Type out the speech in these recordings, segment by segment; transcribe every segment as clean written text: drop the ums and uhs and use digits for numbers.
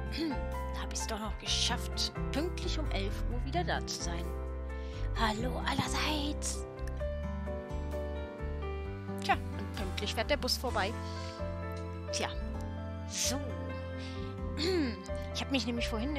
Da habe ich es doch noch geschafft, pünktlich um 11 Uhr wieder da zu sein. Hallo allerseits. Tja, und pünktlich fährt der Bus vorbei. Tja, so. Ich habe mich nämlich vorhin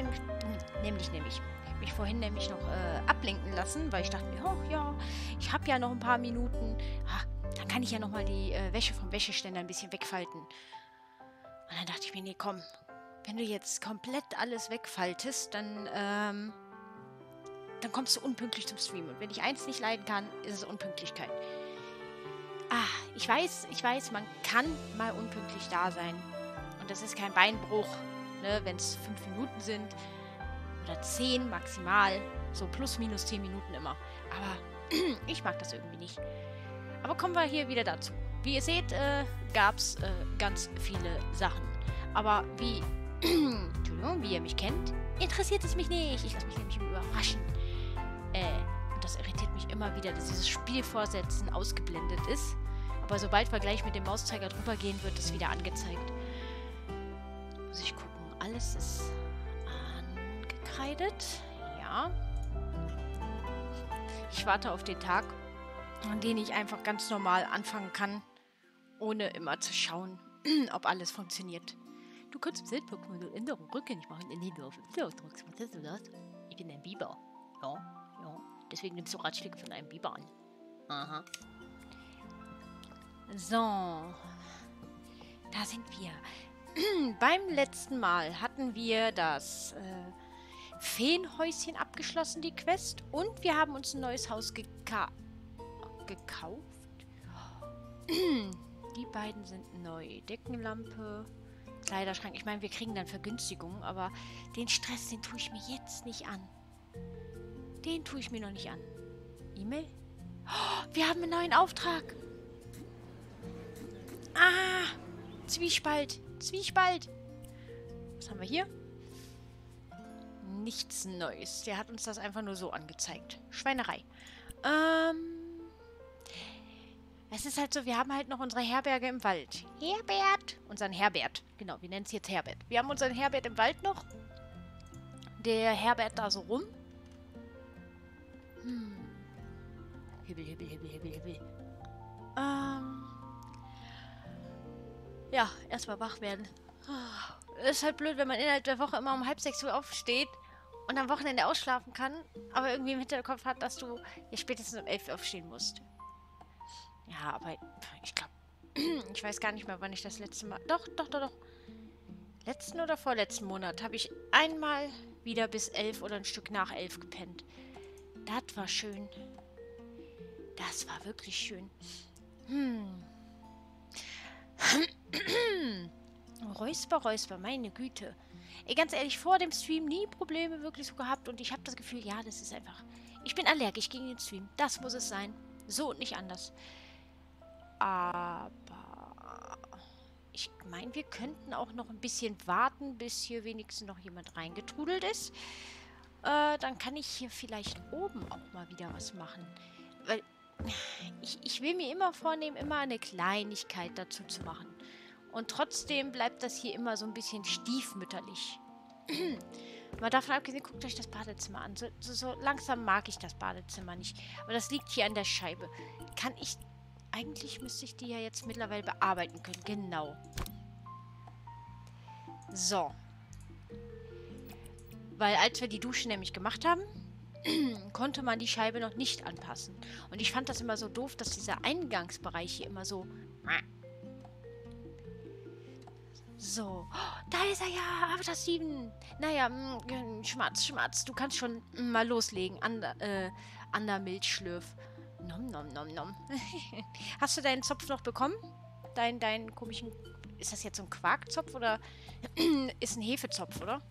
noch ablenken lassen, weil ich dachte mir, oh ja, ich habe ja noch ein paar Minuten. Dann kann ich ja noch mal die Wäsche vom Wäscheständer ein bisschen wegfalten. Und dann dachte ich mir, nee, komm, wenn du jetzt komplett alles wegfaltest, dann kommst du unpünktlich zum Stream. Und wenn ich eins nicht leiden kann, ist es Unpünktlichkeit. Ich weiß, man kann mal unpünktlich da sein. Und das ist kein Beinbruch, ne, wenn es 5 Minuten sind. Oder 10 maximal. So plus minus 10 Minuten immer. Aber ich mag das irgendwie nicht. Aber kommen wir hier wieder dazu. Wie ihr seht, gab es ganz viele Sachen. Aber Entschuldigung, wie ihr mich kennt, interessiert es mich nicht. Ich lasse mich nämlich überraschen. Und das irritiert mich immer wieder, dass dieses Spielvorsetzen ausgeblendet ist. Aber sobald wir gleich mit dem Mauszeiger drüber gehen, wird es wieder angezeigt. Muss ich gucken. Alles ist angekreidet. Ja. Ich warte auf den Tag, an dem ich einfach ganz normal anfangen kann, ohne immer zu schauen, ob alles funktioniert. Du kannst im Sandbox mal eine Änderung rückgängig machen, indem du auf Filter drückst. Was ist das? Ich bin ein Biber. Ja. Deswegen nimmst du Ratschläge von einem Biber an. Aha. So. Da sind wir. Beim letzten Mal hatten wir das Feenhäuschen abgeschlossen, die Quest. Und wir haben uns ein neues Haus gekauft. Die beiden sind neu. Deckenlampe, Kleiderschrank. Ich meine, wir kriegen dann Vergünstigungen, aber den Stress, den tue ich mir jetzt nicht an. Den tue ich mir noch nicht an. E-Mail? Oh, wir haben einen neuen Auftrag. Zwiespalt. Was haben wir hier? Nichts Neues. Der hat uns das einfach nur so angezeigt. Schweinerei. Es ist halt so, wir haben halt noch unsere Herberge im Wald. Unseren Herbert. Genau, wir nennen es jetzt Herbert. Wir haben unseren Herbert im Wald noch. Der Herbert da so rum. Hibbel. Ja, erstmal wach werden. Ist halt blöd, wenn man innerhalb der Woche immer um 5:30 aufsteht und am Wochenende ausschlafen kann, aber irgendwie im Hinterkopf hat, dass du ja spätestens um 11 aufstehen musst. Ja, aber ich glaube, ich weiß gar nicht mehr, wann ich das letzte Mal... Doch. Letzten oder vorletzten Monat habe ich einmal wieder bis 11 oder ein Stück nach 11 gepennt. Das war schön. Das war wirklich schön. Räusper, meine Güte. Ey, ganz ehrlich, vor dem Stream nie Probleme wirklich so gehabt und ich habe das Gefühl, ja, das ist einfach... Ich bin allergisch gegen den Stream. Das muss es sein. So und nicht anders. Aber ich meine, wir könnten auch noch ein bisschen warten, bis hier wenigstens noch jemand reingetrudelt ist. Dann kann ich hier vielleicht oben auch mal wieder was machen. Weil ich will mir immer vornehmen, immer eine Kleinigkeit dazu zu machen. Und trotzdem bleibt das hier immer so ein bisschen stiefmütterlich. Mal davon abgesehen, guckt euch das Badezimmer an. So langsam mag ich das Badezimmer nicht. Aber das liegt hier an der Scheibe. Eigentlich müsste ich die ja jetzt mittlerweile bearbeiten können. Genau. So. Weil als wir die Dusche nämlich gemacht haben, konnte man die Scheibe noch nicht anpassen. Und ich fand das immer so doof, dass dieser Eingangsbereich hier immer so... So. Oh, da ist er ja, Avatar Steven. Naja, Schmatz. Du kannst schon mal loslegen. An der Milchschlürf. Nom. Hast du deinen Zopf noch bekommen? Deinen komischen... Ist das jetzt so ein Quarkzopf oder ist ein Hefezopf, oder?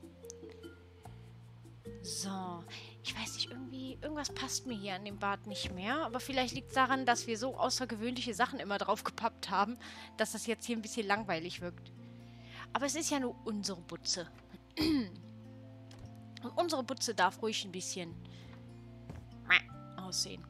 So. Ich weiß nicht, irgendwas passt mir hier an dem Bad nicht mehr. Aber vielleicht liegt es daran, dass wir so außergewöhnliche Sachen immer drauf gepappt haben, dass das jetzt hier ein bisschen langweilig wirkt. Aber es ist ja nur unsere Butze. Und unsere Butze darf ruhig ein bisschen aussehen.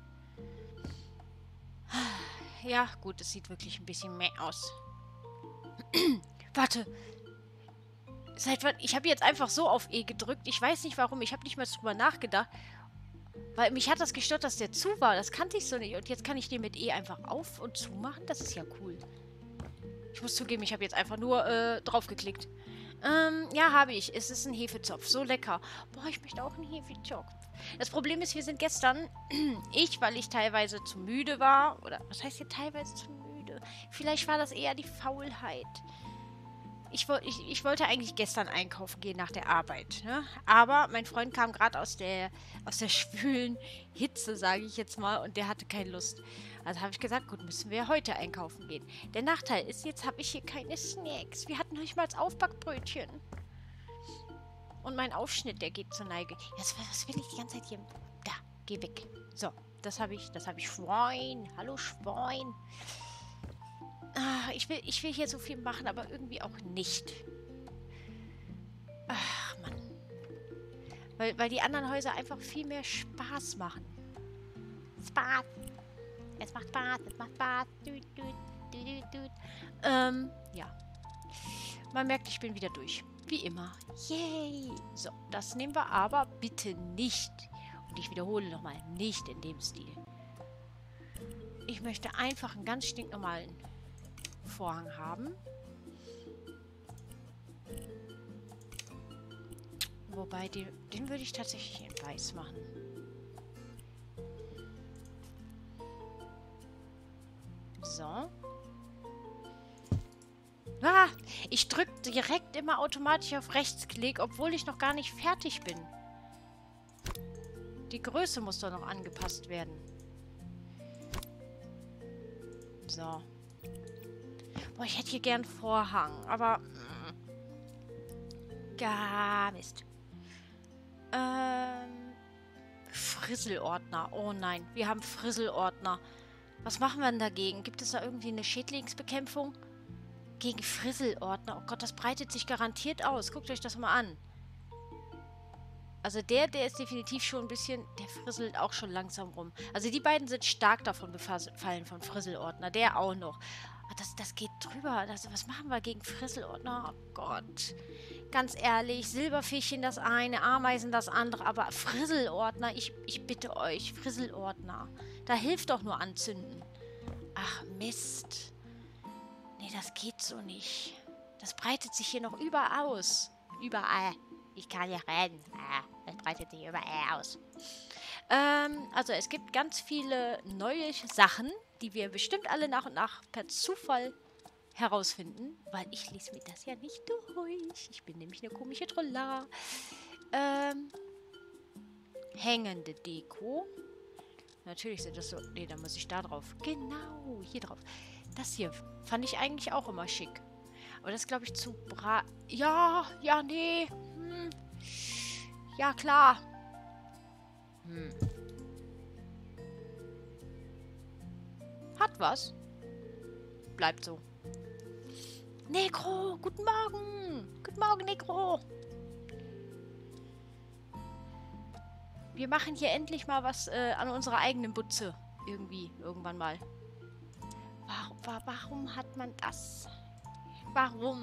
Ja, gut, es sieht wirklich ein bisschen mehr aus. Warte. Ich habe jetzt einfach so auf E gedrückt. Ich weiß nicht warum. Ich habe nicht mal drüber nachgedacht. Weil mich hat das gestört, dass der zu war. Das kannte ich so nicht. Und jetzt kann ich den mit E einfach auf und zu machen. Das ist ja cool. Ich muss zugeben, ich habe jetzt einfach nur drauf geklickt. Ja, habe ich. Es ist ein Hefezopf. So lecker. Boah, ich möchte auch einen Hefezopf. Das Problem ist, wir sind gestern, weil ich teilweise zu müde war. Oder was heißt hier teilweise zu müde? Vielleicht war das eher die Faulheit. Ich wollte eigentlich gestern einkaufen gehen nach der Arbeit. Ne? Aber mein Freund kam gerade aus der schwülen Hitze, sage ich jetzt mal, und der hatte keine Lust. Also habe ich gesagt, gut, müssen wir heute einkaufen gehen. Der Nachteil ist, jetzt habe ich hier keine Snacks. Wir hatten noch nicht mal das Aufbackbrötchen. Und mein Aufschnitt, der geht zur Neige. Ja, was will ich die ganze Zeit hier? Da, geh weg. So, das habe ich. Schwein. Hallo, Schwein. Ah, ich will hier so viel machen, aber irgendwie auch nicht. Ach, Mann. Weil die anderen Häuser einfach viel mehr Spaß machen. Spaß. Es macht Spaß, es macht Spaß. Ja. Man merkt, ich bin wieder durch. Wie immer. Yay. So, das nehmen wir aber bitte nicht. Und ich wiederhole nochmal, nicht in dem Stil. Ich möchte einfach einen ganz stinknormalen Vorhang haben. Wobei, den würde ich tatsächlich in weiß machen. So. Ah, ich drücke direkt immer automatisch auf Rechtsklick, obwohl ich noch gar nicht fertig bin. Die Größe muss doch noch angepasst werden. So. Boah, ich hätte hier gern Vorhang, aber... Mist. Frisselordner. Oh nein, wir haben Frisselordner. Was machen wir denn dagegen? Gibt es da irgendwie eine Schädlingsbekämpfung? Gegen Frisselordner. Oh Gott, das breitet sich garantiert aus. Guckt euch das mal an. Also der ist definitiv schon ein bisschen... Der frisselt auch schon langsam rum. Also die beiden sind stark davon befallen von Frisselordner. Der auch noch. Das geht drüber. Was machen wir gegen Frisselordner? Oh Gott. Ganz ehrlich, Silberfischchen das eine, Ameisen das andere, aber Frisselordner, ich bitte euch, Frisselordner. Da hilft doch nur anzünden. Ach Mist. Nee, das geht so nicht. Das breitet sich hier noch überall aus. Überall. Ich kann ja reden. Das breitet sich überall aus. Also es gibt ganz viele neue Sachen, die wir bestimmt alle nach und nach per Zufall herausfinden, weil ich lese mir das ja nicht durch. Ich bin nämlich eine komische Troller. Hängende Deko. Natürlich sind das so... Nee, da muss ich da drauf. Genau, hier drauf. Das hier fand ich eigentlich auch immer schick. Aber das ist, glaube ich, zu Ja, nee. Ja, klar. Hat was. Bleibt so. Negro, guten Morgen. Guten Morgen, Negro. Wir machen hier endlich mal was an unserer eigenen Butze. Irgendwie, irgendwann mal. Warum hat man das? Warum?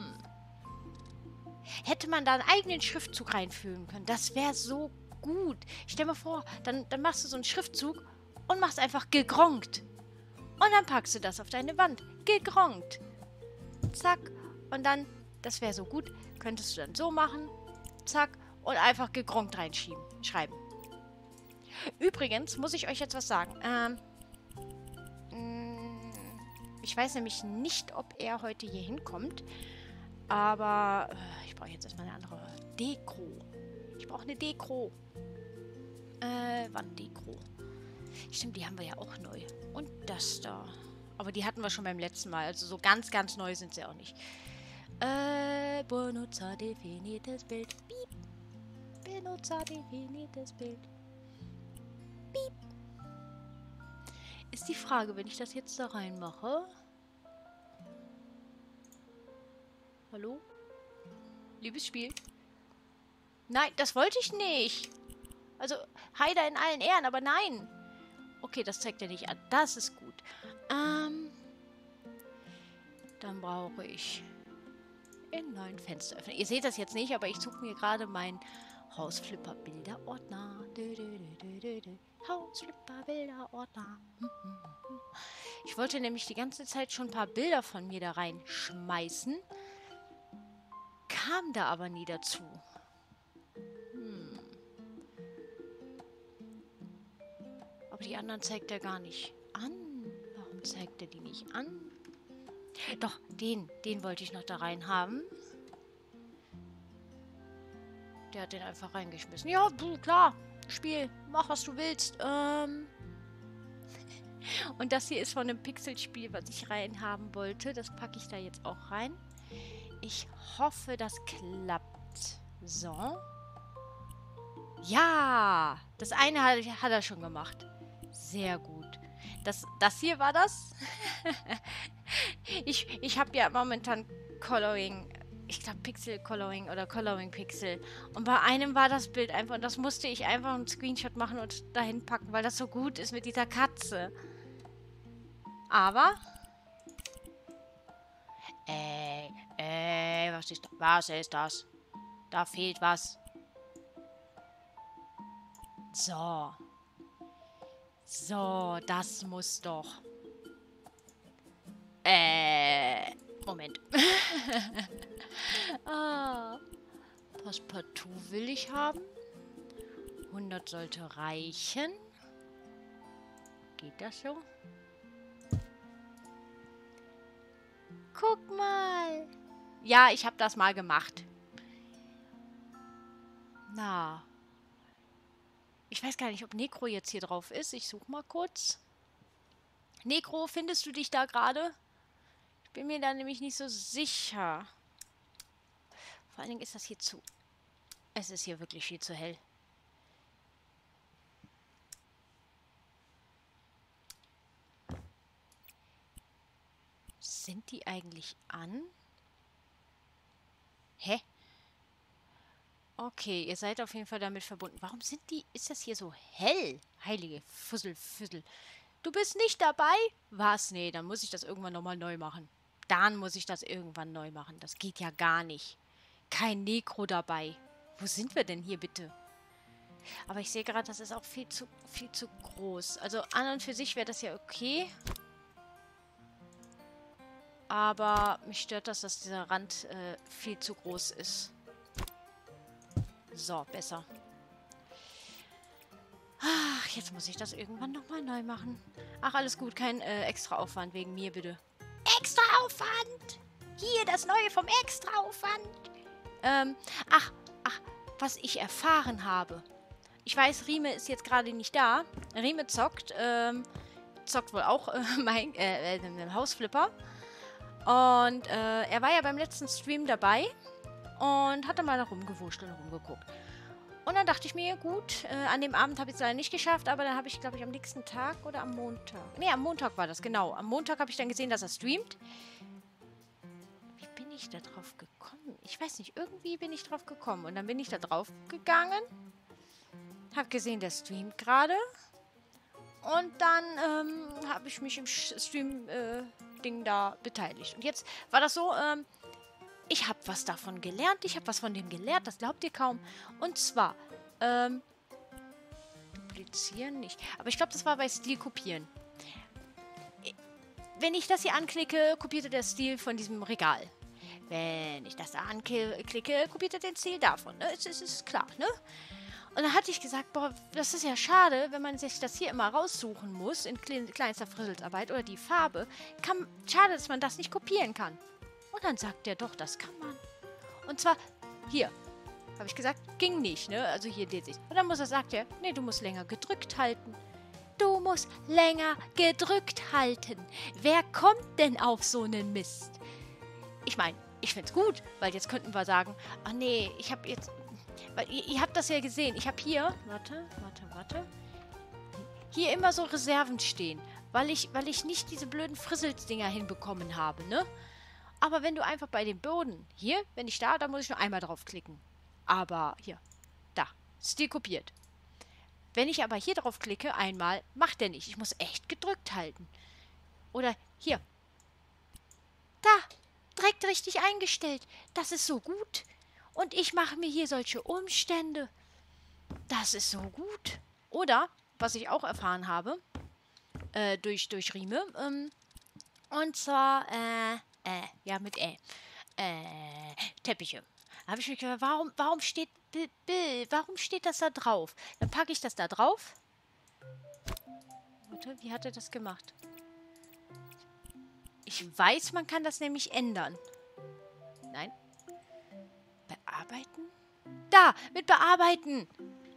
Hätte man da einen eigenen Schriftzug reinfügen können. Das wäre so gut. Stell dir mal vor, dann machst du so einen Schriftzug und machst einfach gegronkt. Und dann packst du das auf deine Wand. Gegronkt. Zack. Und dann, das wäre so gut, könntest du dann so machen. Zack. Und einfach gegronkt schreiben. Übrigens muss ich euch jetzt was sagen. Ich weiß nämlich nicht, ob er heute hier hinkommt. Aber ich brauche jetzt erstmal eine andere Deko. Ich brauche eine Deko. Wanddeko. Stimmt, die haben wir ja auch neu. Und das da. Aber die hatten wir schon beim letzten Mal. Also so ganz, ganz neu sind sie auch nicht. Benutzer definiertes Bild. Piep. Benutzer definiertes Bild. Piep. Ist die Frage, wenn ich das jetzt da reinmache. Hallo? Liebes Spiel. Nein, das wollte ich nicht. Also, Heider in allen Ehren, aber nein. Okay, das zeigt er nicht an. Das ist gut. Dann brauche ich in neuen Fenster öffnen. Ihr seht das jetzt nicht, aber ich suche mir gerade meinen Hausflipper-Bilder-Ordner. Hausflipper-Bilder-Ordner. Ich wollte nämlich die ganze Zeit schon ein paar Bilder von mir da reinschmeißen. Kam da aber nie dazu. Aber die anderen zeigt er gar nicht an. Warum zeigt er die nicht an? Doch, den wollte ich noch da rein haben. Der hat den einfach reingeschmissen. Ja, du, klar. Spiel, mach was du willst. Und das hier ist von einem Pixelspiel, was ich reinhaben wollte. Das packe ich da jetzt auch rein. Ich hoffe, das klappt. So. Ja! Das eine hat er schon gemacht. Sehr gut. Das hier war das. Ich habe ja momentan Coloring, ich glaube Pixel Coloring oder Coloring Pixel. Und bei einem war das Bild einfach, und das musste ich einfach einen Screenshot machen und dahin packen, weil das so gut ist mit dieser Katze. Aber... was ist das? Da fehlt was. So. So, das muss doch... Moment. Passepartout will ich haben. 100 sollte reichen. Geht das so? Guck mal. Ja, ich habe das mal gemacht. Na. Ich weiß gar nicht, ob Necro jetzt hier drauf ist. Ich suche mal kurz. Necro, findest du dich da gerade? Ich bin mir da nämlich nicht so sicher. Vor allen Dingen ist das hier zu... Es ist hier wirklich viel zu hell. Sind die eigentlich an? Hä? Okay, ihr seid auf jeden Fall damit verbunden. Warum sind die... Ist das hier so hell? Heilige Fussel. Du bist nicht dabei? Was? Nee, dann muss ich das irgendwann nochmal neu machen. Dann muss ich das irgendwann neu machen. Das geht ja gar nicht. Kein Necro dabei. Wo sind wir denn hier bitte? Aber ich sehe gerade, das ist auch viel zu groß. Also an und für sich wäre das ja okay. Aber mich stört das, dass dieser Rand viel zu groß ist. So, besser. Ach, jetzt muss ich das irgendwann nochmal neu machen. Ach, alles gut. Kein extra Aufwand wegen mir, bitte. Extra Aufwand! Hier, das Neue vom Extra Aufwand. Ach, was ich erfahren habe. Ich weiß, Rime ist jetzt gerade nicht da. Rime zockt. Zockt wohl auch mein Hausflipper. Und er war ja beim letzten Stream dabei. Und hat dann mal da rumgewuscht und rumgeguckt. Und dann dachte ich mir, gut, an dem Abend habe ich es leider nicht geschafft, aber dann habe ich, glaube ich, am nächsten Tag oder am Montag. Ne, am Montag war das, genau. Am Montag habe ich dann gesehen, dass er streamt. Wie bin ich da drauf gekommen? Ich weiß nicht, irgendwie bin ich drauf gekommen. Und dann bin ich da drauf gegangen. Habe gesehen, der streamt gerade. Und dann habe ich mich im Stream-Ding da beteiligt. Und jetzt war das so, ich habe was davon gelernt. Ich habe was von dem gelernt. Das glaubt ihr kaum. Und zwar, duplizieren nicht. Aber ich glaube, das war bei Stil kopieren. Wenn ich das hier anklicke, kopierte der Stil von diesem Regal. Wenn ich das da anklicke, kopierte den Stil davon. Ne? Es ist klar, ne? Und dann hatte ich gesagt, boah, das ist ja schade, wenn man sich das hier immer raussuchen muss, in kleinster Frizzelsarbeit oder die Farbe. Schade, dass man das nicht kopieren kann. Und dann sagt er, doch, das kann man. Und zwar, hier, habe ich gesagt, ging nicht, ne? Also hier, den sich. Und dann sagt er, nee, du musst länger gedrückt halten. Du musst länger gedrückt halten. Wer kommt denn auf so einen Mist? Ich meine, ich finde es gut, weil jetzt könnten wir sagen, ah nee, ich habe jetzt... Weil ihr habt das ja gesehen. Ich habe hier, warte. Hier immer so Reserven stehen, weil ich nicht diese blöden Frisselsdinger hinbekommen habe, ne? Aber wenn du einfach bei dem Boden, hier, wenn ich da muss ich nur einmal draufklicken. Aber hier, da, Stil kopiert. Wenn ich aber hier drauf klicke, einmal, macht der nicht. Ich muss echt gedrückt halten. Oder hier. Da, direkt perfekt richtig eingestellt. Das ist so gut. Und ich mache mir hier solche Umstände. Das ist so gut. Oder, was ich auch erfahren habe, durch Rime, und zwar, ja, mit Teppiche. Da habe ich mich gefragt, warum steht das da drauf? Dann packe ich das da drauf. Warte, wie hat er das gemacht? Ich weiß, man kann das nämlich ändern. Nein. Bearbeiten? Da, mit bearbeiten.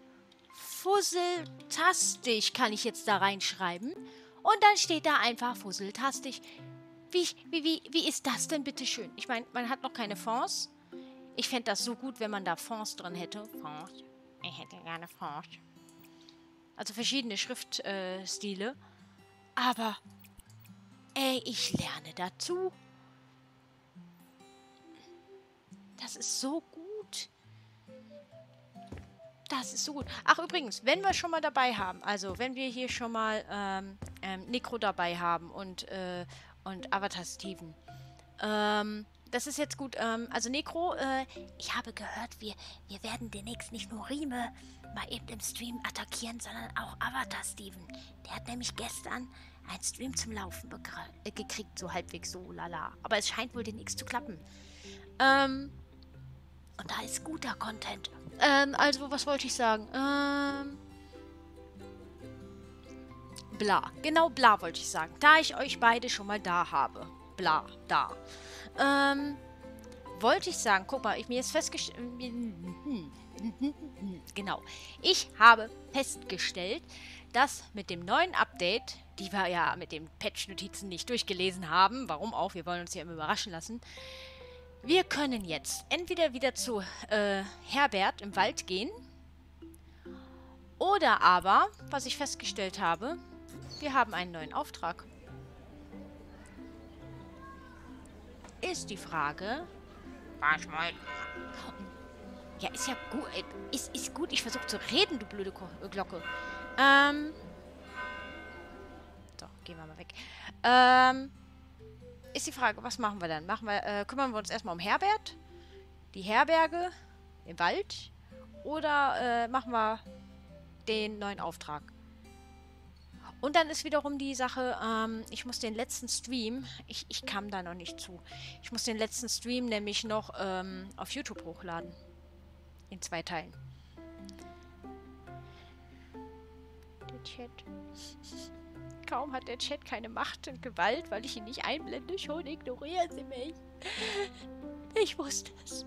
Fusseltastisch kann ich jetzt da reinschreiben. Und dann steht da einfach fusseltastisch. Wie ist das denn bitteschön? Ich meine, man hat noch keine Fonds. Ich fände das so gut, wenn man da Fonds drin hätte. Fonds. Ich hätte gerne Fonds. Also verschiedene Schriftstile. Aber, ey, ich lerne dazu. Das ist so gut. Das ist so gut. Ach, übrigens, wenn wir schon mal dabei haben, also wenn wir hier schon mal Necro dabei haben und Avatar Steven. Das ist jetzt gut. Also Necro, ich habe gehört, wir werden demnächst nicht nur Rime mal eben im Stream attackieren, sondern auch Avatar Steven. Der hat nämlich gestern einen Stream zum Laufen gekriegt, so halbwegs so lala. Aber es scheint wohl demnächst zu klappen. Und da ist guter Content. Also, was wollte ich sagen? Bla. Genau, bla wollte ich sagen. Da ich euch beide schon mal da habe. Bla, da. Wollte ich sagen, guck mal, mir ist festgestellt... Genau. Ich habe festgestellt, dass mit dem neuen Update, die wir ja mit den Patch-Notizen nicht durchgelesen haben, warum auch, wir wollen uns ja immer überraschen lassen, wir können jetzt entweder wieder zu Herbert im Wald gehen oder aber, was ich festgestellt habe, wir haben einen neuen Auftrag. Ist die Frage... Was mal? Ja, ist ja gut. Ist gut. Ich versuche zu reden, du blöde Glocke. So, gehen wir mal weg. Ist die Frage, was machen wir dann? Kümmern wir uns erstmal um Herbert? Die Herberge im Wald? Oder machen wir den neuen Auftrag? Und dann ist wiederum die Sache, ich muss den letzten Stream, ich kam da noch nicht zu, ich muss den letzten Stream nämlich noch auf YouTube hochladen. In 2 Teilen. Der Chat. Kaum hat der Chat keine Macht und Gewalt, weil ich ihn nicht einblende, schon ignorieren sie mich. Ich wusste es.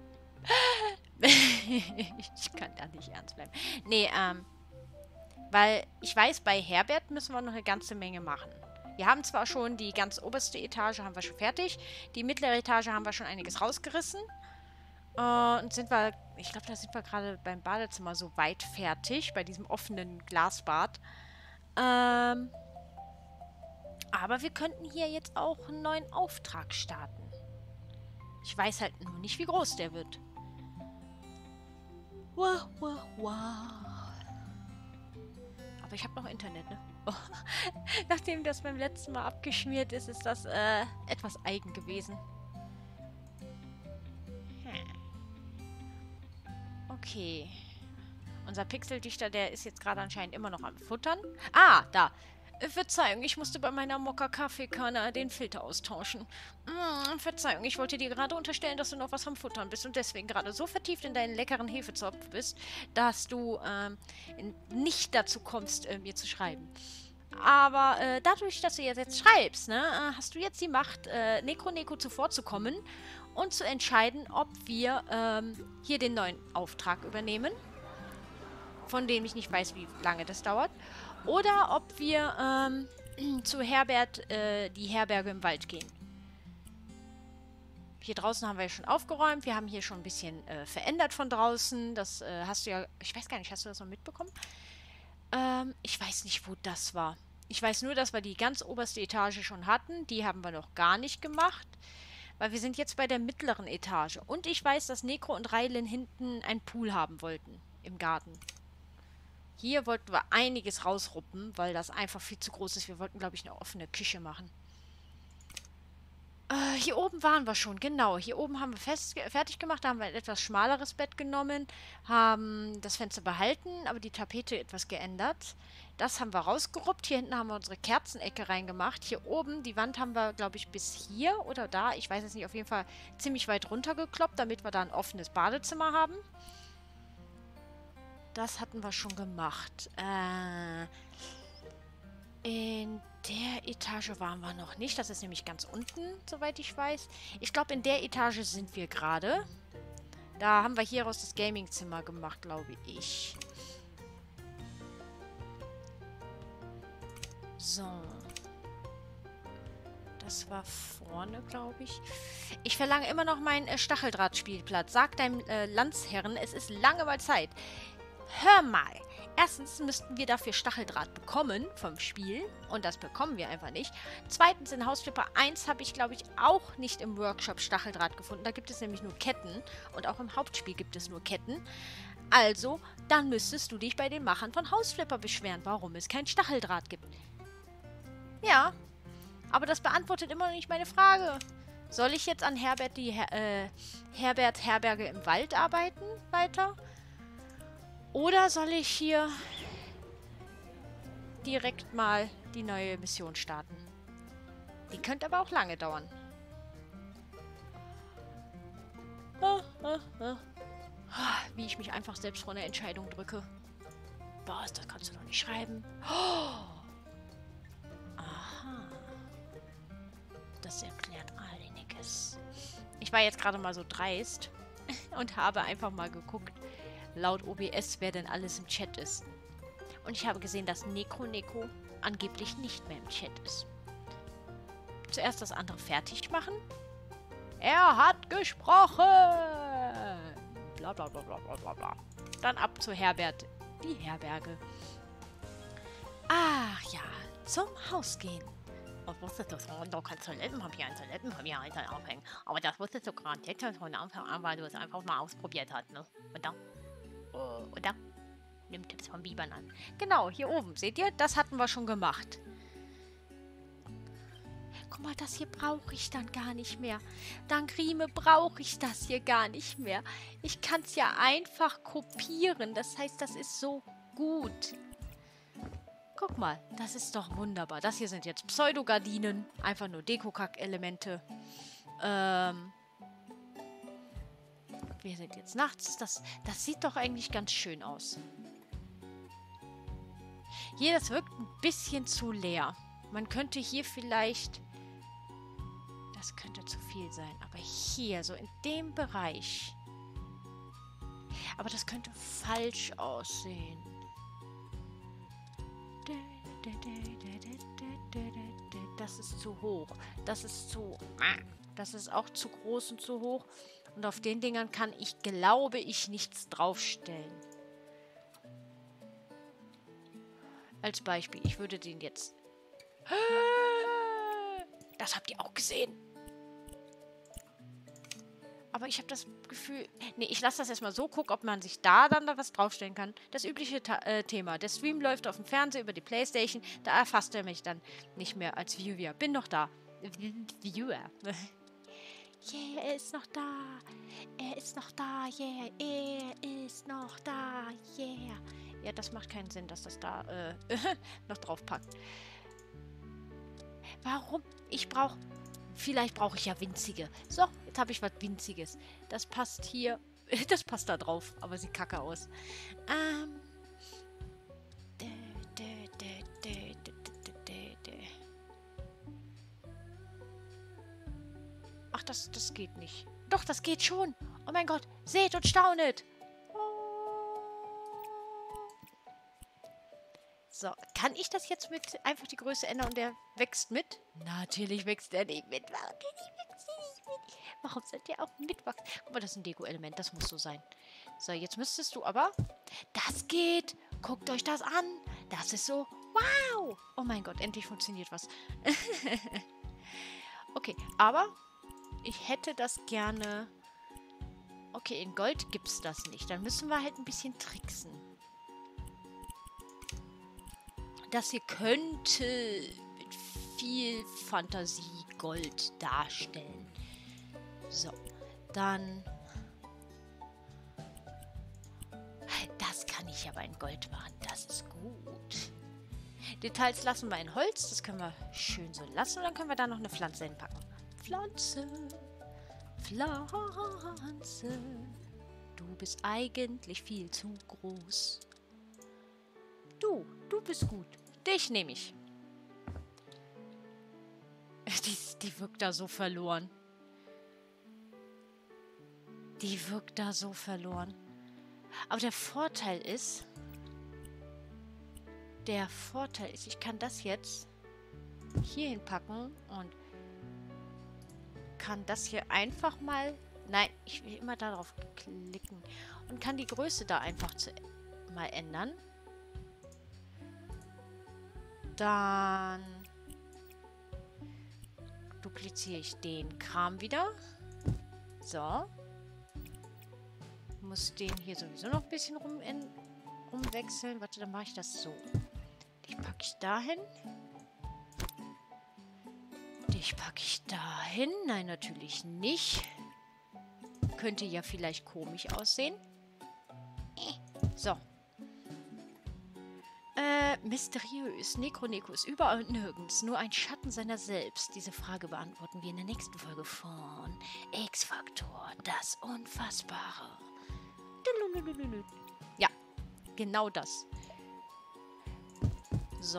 Ich kann da nicht ernst bleiben. Nee, weil ich weiß, bei Herbert müssen wir noch eine ganze Menge machen. Wir haben zwar schon die ganz oberste Etage haben wir schon fertig. Die mittlere Etage haben wir schon einiges rausgerissen. Und ich glaube, da sind wir gerade beim Badezimmer so weit fertig, bei diesem offenen Glasbad. Aber wir könnten hier jetzt auch einen neuen Auftrag starten. Ich weiß halt nur nicht, wie groß der wird. Wah, wah, wah. Aber ich habe noch Internet, ne? Oh. Nachdem das beim letzten Mal abgeschmiert ist, ist das etwas eigen gewesen. Okay. Unser Pixeldichter, der ist jetzt gerade anscheinend immer noch am Futtern. Ah, da. Verzeihung, ich musste bei meiner Mokka-Kaffeekanne den Filter austauschen. Verzeihung, ich wollte dir gerade unterstellen, dass du noch was am Futtern bist und deswegen gerade so vertieft in deinen leckeren Hefezopf bist, dass du nicht dazu kommst, mir zu schreiben. Aber dadurch, dass du jetzt schreibst, ne, hast du jetzt die Macht, Necro zuvorzukommen und zu entscheiden, ob wir hier den neuen Auftrag übernehmen, von dem ich nicht weiß, wie lange das dauert, oder ob wir zu Herbert, die Herberge im Wald gehen. Hier draußen haben wir ja schon aufgeräumt, wir haben hier schon ein bisschen verändert von draußen, das hast du ja, ich weiß gar nicht, hast du das noch mitbekommen? Ich weiß nicht, wo das war. Ich weiß nur, dass wir die ganz oberste Etage schon hatten, die haben wir noch gar nicht gemacht. Weil wir sind jetzt bei der mittleren Etage. Und ich weiß, dass Necro und Raylin hinten einen Pool haben wollten. Im Garten. Hier wollten wir einiges rausruppen, weil das einfach viel zu groß ist. Wir wollten, glaube ich, eine offene Küche machen. Hier oben waren wir schon, genau. Hier oben haben wir fertig gemacht. Da haben wir ein etwas schmaleres Bett genommen, haben das Fenster behalten, aber die Tapete etwas geändert. Das haben wir rausgeruppt. Hier hinten haben wir unsere Kerzenecke reingemacht. Hier oben, die Wand haben wir, glaube ich, bis hier oder da, ich weiß es nicht, auf jeden Fall ziemlich weit runtergekloppt, damit wir da ein offenes Badezimmer haben. Das hatten wir schon gemacht. In der Etage waren wir noch nicht. Das ist nämlich ganz unten, soweit ich weiß. Ich glaube, in der Etage sind wir gerade. Da haben wir hier aus das Gamingzimmer gemacht, glaube ich. So. Das war vorne, glaube ich. Ich verlange immer noch meinen Stacheldrahtspielplatz. Sag deinem Landsherren, es ist lange mal Zeit. Hör mal. Erstens müssten wir dafür Stacheldraht bekommen vom Spiel. Und das bekommen wir einfach nicht. Zweitens, in Hausflipper 1 habe ich, glaube ich, auch nicht im Workshop Stacheldraht gefunden. Da gibt es nämlich nur Ketten. Und auch im Hauptspiel gibt es nur Ketten. Also, dann müsstest du dich bei den Machern von Hausflipper beschweren, warum es kein Stacheldraht gibt. Ja, aber das beantwortet immer noch nicht meine Frage. Soll ich jetzt an Herbert die Herberge im Wald arbeiten weiter? Oder soll ich hier direkt mal die neue Mission starten? Die könnte aber auch lange dauern. Wie ich mich einfach selbst vor einer Entscheidung drücke. Boah, das kannst du doch nicht schreiben. Aha. Das erklärt einiges. Ich war jetzt gerade mal so dreist und habe einfach mal geguckt, laut OBS, wer denn alles im Chat ist. Und ich habe gesehen, dass Neko angeblich nicht mehr im Chat ist. Zuerst das andere fertig machen. Er hat gesprochen! Bla bla bla bla bla bla. Dann ab zur Herbert. Die Herberge. Ach ja, zum Haus gehen. Was wusstest du schon? Du kannst Toilettenpapier halt aufhängen. Aber das wusstest du gerade jetzt von Anfang an, weil du es einfach mal ausprobiert hast, ne? Oder? Nimm Tipps von Bibern an. Genau, hier oben. Seht ihr? Das hatten wir schon gemacht. Guck mal, das hier brauche ich dann gar nicht mehr. Dank Riemen brauche ich das hier gar nicht mehr. Ich kann es ja einfach kopieren. Das heißt, das ist so gut. Guck mal, das ist doch wunderbar. Das hier sind jetzt Pseudogardinen. Einfach nur Dekokack-Elemente. Wir sind jetzt nachts. Das sieht doch eigentlich ganz schön aus. Hier, das wirkt ein bisschen zu leer. Man könnte hier vielleicht... Das könnte zu viel sein. Aber hier, so in dem Bereich. Aber das könnte falsch aussehen. Das ist zu hoch. Das ist zu... Das ist auch zu groß und zu hoch. Und auf den Dingern kann ich, glaube ich, nichts draufstellen. Als Beispiel, ich würde den jetzt... Das habt ihr auch gesehen. Aber ich habe das Gefühl... Nee, ich lasse das erstmal so. Guck, ob man sich da dann was draufstellen kann. Das übliche Thema. Der Stream läuft auf dem Fernseher über die Playstation. Da erfasst er mich dann nicht mehr als Viewer. Bin noch da. Viewer. Yeah, er ist noch da. Er ist noch da. Yeah, er ist noch da. Yeah. Ja, das macht keinen Sinn, dass das da noch drauf packt. Warum? Vielleicht brauche ich ja winzige. So, jetzt habe ich was Winziges. Das passt hier. Das passt da drauf, aber sieht kacke aus. Ach, das geht nicht. Doch, das geht schon. Oh mein Gott, seht und staunet. So, kann ich das jetzt mit einfach die Größe ändern und der wächst mit? Natürlich wächst er nicht mit. Warum sollte der auch mitwachsen? Guck mal, das ist ein Deko-Element, das muss so sein. So, jetzt müsstest du aber... Das geht! Guckt euch das an! Das ist so... Wow! Oh mein Gott, endlich funktioniert was. Okay, aber ich hätte das gerne... Okay, in Gold gibt es das nicht. Dann müssen wir halt ein bisschen tricksen. Das hier könnte mit viel Fantasie Gold darstellen. So, dann... Das kann ich aber in Gold machen. Das ist gut. Details lassen wir in Holz. Das können wir schön so lassen. Und dann können wir da noch eine Pflanze hinpacken. Pflanze. Pflanze. Du bist eigentlich viel zu groß. Du bist gut. Dich nehme ich. Die wirkt da so verloren. Die wirkt da so verloren. Aber der Vorteil ist, ich kann das jetzt hier hinpacken und kann das hier einfach mal, nein, ich will immer darauf klicken und kann die Größe da einfach mal ändern. Dann dupliziere ich den Kram wieder. So. Muss den hier sowieso noch ein bisschen rumwechseln. Warte, dann mache ich das so. Die packe ich dahin. Die packe ich dahin. Nein, natürlich nicht. Könnte ja vielleicht komisch aussehen. So. Mysteriös. Necro ist überall und nirgends. Nur ein Schatten seiner selbst. Diese Frage beantworten wir in der nächsten Folge von X-Faktor. Das Unfassbare. Ja, genau das. So.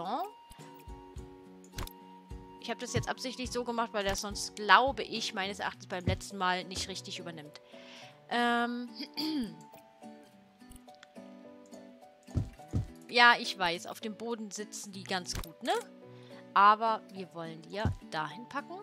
Ich habe das jetzt absichtlich so gemacht, weil das sonst, glaube ich, meines Erachtens beim letzten Mal nicht richtig übernimmt. Ja, ich weiß, auf dem Boden sitzen die ganz gut, ne? Aber wir wollen die ja dahin packen.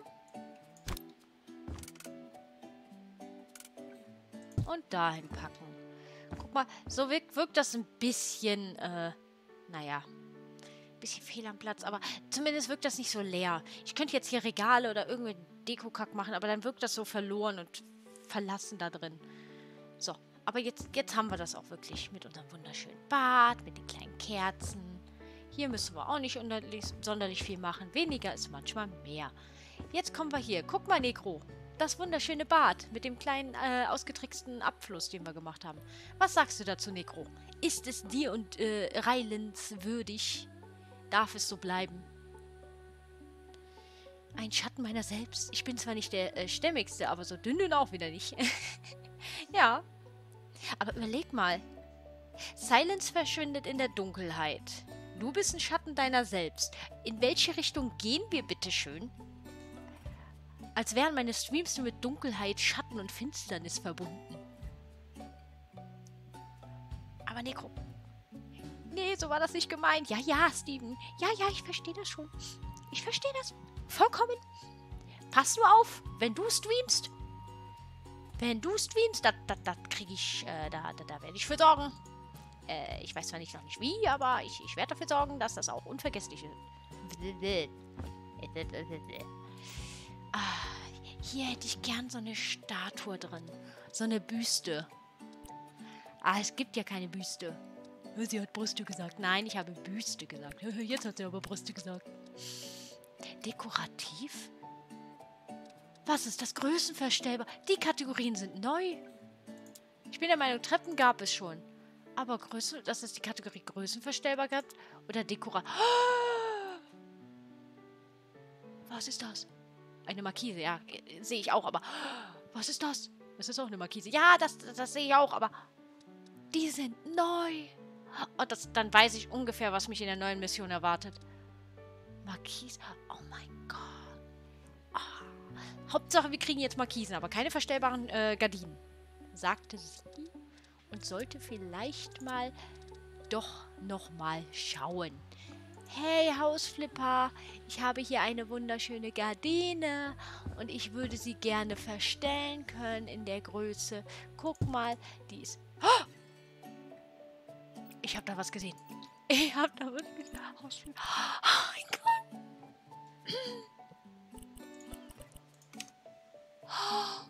Und dahin packen. Guck mal, so wirkt das ein bisschen, naja, ein bisschen fehl am Platz, aber zumindest wirkt das nicht so leer. Ich könnte jetzt hier Regale oder irgendeinen Dekokack machen, aber dann wirkt das so verloren und verlassen da drin. So, aber jetzt haben wir das auch wirklich mit unserem wunderschönen Bad, mit den kleinen Kerzen. Hier müssen wir auch nicht sonderlich viel machen. Weniger ist manchmal mehr. Jetzt kommen wir hier. Guck mal, Necro. Das wunderschöne Bad mit dem kleinen, ausgetricksten Abfluss, den wir gemacht haben. Was sagst du dazu, Necro? Ist es dir und Reilens würdig? Darf es so bleiben? Ein Schatten meiner selbst. Ich bin zwar nicht der stämmigste, aber so dünn auch wieder nicht. Ja. Aber überleg mal. Silence verschwindet in der Dunkelheit. Du bist ein Schatten deiner selbst. In welche Richtung gehen wir, bitteschön? Als wären meine Streams nur mit Dunkelheit, Schatten und Finsternis verbunden. Aber Necro. Nee, so war das nicht gemeint. Ja, ja, Steven. Ja, ja, ich verstehe das schon. Ich verstehe das. Vollkommen. Pass nur auf, wenn du streamst. Wenn du streamst, das kriege ich, da werde ich für sorgen. Ich weiß zwar noch nicht wie, aber ich werde dafür sorgen, dass das auch unvergesslich ist. Hier hätte ich gern so eine Statue drin. So eine Büste. Es gibt ja keine Büste. Sie hat Brüste gesagt. Nein, ich habe Büste gesagt. Jetzt hat sie aber Brüste gesagt. Dekorativ? Was ist das? Größenverstellbar? Die Kategorien sind neu. Ich bin der Meinung, Treppen gab es schon. Aber Größe, dass es die Kategorie Größenverstellbar gab? Oder Dekorativ? Was ist das? Eine Markise, ja, sehe ich auch, aber was ist das? Das ist auch eine Markise. Ja, das sehe ich auch, aber die sind neu. Und dann weiß ich ungefähr, was mich in der neuen Mission erwartet. Markise, oh mein Gott. Hauptsache, wir kriegen jetzt Markisen, aber keine verstellbaren Gardinen, sagte sie und sollte vielleicht mal doch nochmal schauen. Hey, Hausflipper, ich habe hier eine wunderschöne Gardine und ich würde sie gerne verstellen können in der Größe. Guck mal, die ist... Oh! Ich habe da was gesehen. Ich habe da was gesehen. Hausflipper. Oh mein Gott. Oh.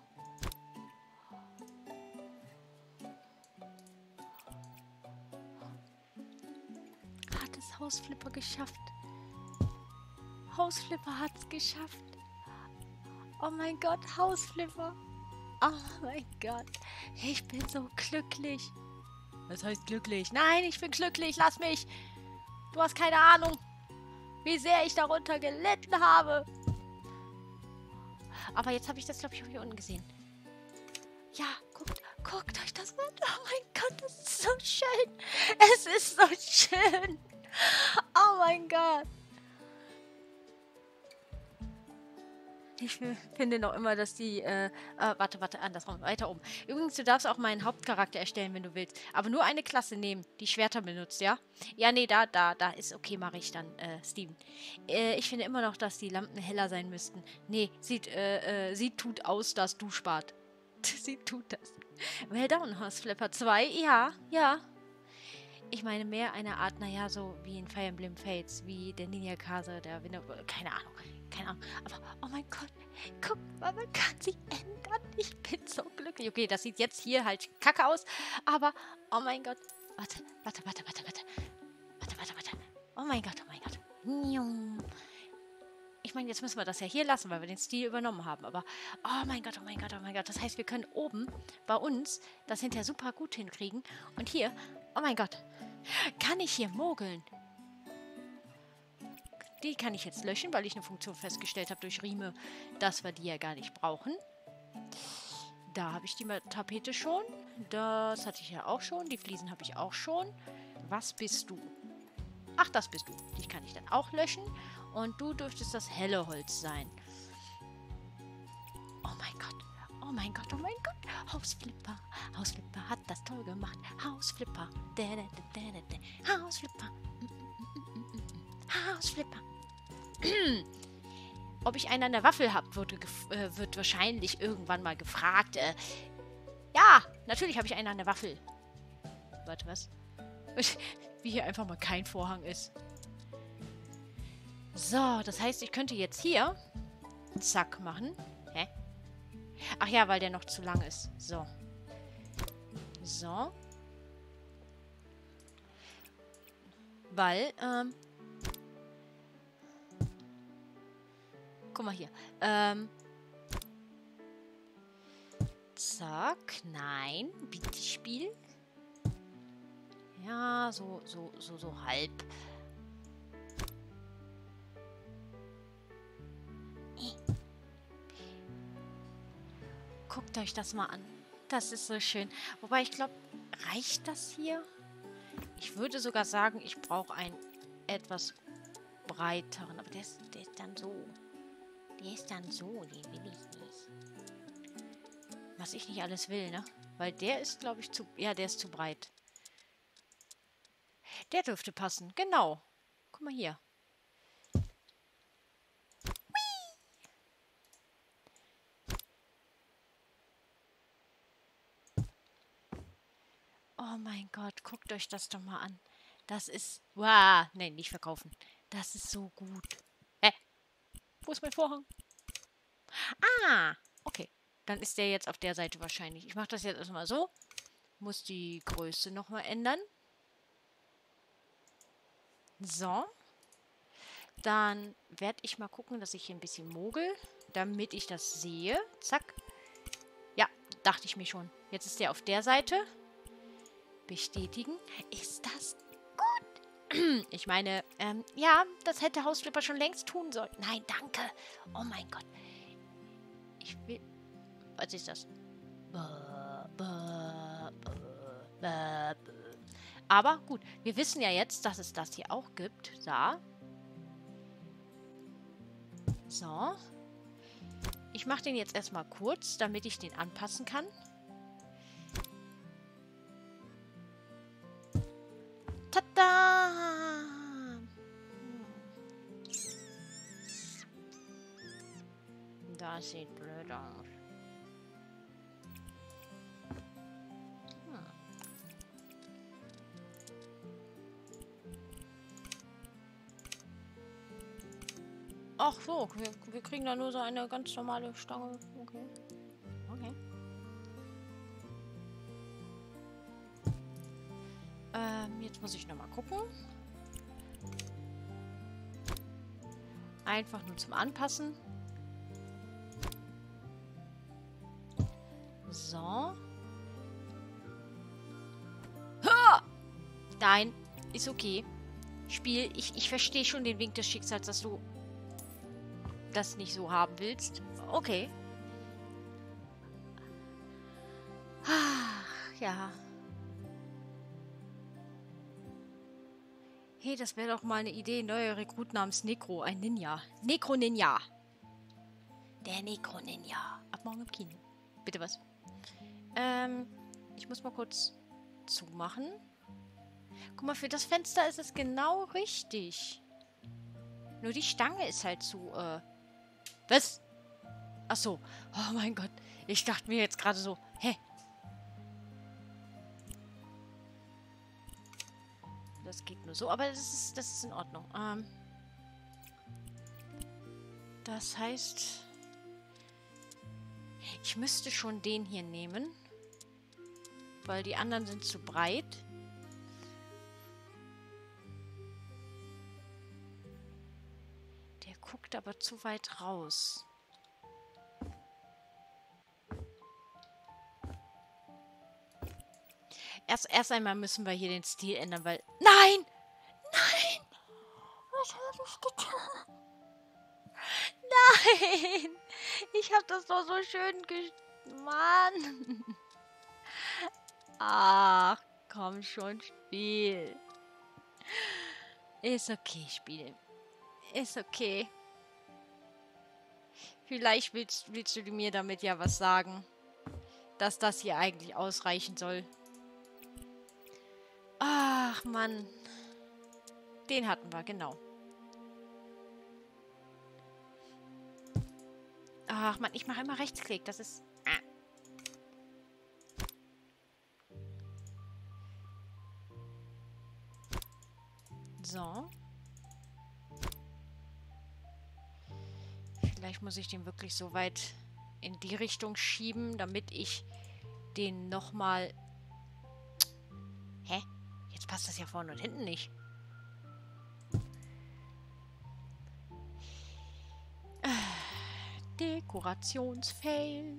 Hat es Hausflipper geschafft? Hausflipper hat's geschafft. Oh mein Gott, Hausflipper. Oh mein Gott. Ich bin so glücklich. Was heißt glücklich? Nein, ich bin glücklich. Lass mich. Du hast keine Ahnung, wie sehr ich darunter gelitten habe. Aber jetzt habe ich das, glaube ich, hier unten gesehen. Ja, guckt euch das an. Oh mein Gott, das ist so schön. Es ist so schön. Oh mein Gott. Ich finde noch immer, dass die, warte, andersrum, weiter oben. Übrigens, du darfst auch meinen Hauptcharakter erstellen, wenn du willst. Aber nur eine Klasse nehmen, die Schwerter benutzt, ja? Ja, nee, da ist okay, mache ich dann, Steven. Ich finde immer noch, dass die Lampen heller sein müssten. Nee, sie tut aus, dass du spart. Sie tut das. Well done, Hausflipper 2, ja. Ich meine mehr eine Art, naja, so wie in Fire Emblem Fates, wie der Ninja-Kase, der Winter... Keine Ahnung. Aber, oh mein Gott, guck mal, man kann sie ändern. Ich bin so glücklich. Okay, das sieht jetzt hier halt kacke aus, aber, oh mein Gott. Warte. Oh mein Gott. Ich meine, jetzt müssen wir das ja hier lassen, weil wir den Stil übernommen haben. Aber, oh mein Gott. Das heißt, wir können oben bei uns das hinterher super gut hinkriegen. Und hier, oh mein Gott, kann ich hier mogeln? Die kann ich jetzt löschen, weil ich eine Funktion festgestellt habe durch Rieme, dass wir die ja gar nicht brauchen. Da habe ich die Tapete schon. Das hatte ich ja auch schon. Die Fliesen habe ich auch schon. Was bist du? Ach, das bist du. Die kann ich dann auch löschen. Und du dürftest das helle Holz sein. Oh mein Gott. Hausflipper hat das toll gemacht. Hausflipper. Hausflipper. Ob ich einen an der Waffel habe, wird wahrscheinlich irgendwann mal gefragt. Ja, natürlich habe ich einen an der Waffel. Warte, was? Wie hier einfach mal kein Vorhang ist. So, das heißt, ich könnte jetzt hier zack machen. Hä? Ach ja, weil der noch zu lang ist. So. Weil, guck mal hier. Zack. Nein. Bitte Spiel. Ja, so halb. Guckt euch das mal an. Das ist so schön. Wobei, ich glaube, reicht das hier? Ich würde sogar sagen, ich brauche einen etwas breiteren. Aber der ist dann so. Den will ich nicht. Was ich nicht alles will, ne? Weil der ist, glaube ich, zu... Ja, der ist zu breit. Der dürfte passen. Genau. Guck mal hier. Oh mein Gott, guckt euch das doch mal an. Das ist... Wow. Nein, nicht verkaufen. Das ist so gut. Wo ist mein Vorhang? Ah, okay. Dann ist der jetzt auf der Seite wahrscheinlich. Ich mache das jetzt erstmal so. Muss die Größe nochmal ändern. So. Dann werde ich mal gucken, dass ich hier ein bisschen mogel, damit ich das sehe. Zack. Ja, dachte ich mir schon. Jetzt ist der auf der Seite. Bestätigen. Ist das gut? Ich meine, ja, das hätte Hausflipper schon längst tun sollen. Nein, danke. Oh mein Gott. Ich will... Was ist das? Aber gut, wir wissen ja jetzt, dass es das hier auch gibt. So. Ich mache den jetzt erstmal kurz, damit ich den anpassen kann. Tada! Das sieht blöd aus. Ach so, wir kriegen da nur so eine ganz normale Stange. Okay. Jetzt muss ich nochmal gucken. Einfach nur zum Anpassen. So. Ha! Nein, ist okay. Spiel, ich verstehe schon den Wink des Schicksals, dass du das nicht so haben willst. Okay. Ja. Hey, das wäre doch mal eine Idee. Neuer Rekrut namens Necro. Ein Ninja. Necro-Ninja. Der Necro-Ninja. Ab morgen im Kino. Bitte was? Ich muss mal kurz zumachen. Guck mal, für das Fenster ist es genau richtig. Nur die Stange ist halt zu, Was? Ach so. Oh mein Gott. Ich dachte mir jetzt gerade so, hä? Das geht nur so, aber das ist in Ordnung. Das heißt, ich müsste schon den hier nehmen, weil die anderen sind zu breit. Der guckt aber zu weit raus. Erst einmal müssen wir hier den Stil ändern, weil... Nein! Nein! Was habe ich getan? Nein! Ich habe das doch so schön Mann! Ach, komm schon, Spiel. Ist okay, Spiel. Ist okay. Vielleicht willst du mir damit ja was sagen. Dass das hier eigentlich ausreichen soll. Ach, Mann. Den hatten wir, genau. Ach, Mann, ich mache immer Rechtsklick. Das ist... So. Vielleicht muss ich den wirklich so weit in die Richtung schieben, damit ich den nochmal... Hä? Jetzt passt das ja vorne und hinten nicht. Dekorationsfail.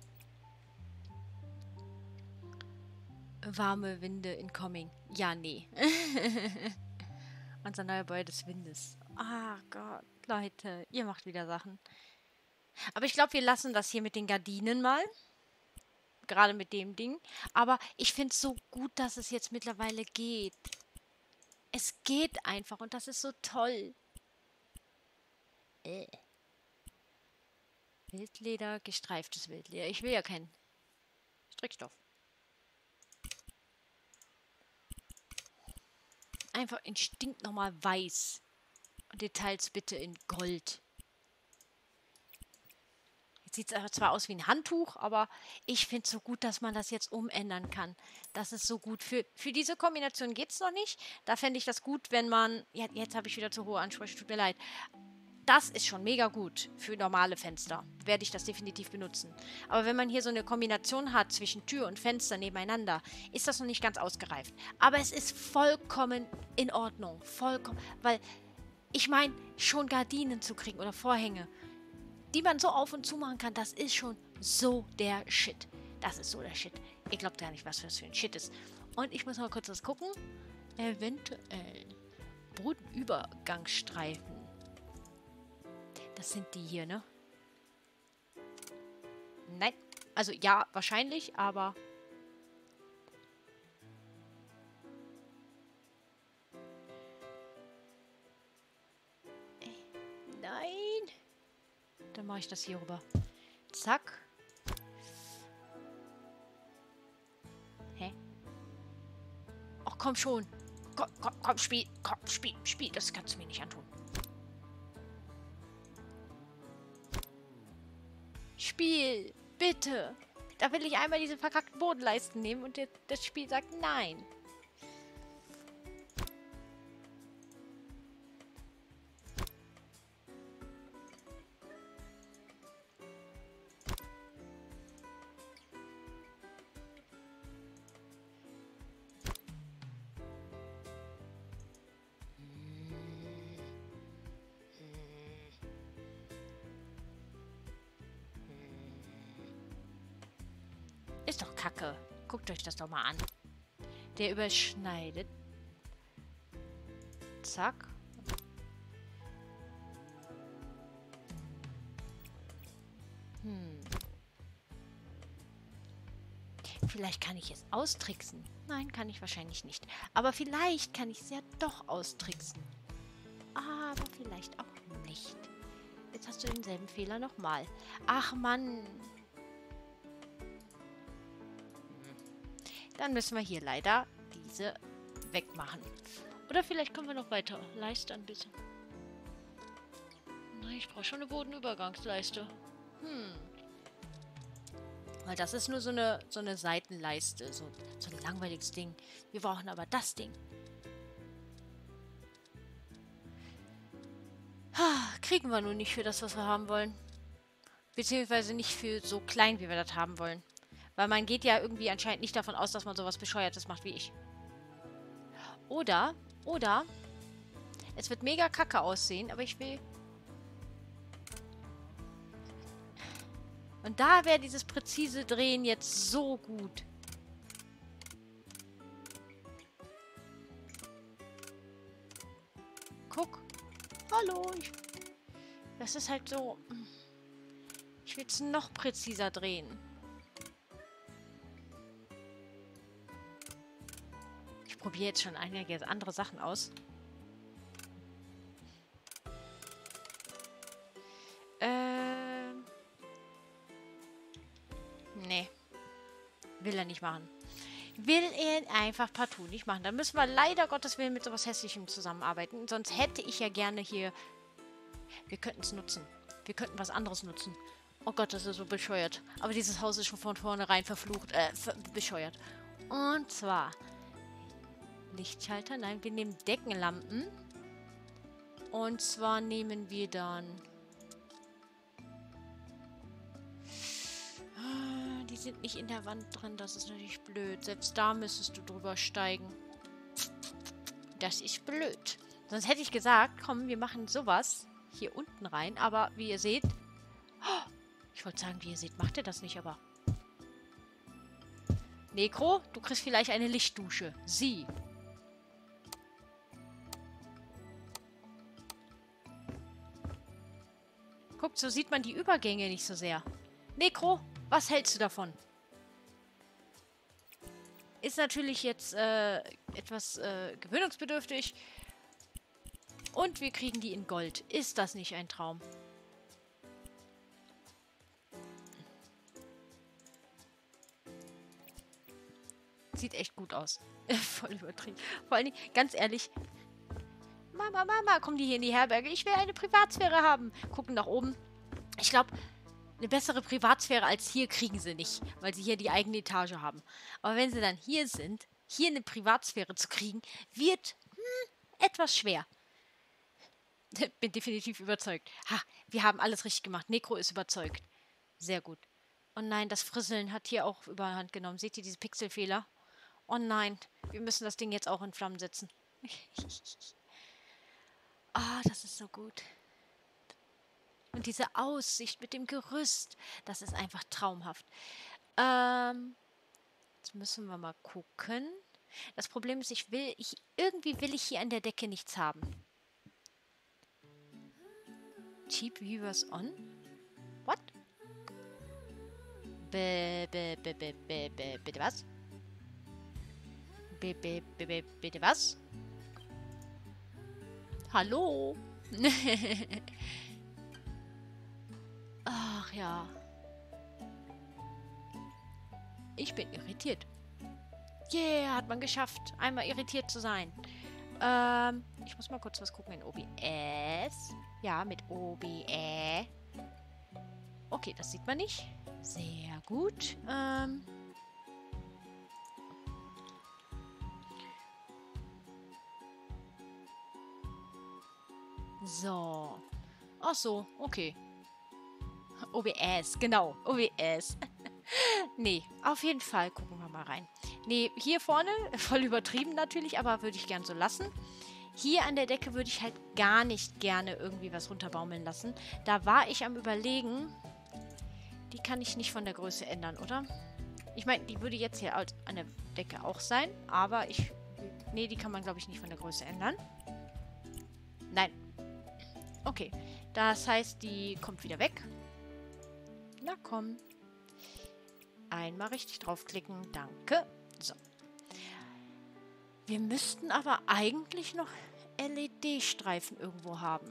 Warme Winde incoming. Ja, nee. Unser neuer Boy des Windes. Ah Gott, Leute, ihr macht wieder Sachen. Aber ich glaube, wir lassen das hier mit den Gardinen mal. Gerade mit dem Ding. Aber ich finde es so gut, dass es jetzt mittlerweile geht. Es geht einfach und das ist so toll. Wildleder, gestreiftes Wildleder. Ich will ja keinen Strickstoff. Einfach in stinknormal weiß. Und Details bitte in Gold. Jetzt sieht es zwar aus wie ein Handtuch, aber ich finde es so gut, dass man das jetzt umändern kann. Das ist so gut. Für diese Kombination geht es noch nicht. Da fände ich das gut, wenn man... Ja, jetzt habe ich wieder zu hohe Ansprüche, tut mir leid. Das ist schon mega gut für normale Fenster. Werde ich das definitiv benutzen. Aber wenn man hier so eine Kombination hat zwischen Tür und Fenster nebeneinander, ist das noch nicht ganz ausgereift. Aber es ist vollkommen in Ordnung. Vollkommen. Weil, ich meine, schon Gardinen zu kriegen oder Vorhänge, die man so auf und zu machen kann, das ist schon so der Shit. Das ist so der Shit. Ihr glaubt gar nicht, was das für ein Shit ist. Und ich muss mal kurz was gucken. Eventuell Bodenübergangsstreifen. Das sind die hier, ne? Nein. Also ja, wahrscheinlich, aber... Nein. Dann mache ich das hier rüber. Zack. Hä? Ach, komm schon. Komm, Spiel. Komm, Spiel. Das kannst du mir nicht antun. Spiel, bitte. Da will ich einmal diese verkackten Bodenleisten nehmen und das Spiel sagt nein. Decke. Guckt euch das doch mal an. Der überschneidet. Zack. Vielleicht kann ich es austricksen. Nein, kann ich wahrscheinlich nicht. Aber vielleicht kann ich es ja doch austricksen. Aber vielleicht auch nicht. Jetzt hast du denselben Fehler nochmal. Ach Mann. Dann müssen wir hier leider diese wegmachen. Oder vielleicht kommen wir noch weiter. Leiste ein bisschen. Nein, ich brauche schon eine Bodenübergangsleiste. Weil das ist nur so eine Seitenleiste. So ein langweiliges Ding. Wir brauchen aber das Ding. Kriegen wir nur nicht für das, was wir haben wollen. Beziehungsweise nicht für so klein, wie wir das haben wollen. Weil man geht ja irgendwie anscheinend nicht davon aus, dass man sowas Bescheuertes macht wie ich. Oder, es wird mega kacke aussehen, aber ich will... Und da wäre dieses präzise Drehen jetzt so gut. Guck. Hallo. Das ist halt so... Ich will es noch präziser drehen. Ich probiere jetzt schon einige andere Sachen aus. Nee. Will er nicht machen. Will er einfach partout nicht machen. Dann müssen wir leider Gottes Willen mit sowas Hässlichem zusammenarbeiten. Sonst hätte ich ja gerne hier... Wir könnten es nutzen. Wir könnten was anderes nutzen. Oh Gott, das ist so bescheuert. Aber dieses Haus ist schon von vornherein verflucht. Bescheuert. Und zwar... Lichtschalter? Nein, wir nehmen Deckenlampen. Und zwar nehmen wir dann... Die sind nicht in der Wand drin, das ist natürlich blöd. Selbst da müsstest du drüber steigen. Das ist blöd. Sonst hätte ich gesagt, komm, wir machen sowas hier unten rein. Aber wie ihr seht... Oh, ich wollte sagen, wie ihr seht, macht ihr das nicht, aber... Nekro, du kriegst vielleicht eine Lichtdusche. Sieh. Guckt, so sieht man die Übergänge nicht so sehr. Nekro, was hältst du davon? Ist natürlich jetzt etwas gewöhnungsbedürftig. Und wir kriegen die in Gold. Ist das nicht ein Traum? Sieht echt gut aus. Voll übertrieben. Vor allen Dingen, ganz ehrlich... Mama, Mama, kommen die hier in die Herberge? Ich will eine Privatsphäre haben. Gucken nach oben. Ich glaube, eine bessere Privatsphäre als hier kriegen sie nicht, weil sie hier die eigene Etage haben. Aber wenn sie dann hier sind, hier eine Privatsphäre zu kriegen, wird etwas schwer. Bin definitiv überzeugt. Ha, wir haben alles richtig gemacht. Nekro ist überzeugt. Sehr gut. Oh nein, das Frisseln hat hier auch überhand genommen. Seht ihr diese Pixelfehler? Oh nein, wir müssen das Ding jetzt auch in Flammen setzen. Ah, das ist so gut. Und diese Aussicht mit dem Gerüst, das ist einfach traumhaft. Jetzt müssen wir mal gucken. Das Problem ist, irgendwie will ich hier an der Decke nichts haben. Cheap Viewers on? What? Bitte was? Bitte was? Hallo? Ach ja. Ich bin irritiert. Yeah, hat man geschafft, einmal irritiert zu sein. Ich muss mal kurz was gucken in OBS. Ja, mit OBE. Okay, das sieht man nicht. Sehr gut. So. Ach so, okay. OBS, genau. OBS. Nee, auf jeden Fall gucken wir mal rein. Nee, hier vorne, voll übertrieben natürlich, aber würde ich gern so lassen. Hier an der Decke würde ich halt gar nicht gerne irgendwie was runterbaumeln lassen. Da war ich am Überlegen, die kann ich nicht von der Größe ändern, oder? Ich meine, die würde jetzt hier als an der Decke auch sein, aber ich... Nee, die kann man, glaube ich, nicht von der Größe ändern. Nein. Okay. Das heißt, die kommt wieder weg. Na komm. Einmal richtig draufklicken. Danke. So. Wir müssten aber eigentlich noch LED-Streifen irgendwo haben.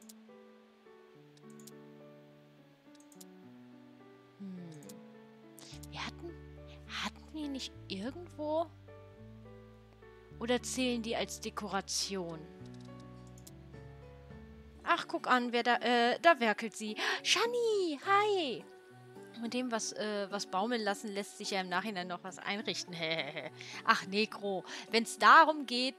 Wir hatten wir nicht irgendwo... Oder zählen die als Dekoration? Ach, guck an, wer da werkelt sie. Shani, hi! Mit dem, was baumeln lassen, lässt sich ja im Nachhinein noch was einrichten. Ach, Nekro, wenn es darum geht...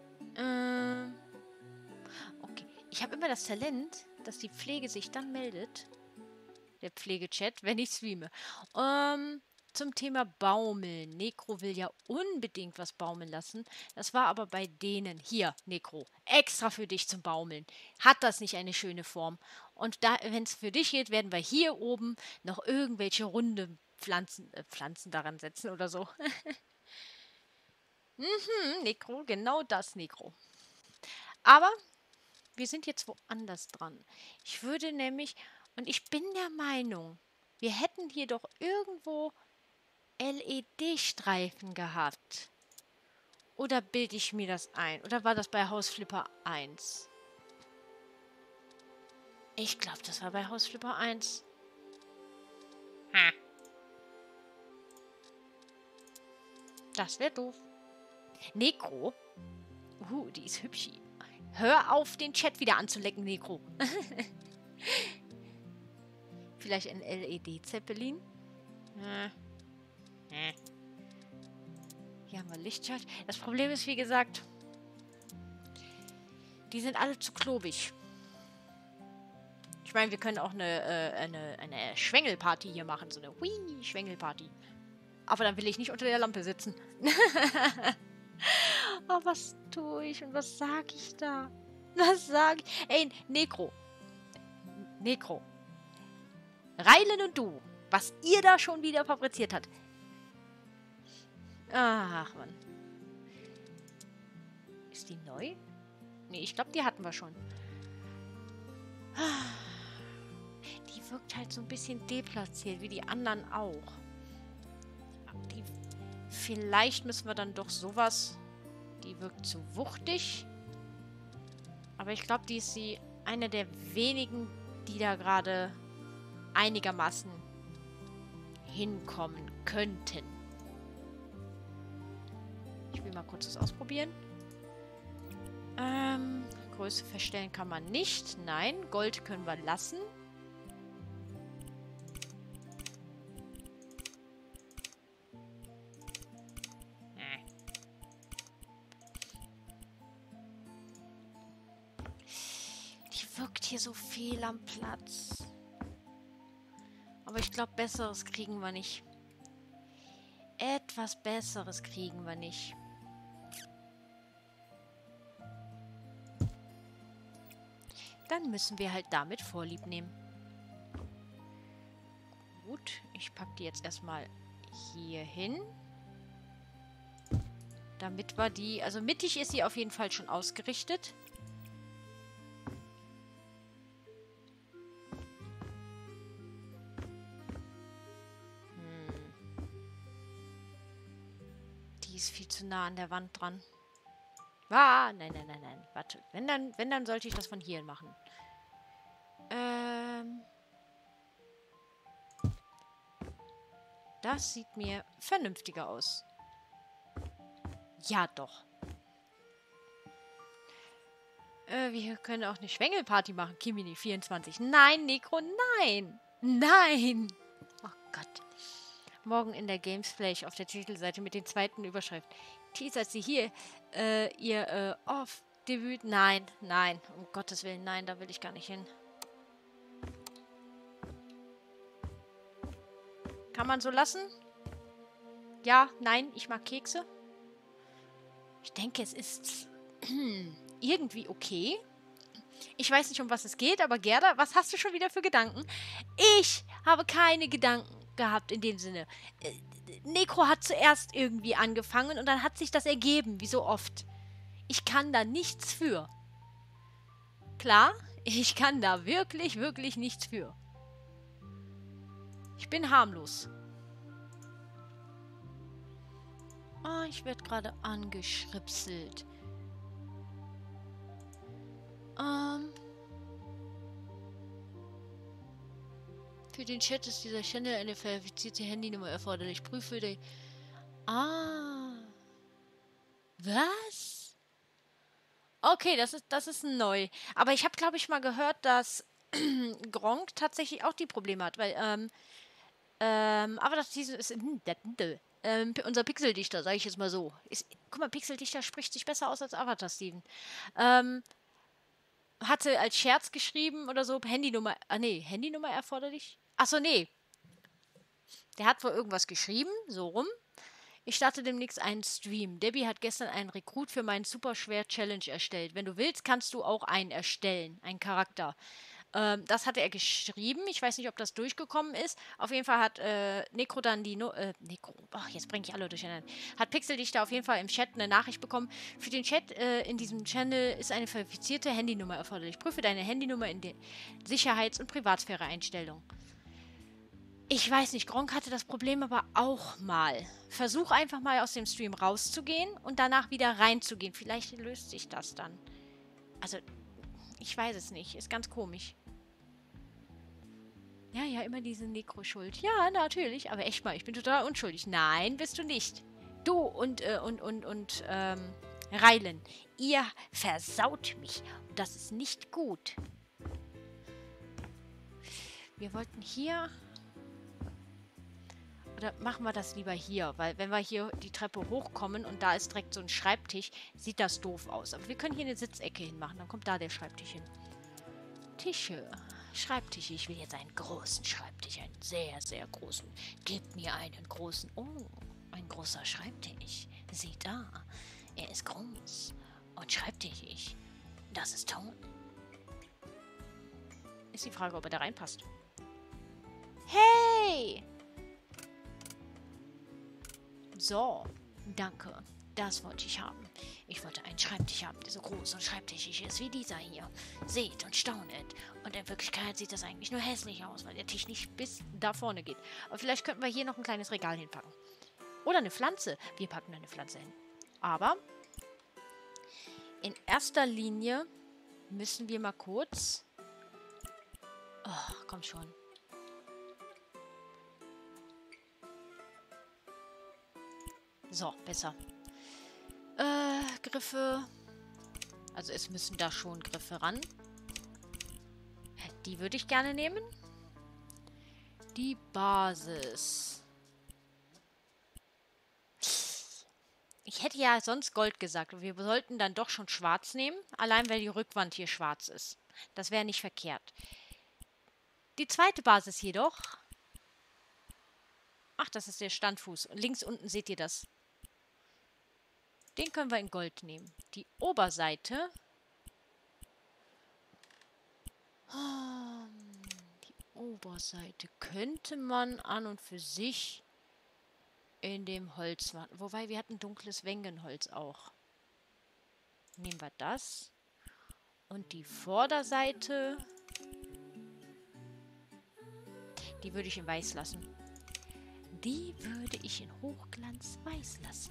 Okay, ich habe immer das Talent, dass die Pflege sich dann meldet. Der Pflegechat, wenn ich streame. Zum Thema Baumeln. Nekro will ja unbedingt was baumeln lassen. Das war aber bei denen. Hier, Nekro. Extra für dich zum Baumeln. Hat das nicht eine schöne Form? Und da, wenn es für dich geht, werden wir hier oben noch irgendwelche runde Pflanzen daran setzen oder so. Nekro, genau das, Nekro. Aber wir sind jetzt woanders dran. Ich würde nämlich, und ich bin der Meinung, wir hätten hier doch irgendwo LED-Streifen gehabt. Oder bilde ich mir das ein? Oder war das bei Hausflipper 1? Ich glaube, das war bei Hausflipper 1. Das wäre doof. Nekro? Die ist hübsch. Hör auf, den Chat wieder anzulecken, Nekro. Vielleicht ein LED-Zeppelin? Hier haben wir Lichtschalter. Das Problem ist, wie gesagt, die sind alle zu klobig. Ich meine, wir können auch eine Schwengelparty hier machen. So eine Schwengelparty. Aber dann will ich nicht unter der Lampe sitzen. Oh, was tue ich und was sage ich da? Was sage ich? Ey, Nekro. Nekro. Reilen und du. Was ihr da schon wieder fabriziert habt. Ach, Mann. Ist die neu? Nee, ich glaube, die hatten wir schon. Die wirkt halt so ein bisschen deplatziert, wie die anderen auch. Vielleicht müssen wir dann doch sowas... Die wirkt zu wuchtig. Aber ich glaube, die ist eine der wenigen, die da gerade einigermaßen hinkommen könnten. Ich will mal kurz das ausprobieren. Größe verstellen kann man nicht. Nein, Gold können wir lassen. Die wirkt hier so viel am Platz. Aber ich glaube, Besseres kriegen wir nicht. Etwas Besseres kriegen wir nicht. Dann müssen wir halt damit Vorlieb nehmen. Gut, ich packe die jetzt erstmal hier hin. Damit wir die... Also mittig ist sie auf jeden Fall schon ausgerichtet. Die ist viel zu nah an der Wand dran. Nein. Warte. Wenn dann sollte ich das von hier machen. Das sieht mir vernünftiger aus. Ja, doch. Wir können auch eine Schwengelparty machen. Kimini 24. Nein, Nekro, nein. Nein. Oh Gott. Morgen in der Gamesflash auf der Titelseite mit den zweiten Überschrift. Teasert sie hier ihr Off-Debüt? Nein, um Gottes Willen, nein, da will ich gar nicht hin. Kann man so lassen? Ja, nein, ich mag Kekse. Ich denke, es ist irgendwie okay. Ich weiß nicht, um was es geht, aber Gerda, was hast du schon wieder für Gedanken? Ich habe keine Gedanken. gehabt in dem Sinne. Necro hat zuerst irgendwie angefangen und dann hat sich das ergeben, wie so oft. Ich kann da nichts für. Klar, ich kann da wirklich, wirklich nichts für. Ich bin harmlos. Ah, ich werde gerade angeschripselt. Für den Chat ist dieser Channel eine verifizierte Handynummer erforderlich. Prüfe die... Ah. Was? Okay, das ist neu. Aber ich habe, glaube ich, mal gehört, dass Gronkh tatsächlich auch die Probleme hat, weil, aber das ist unser Pixeldichter, sage ich jetzt mal so. Guck mal, Pixeldichter spricht sich besser aus als Avatar, Steven. Hatte als Scherz geschrieben oder so, Handynummer, Handynummer erforderlich? Achso, nee. Der hat wohl irgendwas geschrieben, so rum. Ich starte demnächst einen Stream. Debbie hat gestern einen Rekrut für meinen Superschwer-Challenge erstellt. Wenn du willst, kannst du auch einen erstellen, einen Charakter. Das hatte er geschrieben. Ich weiß nicht, ob das durchgekommen ist. Auf jeden Fall hat Necro dann die... jetzt bringe ich alle durcheinander. Hat Pixeldichter auf jeden Fall im Chat eine Nachricht bekommen. Für den Chat in diesem Channel ist eine verifizierte Handynummer erforderlich. Prüfe deine Handynummer in den Sicherheits- und Privatsphäre-Einstellungen. Ich weiß nicht, Gronkh hatte das Problem aber auch mal. Versuch einfach mal aus dem Stream rauszugehen und danach wieder reinzugehen. Vielleicht löst sich das dann. Also, ich weiß es nicht. Ist ganz komisch. Ja, immer diese Necro-Schuld. Ja, natürlich. Aber echt mal, ich bin total unschuldig. Nein, bist du nicht. Du und Reilen. Ihr versaut mich. Und das ist nicht gut. Wir wollten hier... Oder machen wir das lieber hier, weil wenn wir hier die Treppe hochkommen und da ist direkt so ein Schreibtisch, sieht das doof aus. Aber wir können hier eine Sitzecke hinmachen, dann kommt da der Schreibtisch hin. Tische, Schreibtische. Ich will jetzt einen großen Schreibtisch, einen sehr, sehr großen. Gib mir einen großen... Oh, ein großer Schreibtisch. Sieh da, er ist groß und schreibtischig. Das ist toll. Ist die Frage, ob er da reinpasst. Hey! So, danke. Das wollte ich haben. Ich wollte einen Schreibtisch haben, der so groß und schreibtischig ist wie dieser hier. Seht und staunet. Und in Wirklichkeit sieht das eigentlich nur hässlich aus, weil der Tisch nicht bis da vorne geht. Aber vielleicht könnten wir hier noch ein kleines Regal hinpacken. Oder eine Pflanze. Wir packen eine Pflanze hin. Aber in erster Linie müssen wir mal kurz... Oh, komm schon. So, besser. Griffe. Also es müssen da schon Griffe ran. Die würde ich gerne nehmen. Die Basis. Ich hätte ja sonst Gold gesagt. Wir sollten dann doch schon schwarz nehmen. Allein weil die Rückwand hier schwarz ist. Das wäre nicht verkehrt. Die zweite Basis jedoch. Ach, das ist der Standfuß. Und links unten seht ihr das. Den können wir in Gold nehmen. Die Oberseite. Die Oberseite könnte man an und für sich in dem Holz machen. Wobei, wir hatten dunkles Wengenholz auch. Nehmen wir das. Und die Vorderseite, die würde ich in Weiß lassen. Die würde ich in Hochglanz weiß lassen.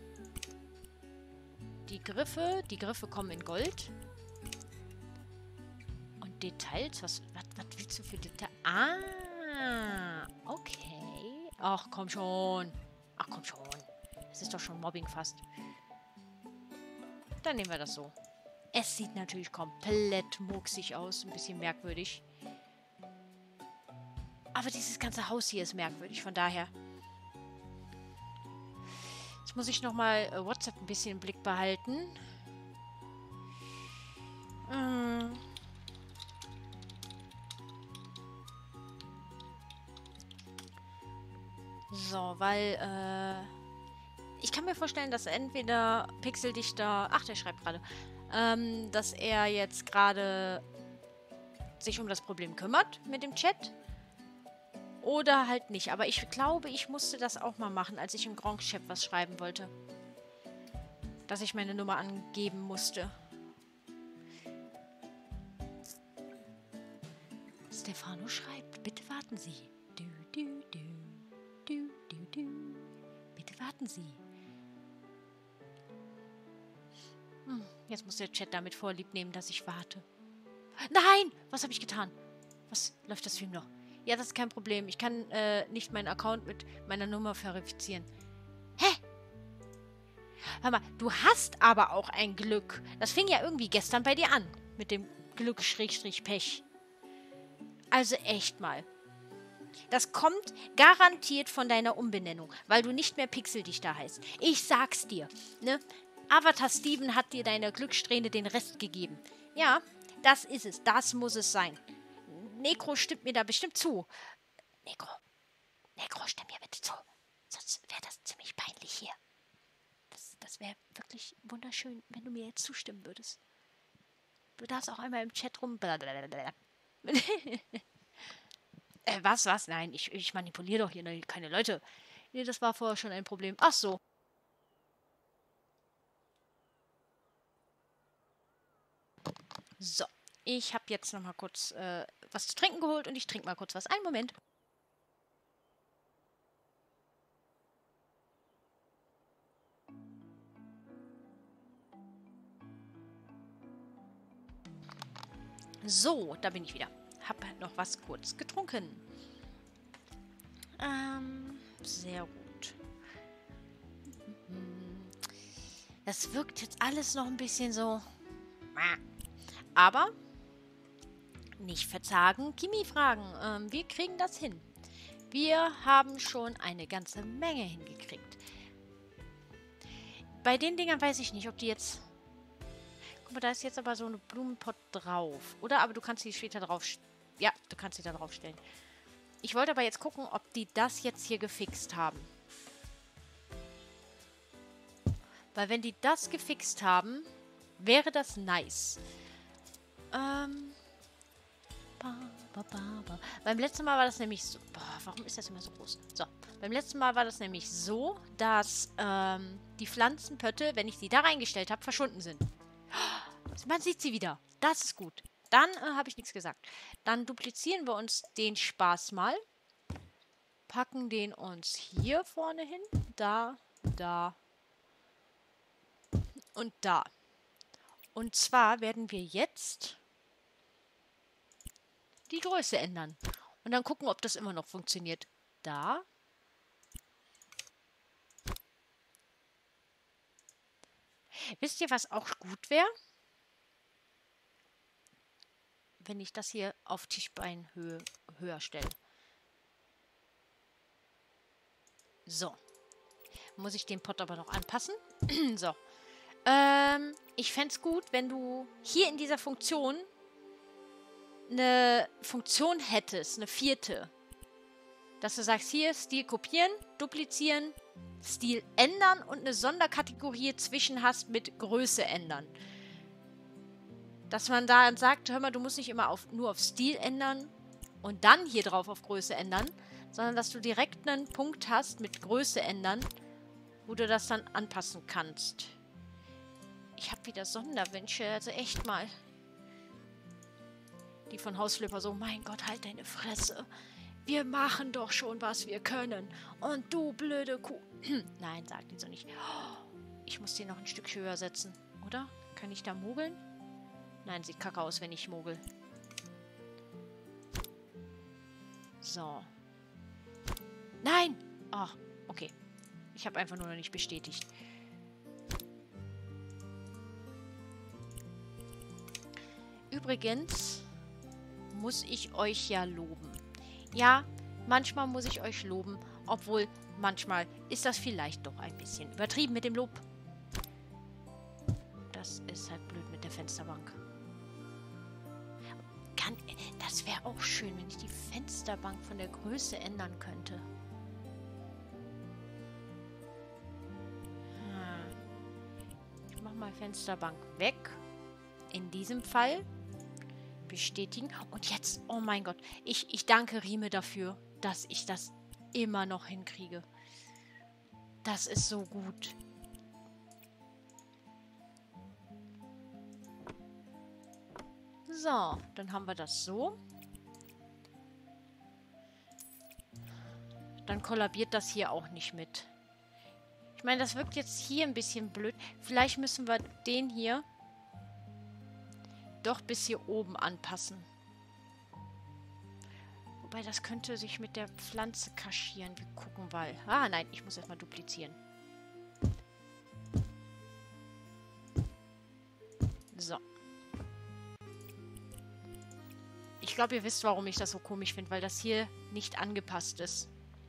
Die Griffe kommen in Gold. Und Details, was willst du für Details? Ah, okay. Ach, komm schon. Ach, komm schon. Das ist doch schon Mobbing fast. Dann nehmen wir das so. Es sieht natürlich komplett mucksig aus. Ein bisschen merkwürdig. Aber dieses ganze Haus hier ist merkwürdig. Von daher... Jetzt muss ich nochmal WhatsApp ein bisschen im Blick behalten. So, weil, ich kann mir vorstellen, dass entweder Pixeldichter... Ach, der schreibt gerade. Dass er jetzt gerade sich um das Problem kümmert mit dem Chat. Oder halt nicht. Aber ich glaube, ich musste das auch mal machen, als ich im Grand Chef was schreiben wollte. Dass ich meine Nummer angeben musste. Stefano schreibt, bitte warten Sie. Du, du, du, du, du, du. Bitte warten Sie. Jetzt muss der Chat damit vorlieb nehmen, dass ich warte. Nein! Was habe ich getan? Was läuft das Stream noch? Ja, das ist kein Problem. Ich kann nicht meinen Account mit meiner Nummer verifizieren. Hä? Hör mal, du hast aber auch ein Glück. Das fing ja irgendwie gestern bei dir an. Mit dem Glück-Pech. Also echt mal. Das kommt garantiert von deiner Umbenennung, weil du nicht mehr Pixeldichter heißt. Ich sag's dir, ne? Avatar Steven hat dir deine Glückssträhne den Rest gegeben. Ja, das ist es. Das muss es sein. Necro stimmt mir da bestimmt zu. Necro, stimm mir bitte zu. Sonst wäre das ziemlich peinlich hier. Das wäre wirklich wunderschön, wenn du mir jetzt zustimmen würdest. Du darfst auch einmal im Chat rum... Was? Nein, ich manipuliere doch hier keine Leute. Nee, das war vorher schon ein Problem. Ach so. So, ich habe jetzt noch mal kurz was zu trinken geholt und ich trinke mal kurz was. Einen Moment. So, da bin ich wieder. Hab noch was kurz getrunken. Sehr gut. Das wirkt jetzt alles noch ein bisschen so... Aber nicht verzagen, Kimi fragen. Wir kriegen das hin. Wir haben schon eine ganze Menge hingekriegt. Bei den Dingern weiß ich nicht, ob die jetzt... Guck mal, da ist jetzt aber so eine Blumenpott drauf. Oder? Aber du kannst sie später drauf... Ja, du kannst sie da drauf stellen. Ich wollte aber jetzt gucken, ob die das jetzt hier gefixt haben. Weil wenn die das gefixt haben, wäre das nice. Beim letzten Mal war das nämlich so... Boah, warum ist das immer so groß? So, beim letzten Mal war das nämlich so, dass die Pflanzenpötte, wenn ich sie da reingestellt habe, verschwunden sind. Man sieht sie wieder. Das ist gut. Dann habe ich nichts gesagt. Dann duplizieren wir uns den Spaß mal. Packen den uns hier vorne hin. Da, da und da. Und zwar werden wir jetzt die Größe ändern. Und dann gucken, ob das immer noch funktioniert. Da. Wisst ihr, was auch gut wäre? Wenn ich das hier auf Tischbeinhöhe höher stelle. So. Muss ich den Pot aber noch anpassen. So. Ich fände es gut, wenn du hier in dieser Funktion eine Funktion hättest, eine 4. Dass du sagst, hier Stil kopieren, duplizieren, Stil ändern und eine Sonderkategorie zwischen hast mit Größe ändern. Dass man da sagt, hör mal, du musst nicht immer nur auf Stil ändern und dann hier drauf auf Größe ändern, sondern dass du direkt einen Punkt hast mit Größe ändern, wo du das dann anpassen kannst. Ich habe wieder Sonderwünsche, also echt mal. Die von Hausflipper so, mein Gott, halt deine Fresse. Wir machen doch schon, was wir können. Und du blöde Kuh. Nein, sagt die so nicht. Ich muss den noch ein Stück höher setzen, oder? Kann ich da mogeln? Nein, sieht kacke aus, wenn ich mogel. So. Nein! Ach, okay. Ich habe einfach nur noch nicht bestätigt. Übrigens muss ich euch ja loben. Ja, manchmal muss ich euch loben, obwohl manchmal ist das vielleicht doch ein bisschen übertrieben mit dem Lob. Das ist halt blöd mit der Fensterbank. Das wäre auch schön, wenn ich die Fensterbank von der Größe ändern könnte. Ich mache mal Fensterbank weg. In diesem Fall bestätigen. Und jetzt, oh mein Gott, ich danke Rime dafür. dass ich das immer noch hinkriege. Das ist so gut. So, dann haben wir das so. Dann kollabiert das hier auch nicht mit. Ich meine, das wirkt jetzt hier ein bisschen blöd. Vielleicht müssen wir den hier doch bis hier oben anpassen. Wobei, das könnte sich mit der Pflanze kaschieren. Wir gucken mal. Ah, nein, ich muss erstmal duplizieren. So. Ich glaube, ihr wisst, warum ich das so komisch finde, weil das hier nicht angepasst ist.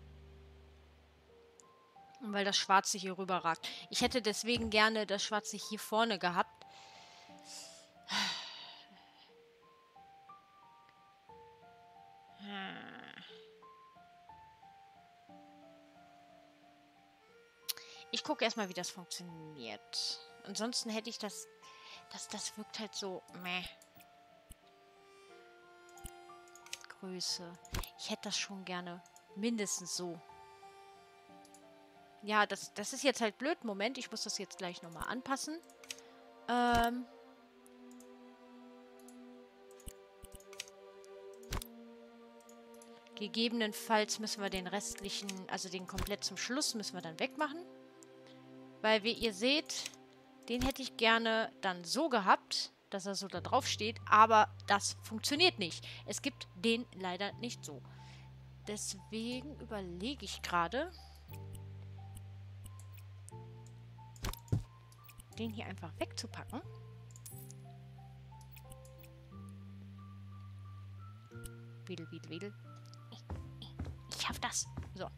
Und weil das Schwarze hier rüber ragt. Ich hätte deswegen gerne das Schwarze hier vorne gehabt. Ich gucke erstmal, wie das funktioniert. Ansonsten hätte ich das... Das wirkt halt so... Meh. Größe. Ich hätte das schon gerne mindestens so. Ja, das ist jetzt halt blöd. Moment, ich muss das jetzt gleich nochmal anpassen. Gegebenenfalls müssen wir den restlichen, also den komplett zum Schluss, müssen wir dann wegmachen. Weil, wie ihr seht, den hätte ich gerne dann so gehabt, dass er so da drauf steht. Aber das funktioniert nicht. Es gibt den leider nicht so. Deswegen überlege ich gerade, den hier einfach wegzupacken. Wedel, wedel, wedel. Ich schaff das. So.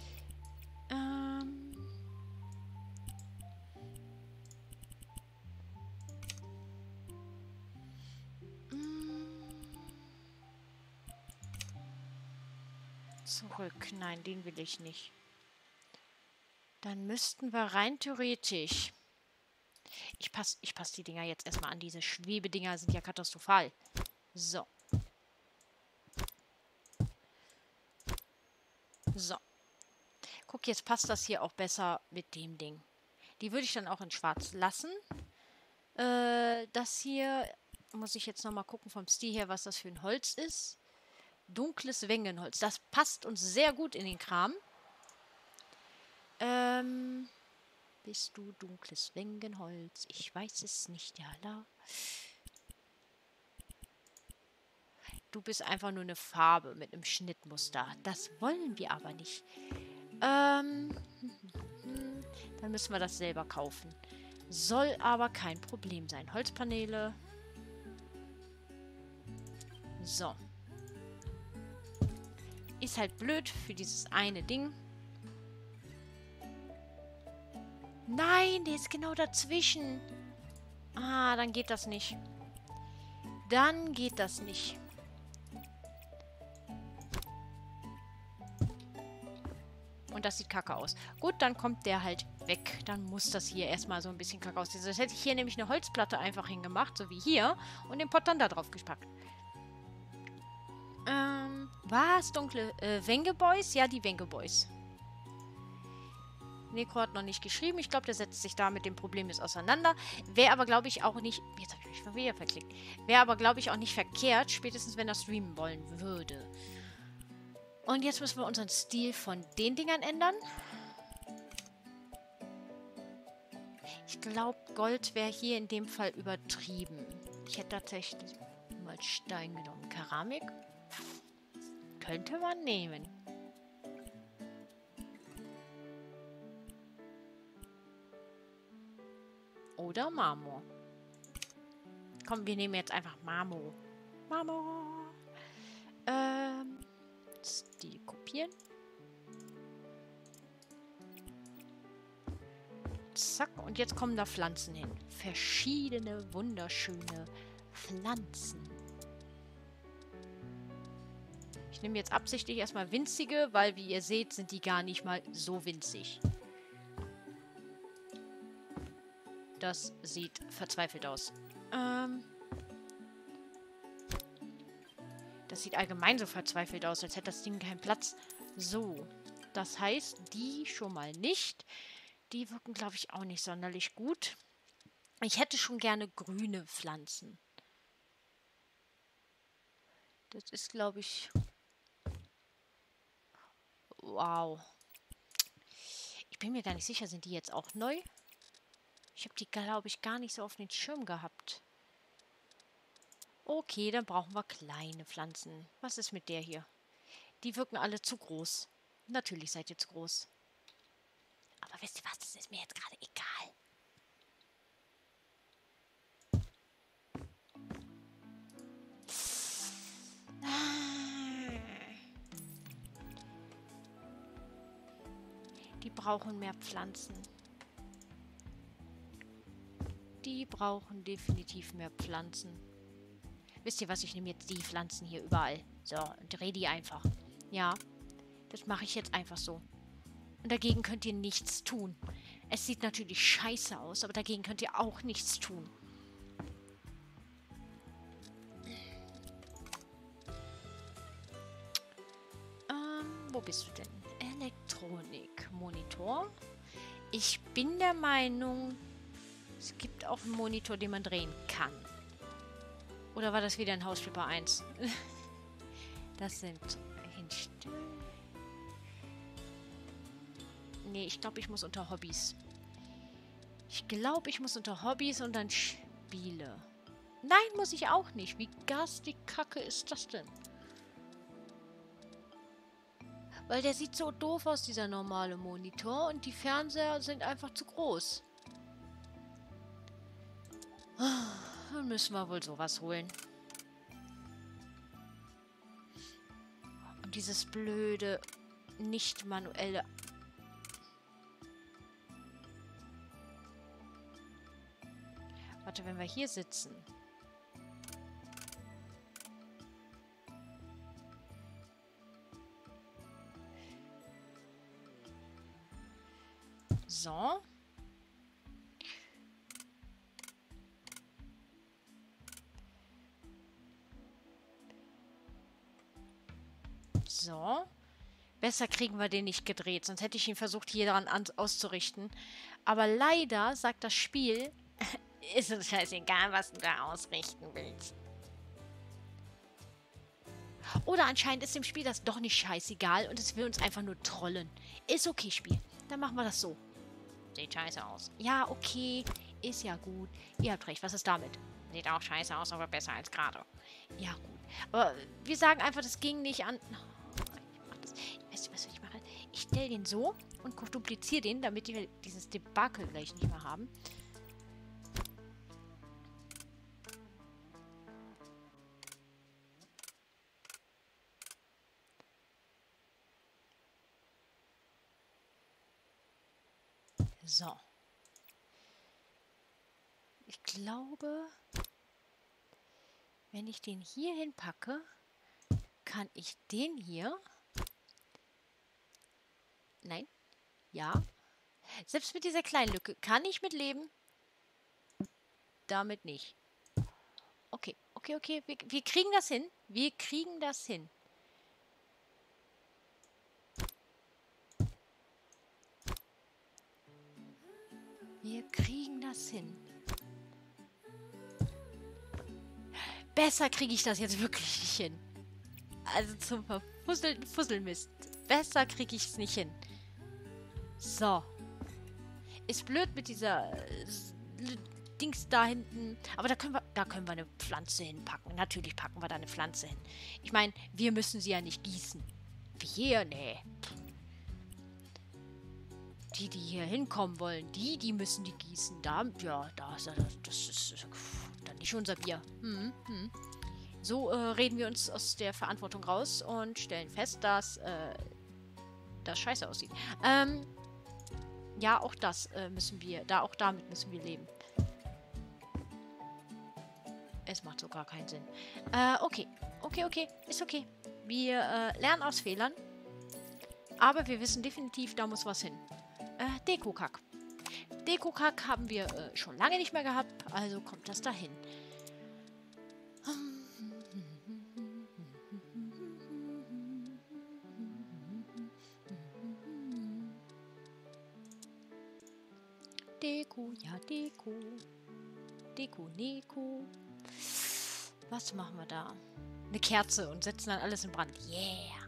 Zurück. Nein, den will ich nicht. Dann müssten wir rein theoretisch... Ich passe die Dinger jetzt erstmal an. Diese Schwebedinger sind ja katastrophal. So. So. Guck, jetzt passt das hier auch besser mit dem Ding. Die würde ich dann auch in schwarz lassen. Das hier muss ich jetzt nochmal gucken vom Stil her, was das für ein Holz ist. Dunkles Wengenholz. Das passt uns sehr gut in den Kram. Bist du dunkles Wengenholz? Ich weiß es nicht, ja, la. Du bist einfach nur eine Farbe mit einem Schnittmuster. Das wollen wir aber nicht. Dann müssen wir das selber kaufen. Soll aber kein Problem sein. Holzpaneele. So. Ist halt blöd für dieses eine Ding. Nein, der ist genau dazwischen. Ah, dann geht das nicht. Dann geht das nicht. Und das sieht kacke aus. Gut, dann kommt der halt weg. Dann muss das hier erstmal so ein bisschen kacke aussehen. Das hätte ich hier nämlich eine Holzplatte einfach hingemacht, so wie hier. Und den Pott dann da drauf gepackt. Was? Dunkle Wengeboys? Ja, die Wengeboys. Necro hat noch nicht geschrieben. Ich glaube, der setzt sich da mit dem Problem jetzt auseinander. Wäre aber, glaube ich, auch nicht... Jetzt habe ich mich mal wieder verklickt. Wäre aber, glaube ich, auch nicht verkehrt, spätestens wenn er streamen wollen würde. Und jetzt müssen wir unseren Stil von den Dingern ändern. Ich glaube, Gold wäre hier in dem Fall übertrieben. Ich hätte tatsächlich mal Stein genommen. Keramik könnte man nehmen. Oder Marmor. Komm, wir nehmen jetzt einfach Marmor. Marmor. Stil kopieren. Zack. Und jetzt kommen da Pflanzen hin. Verschiedene, wunderschöne Pflanzen. Ich nehme jetzt absichtlich erstmal winzige, weil, wie ihr seht, sind die gar nicht mal so winzig. Das Das sieht allgemein so verzweifelt aus, als hätte das Ding keinen Platz. So, das heißt, die schon mal nicht. Die wirken, glaube ich, auch nicht sonderlich gut. Ich hätte schon gerne grüne Pflanzen. Das ist, glaube ich... Wow. Ich bin mir gar nicht sicher, sind die jetzt auch neu? Ich habe die, glaube ich, gar nicht so auf den Schirm gehabt. Okay, dann brauchen wir kleine Pflanzen. Was ist mit der hier? Die wirken alle zu groß. Natürlich seid ihr zu groß. Aber wisst ihr was, das ist mir jetzt gerade egal. Die brauchen mehr Pflanzen. Die brauchen definitiv mehr Pflanzen. Wisst ihr was, ich nehme jetzt die Pflanzen hier überall. So, und drehe die einfach. Ja, das mache ich jetzt einfach so. Und dagegen könnt ihr nichts tun. Es sieht natürlich scheiße aus, aber dagegen könnt ihr auch nichts tun. Wo bist du denn? Elektronik, Monitor. Ich bin der Meinung, es gibt auch einen Monitor, den man drehen kann. Oder war das wieder ein Hausflipper 1? Das sind Hinstellen. Nee, ich glaube, ich muss unter Hobbys. Ich glaube, ich muss unter Hobbys und dann Spiele. Nein, muss ich auch nicht. Wie garstig Kacke ist das denn? Weil der sieht so doof aus, dieser normale Monitor. Und die Fernseher sind einfach zu groß. Dann müssen wir wohl sowas holen. Und dieses blöde, nicht manuelle... Warte, wenn wir hier sitzen... So. So. Besser kriegen wir den nicht gedreht, sonst hätte ich ihn versucht, hier dran auszurichten. Aber leider sagt das Spiel, ist es scheißegal, was du da ausrichten willst. Oder anscheinend ist dem Spiel das doch nicht scheißegal und es will uns einfach nur trollen. Ist okay, Spiel. Dann machen wir das so. Sieht scheiße aus. Ja, okay. Ist ja gut. Ihr habt recht. Was ist damit? Sieht auch scheiße aus, aber besser als gerade. Ja, gut. Aber wir sagen einfach, das ging nicht an... Ich mach das. Weißt du, was ich mache? Ich stelle den so und dupliziere den, damit wir dieses Debakel gleich nicht mehr haben. So. Ich glaube, wenn ich den hier hinpacke, kann ich den hier... Nein. Ja. Selbst mit dieser kleinen Lücke kann ich mit leben. Damit nicht. Okay, okay, okay. Wir kriegen das hin. Wir kriegen das hin. Wir kriegen das hin. Besser kriege ich das jetzt wirklich nicht hin. Also zum verfusselten Fusselmist. Besser kriege ich es nicht hin. So. Ist blöd mit dieser Dings da hinten. Aber da können wir eine Pflanze hinpacken. Natürlich packen wir da eine Pflanze hin. Ich meine, wir müssen sie ja nicht gießen. Wir? Nee. Die hier hinkommen wollen, die müssen die gießen. Da, ja, das ist dann nicht unser Bier. So reden wir uns aus der Verantwortung raus und stellen fest, dass das scheiße aussieht. Ja, auch das müssen wir, auch damit müssen wir leben. Es macht so gar keinen Sinn. Okay. Okay. Ist okay. Wir lernen aus Fehlern. Aber wir wissen definitiv, da muss was hin. Dekokack. Dekokack haben wir schon lange nicht mehr gehabt, also kommt das dahin. Deko, ja, Deko. Deko, Neko. Was machen wir da? Eine Kerze und setzen dann alles in Brand. Yeah.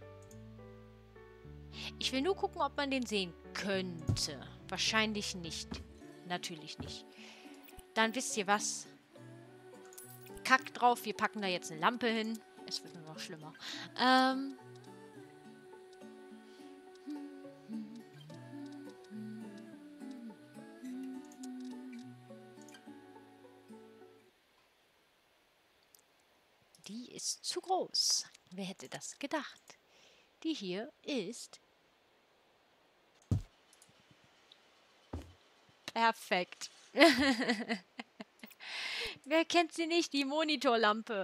Ich will nur gucken, ob man den sehen könnte. Wahrscheinlich nicht. Natürlich nicht. Dann wisst ihr was? Kack drauf. Wir packen da jetzt eine Lampe hin. Es wird nur noch schlimmer. Die ist zu groß. Wer hätte das gedacht? Die hier ist perfekt. Wer kennt sie nicht? Die Monitorlampe.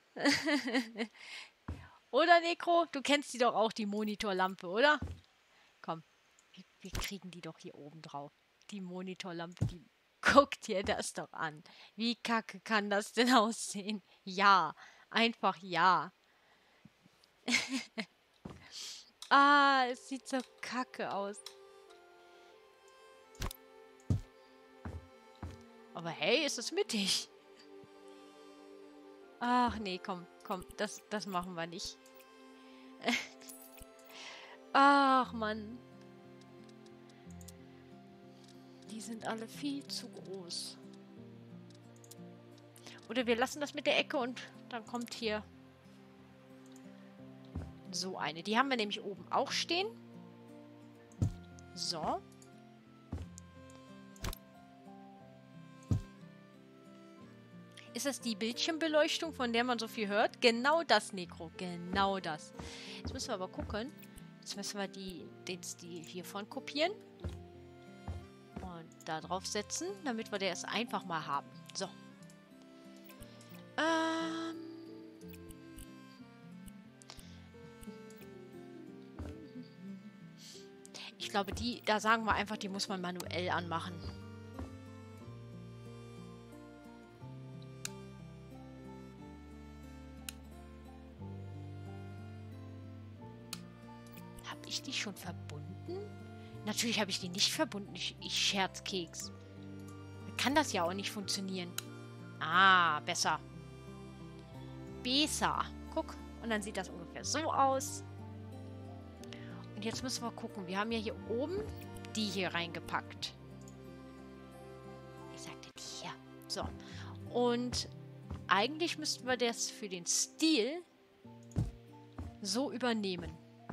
Oder, Nekro? Du kennst sie doch auch, die Monitorlampe, oder? Komm, wir kriegen die doch hier oben drauf. Die Monitorlampe, die... Guckt dir das doch an. Wie kacke kann das denn aussehen? Ja, einfach ja. Ah, es sieht so kacke aus. Aber hey, ist es mittig? Ach nee, komm, das machen wir nicht. Ach Mann. Die sind alle viel zu groß. Oder wir lassen das mit der Ecke und dann kommt hier so eine. Die haben wir nämlich oben auch stehen. So. Ist das die Bildschirmbeleuchtung, von der man so viel hört? Genau das, Nekro. Genau das. Jetzt müssen wir aber gucken. Jetzt müssen wir den Stil hiervon kopieren. Und da drauf setzen, damit wir das einfach mal haben. So. Ich glaube, da sagen wir einfach, die muss man manuell anmachen. Habe ich die schon verbunden? Natürlich habe ich die nicht verbunden. Ich Scherzkeks. Kann das ja auch nicht funktionieren. Ah, besser. Besser. Guck. Und dann sieht das ungefähr so aus. Und jetzt müssen wir gucken. Wir haben ja hier oben die hier reingepackt. Ich sagte die hier. So. Und eigentlich müssten wir das für den Stil so übernehmen.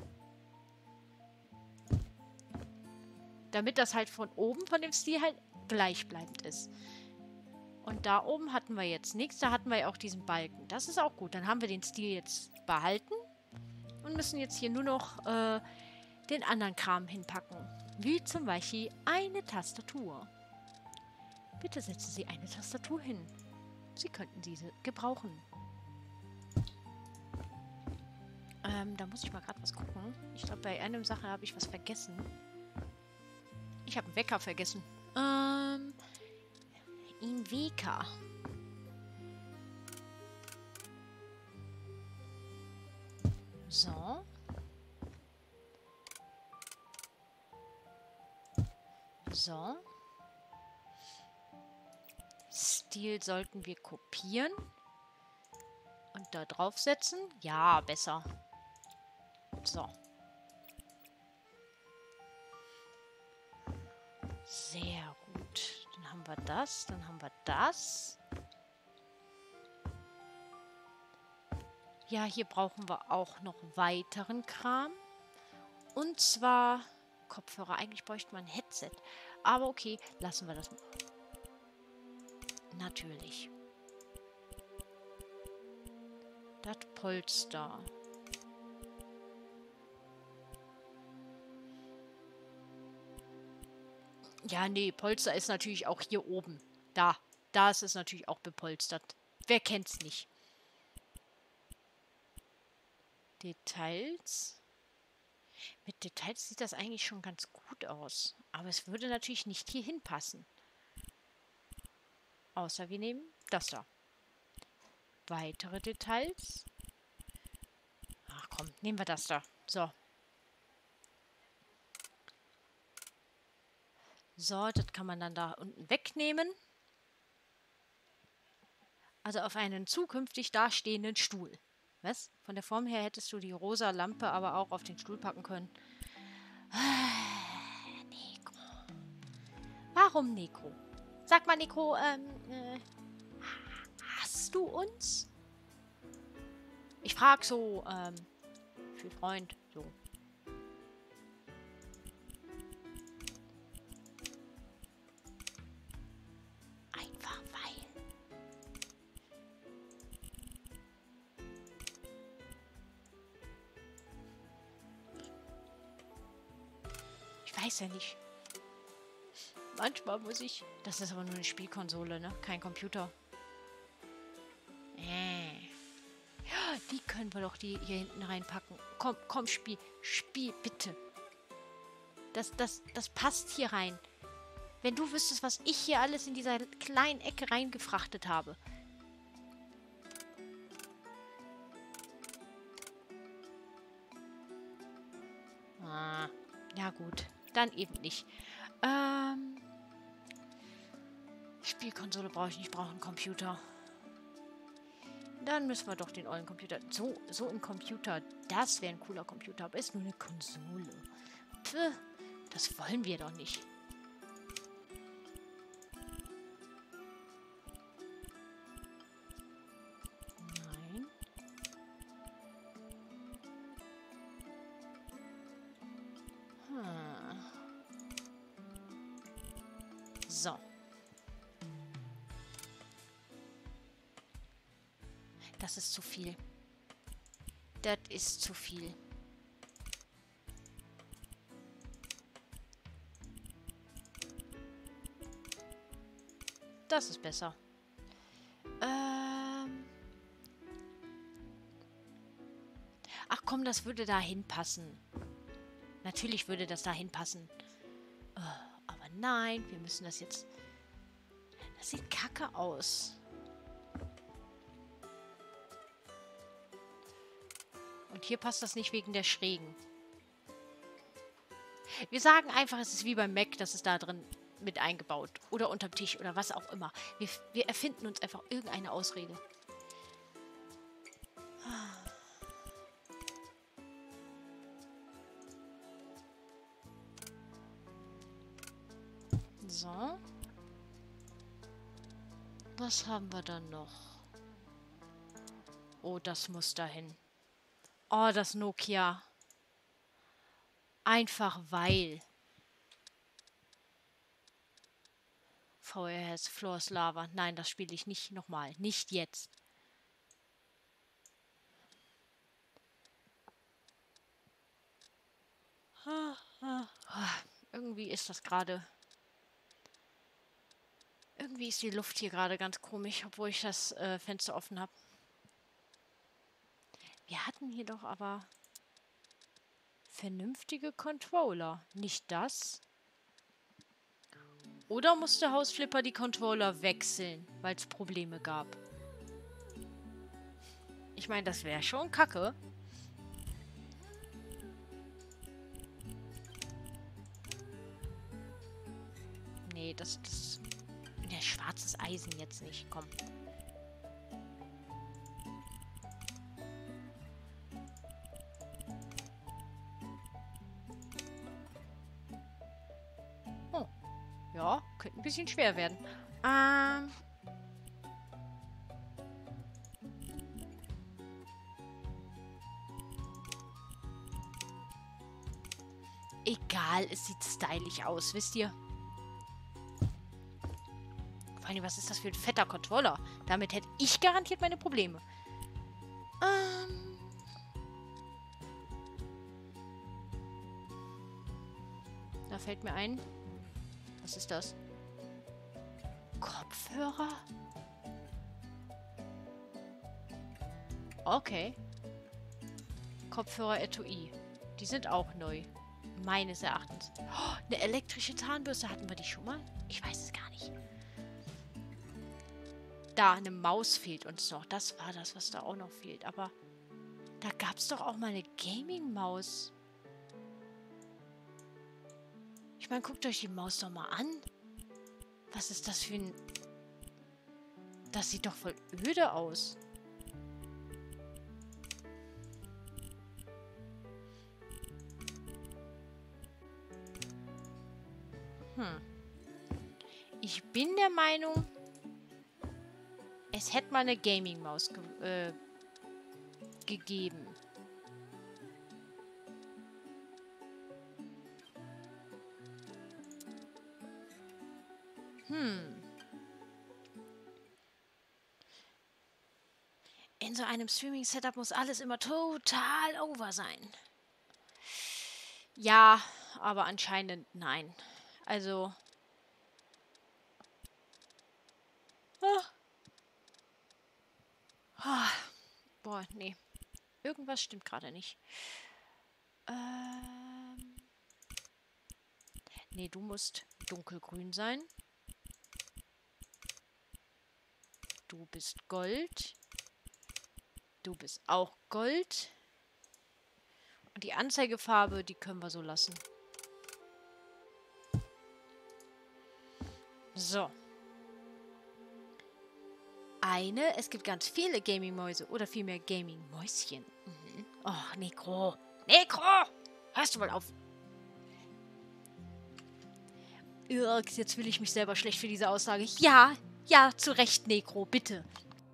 Damit das halt von oben, von dem Stil halt gleichbleibend ist. Und da oben hatten wir jetzt nichts. Da hatten wir ja auch diesen Balken. Das ist auch gut. Dann haben wir den Stil jetzt behalten. Und müssen jetzt hier nur noch den anderen Kram hinpacken. Wie zum Beispiel eine Tastatur. Bitte setzen Sie eine Tastatur hin. Sie könnten diese gebrauchen. Da muss ich mal gerade was gucken. Ich glaube, bei einer Sache habe ich was vergessen. Ich habe einen Wecker vergessen. Inwecker. So. So. Stil sollten wir kopieren. Und da draufsetzen. Ja, besser. So. Sehr gut. Dann haben wir das. Dann haben wir das. Ja, hier brauchen wir auch noch weiteren Kram. Und zwar Kopfhörer. Eigentlich bräuchte man ein Headset. Aber okay, lassen wir das. Natürlich. Das Polster. Ja, nee, Polster ist natürlich auch hier oben. Da ist es natürlich auch bepolstert. Wer kennt's nicht? Details. Mit Details sieht das eigentlich schon ganz gut aus. Aber es würde natürlich nicht hier hinpassen. Außer wir nehmen das da. Weitere Details. Ach komm, nehmen wir das da. So. So, das kann man dann da unten wegnehmen. Also auf einen zukünftig dastehenden Stuhl. Was? Von der Form her hättest du die rosa Lampe aber auch auf den Stuhl packen können. Neko. Warum Neko? Sag mal, Neko, hast du uns? Ich frag so, für Freund, so. Einfach weil. Ich weiß ja nicht. Manchmal muss ich... Das ist aber nur eine Spielkonsole, ne? Kein Computer. Ja, die können wir doch hier hinten reinpacken. Komm, komm, Spiel. Spiel, bitte. Das passt hier rein. Wenn du wüsstest, was ich hier alles in dieser kleinen Ecke reingefrachtet habe. Ah, ja gut. Dann eben nicht. Spielkonsole brauche ich nicht. Ich brauche einen Computer. Dann müssen wir doch den ollen Computer... So ein Computer. Das wäre ein cooler Computer. Aber ist nur eine Konsole. Pff, das wollen wir doch nicht. Nein. So. Das ist zu viel. Das ist zu viel. Das ist besser. Ach komm, das würde da hinpassen. Natürlich würde das da hinpassen. Aber nein, wir müssen das jetzt... Das sieht kacke aus. Und hier passt das nicht wegen der Schrägen. Wir sagen einfach, es ist wie beim Mac, das ist da drin mit eingebaut. Oder unterm Tisch oder was auch immer. Wir erfinden uns einfach irgendeine Ausrede. So. Was haben wir dann noch? Oh, das muss dahin. Oh, das Nokia. Einfach weil. VRS, Floors Lava. Nein, das spiele ich nicht nochmal. Nicht jetzt. Irgendwie ist das gerade... Irgendwie ist die Luft hier gerade ganz komisch, obwohl ich das Fenster offen habe. Wir hatten hier doch aber vernünftige Controller. Nicht das? Oder musste Hausflipper die Controller wechseln, weil es Probleme gab? Ich meine, das wäre schon kacke. Nee, das... Ja, schwarzes Eisen jetzt nicht. Komm. Oh. Ja, könnte ein bisschen schwer werden. Egal, es sieht stylisch aus, wisst ihr? Vor allem, was ist das für ein fetter Controller? Damit hätte ich garantiert meine Probleme. Da fällt mir ein. Was ist das? Kopfhörer? Okay. Kopfhörer Etui. Die sind auch neu. Meines Erachtens. Oh, eine elektrische Zahnbürste. Hatten wir die schon mal? Ich weiß es gar nicht. Da, eine Maus fehlt uns noch. Das war das, was da auch noch fehlt. Aber da gab es doch auch mal eine Gaming-Maus. Ich meine, guckt euch die Maus doch mal an. Was ist das für ein... Das sieht doch voll öde aus. Ich bin der Meinung, es hätte mal eine Gaming-Maus gegeben. In so einem Streaming-Setup muss alles immer total over sein. Ja, aber anscheinend nein. Also... Boah, nee. Irgendwas stimmt gerade nicht. Nee, du musst dunkelgrün sein. Du bist Gold. Du bist auch Gold. Und die Anzeigefarbe, die können wir so lassen. So. Es gibt ganz viele Gaming-Mäuse. Oder vielmehr Gaming-Mäuschen. Mhm. Oh, Necro. Necro! Hörst du mal auf? Jetzt will ich mich selber schlecht für diese Aussage. Ja, ja, zu Recht, Necro, bitte.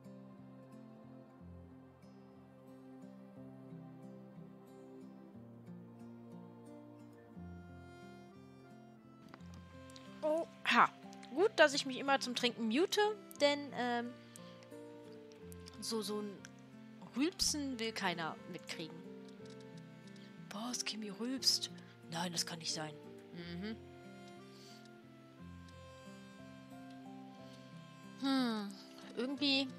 Oha. Gut, dass ich mich immer zum Trinken mute, denn so ein Rülpsen will keiner mitkriegen. Was, Kimi rülpst? Nein, das kann nicht sein. Mhm. Irgendwie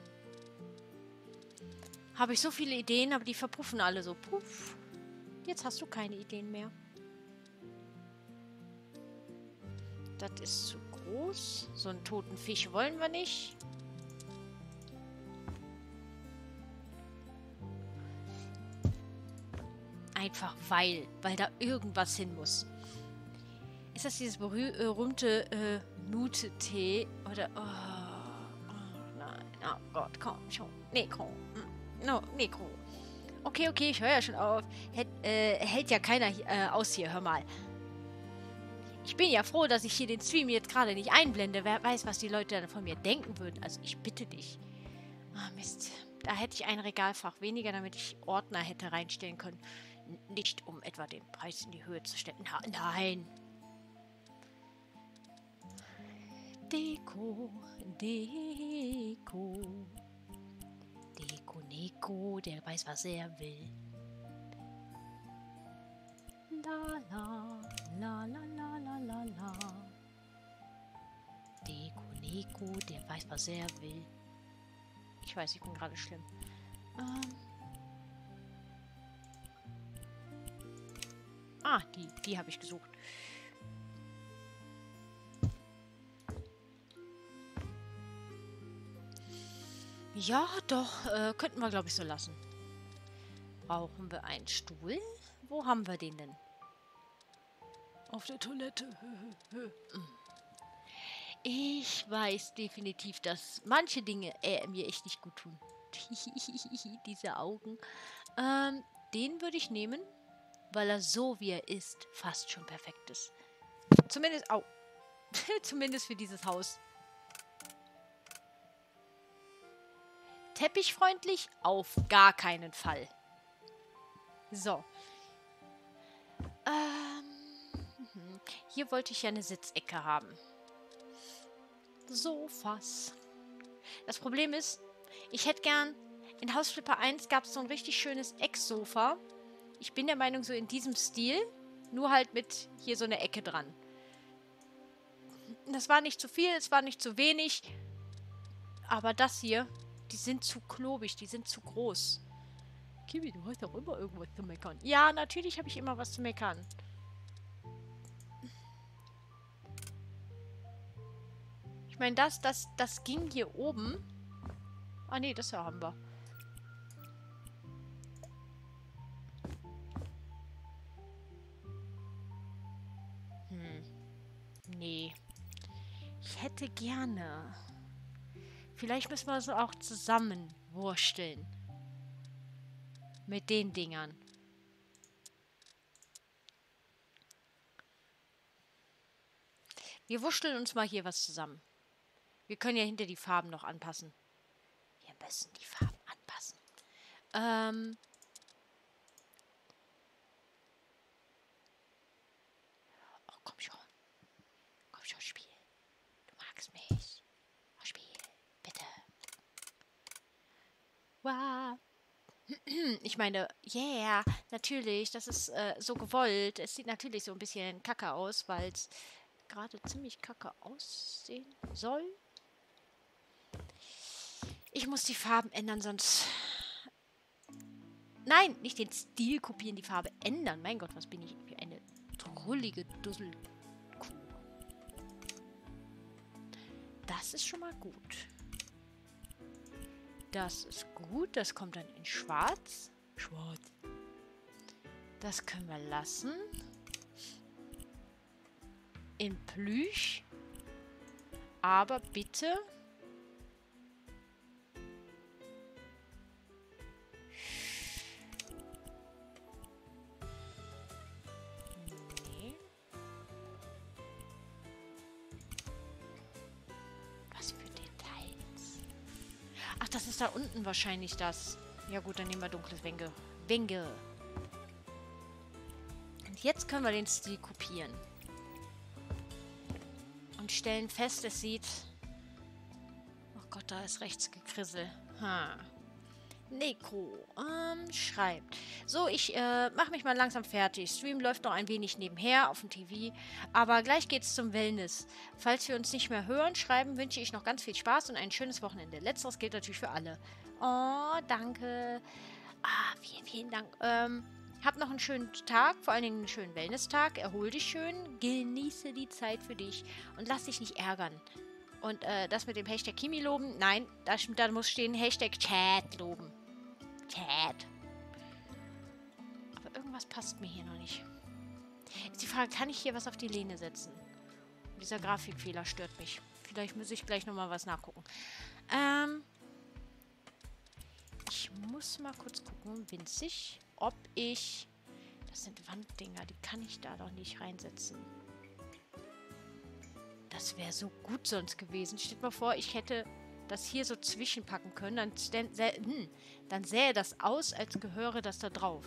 habe ich so viele Ideen, aber die verpuffen alle so. Puff. Jetzt hast du keine Ideen mehr. Das ist zu groß. So einen toten Fisch wollen wir nicht. Einfach weil da irgendwas hin muss. Ist das dieses berühmte Nute-Tee? Oder... Oh, nein. Oh Gott, komm schon. Necro. No, Necro. Okay, ich höre ja schon auf. Hält ja keiner aus hier, hör mal. Ich bin ja froh, dass ich hier den Stream jetzt gerade nicht einblende. Wer weiß, was die Leute dann von mir denken würden. Also ich bitte dich. Ah, Mist. Da hätte ich ein Regalfach weniger, damit ich Ordner hätte reinstellen können. Nicht, um etwa den Preis in die Höhe zu stellen. Nein. Deko, Deko. Deko, Neko, der weiß, was er will. La, la, la, la, la, la, la, la. Deko, Neko, der weiß, was er will. Ich weiß, ich bin gerade schlimm. Die habe ich gesucht. Ja, doch, könnten wir, glaube ich, so lassen. Brauchen wir einen Stuhl? Wo haben wir den denn? Auf der Toilette. Ich weiß definitiv, dass manche Dinge mir echt nicht gut tun. Diese Augen. Den würde ich nehmen, weil er so, wie er ist, fast schon perfekt ist. Zumindest, zumindest für dieses Haus. Teppichfreundlich? Auf gar keinen Fall. So. Hier wollte ich ja eine Sitzecke haben. Sofas. Das Problem ist, ich hätte gern... In House Flipper 1 gab es so ein richtig schönes Ecksofa. Ich bin der Meinung, so in diesem Stil. Nur halt mit hier so eine Ecke dran. Das war nicht zu viel, es war nicht zu wenig. Aber das hier, die sind zu klobig, die sind zu groß. Kimi, du hast doch immer irgendwas zu meckern. Ja, natürlich habe ich immer was zu meckern. Ich meine, das ging hier oben. Ah, nee, das haben wir. Nee. Ich hätte gerne. Vielleicht müssen wir es auch zusammen wursteln. Mit den Dingern. Wir wursteln uns mal hier was zusammen. Wir können ja hinter die Farben noch anpassen. Wir müssen die Farben anpassen. Oh, komm schon. Komm schon, Spiel. Du magst mich. Oh, Spiel. Bitte. Wow. Ich meine, yeah, natürlich, das ist so gewollt. Es sieht natürlich so ein bisschen kacke aus, weil es gerade ziemlich kacke aussehen soll. Ich muss die Farben ändern, sonst... Nein, nicht den Stil kopieren, die Farbe ändern. Mein Gott, was bin ich für eine trullige Dusselkuh. Das ist schon mal gut. Das ist gut. Das kommt dann in Schwarz. Schwarz. Das können wir lassen. In Plüsch. Aber bitte... Nee. Was für Details. Ach, das ist da unten wahrscheinlich das. Ja gut, dann nehmen wir dunkles Wenge. Und jetzt können wir den Stil kopieren. Und stellen fest, es sieht... Oh Gott, da ist rechts gekrissel. Neko, schreibt. So, ich mache mich mal langsam fertig. Stream läuft noch ein wenig nebenher auf dem TV, aber gleich geht's zum Wellness. Falls wir uns nicht mehr hören, schreiben, wünsche ich noch ganz viel Spaß und ein schönes Wochenende. Letzteres gilt natürlich für alle. Oh, danke. Vielen, vielen Dank. Hab noch einen schönen Tag, vor allen Dingen einen schönen Wellness-Tag. Erhol dich schön, genieße die Zeit für dich und lass dich nicht ärgern. Und das mit dem Hashtag Kimi loben, nein, da muss stehen Hashtag Chat loben. Chat. Aber irgendwas passt mir hier noch nicht. Ist die Frage, kann ich hier was auf die Lehne setzen? Dieser Grafikfehler stört mich. Vielleicht muss ich gleich nochmal was nachgucken. Ich muss mal kurz gucken, winzig, ob ich... Das sind Wanddinger, die kann ich da doch nicht reinsetzen. Das wäre so gut sonst gewesen. Stellt mal vor, ich hätte das hier so zwischenpacken können. Dann sähe das aus, als gehöre das da drauf.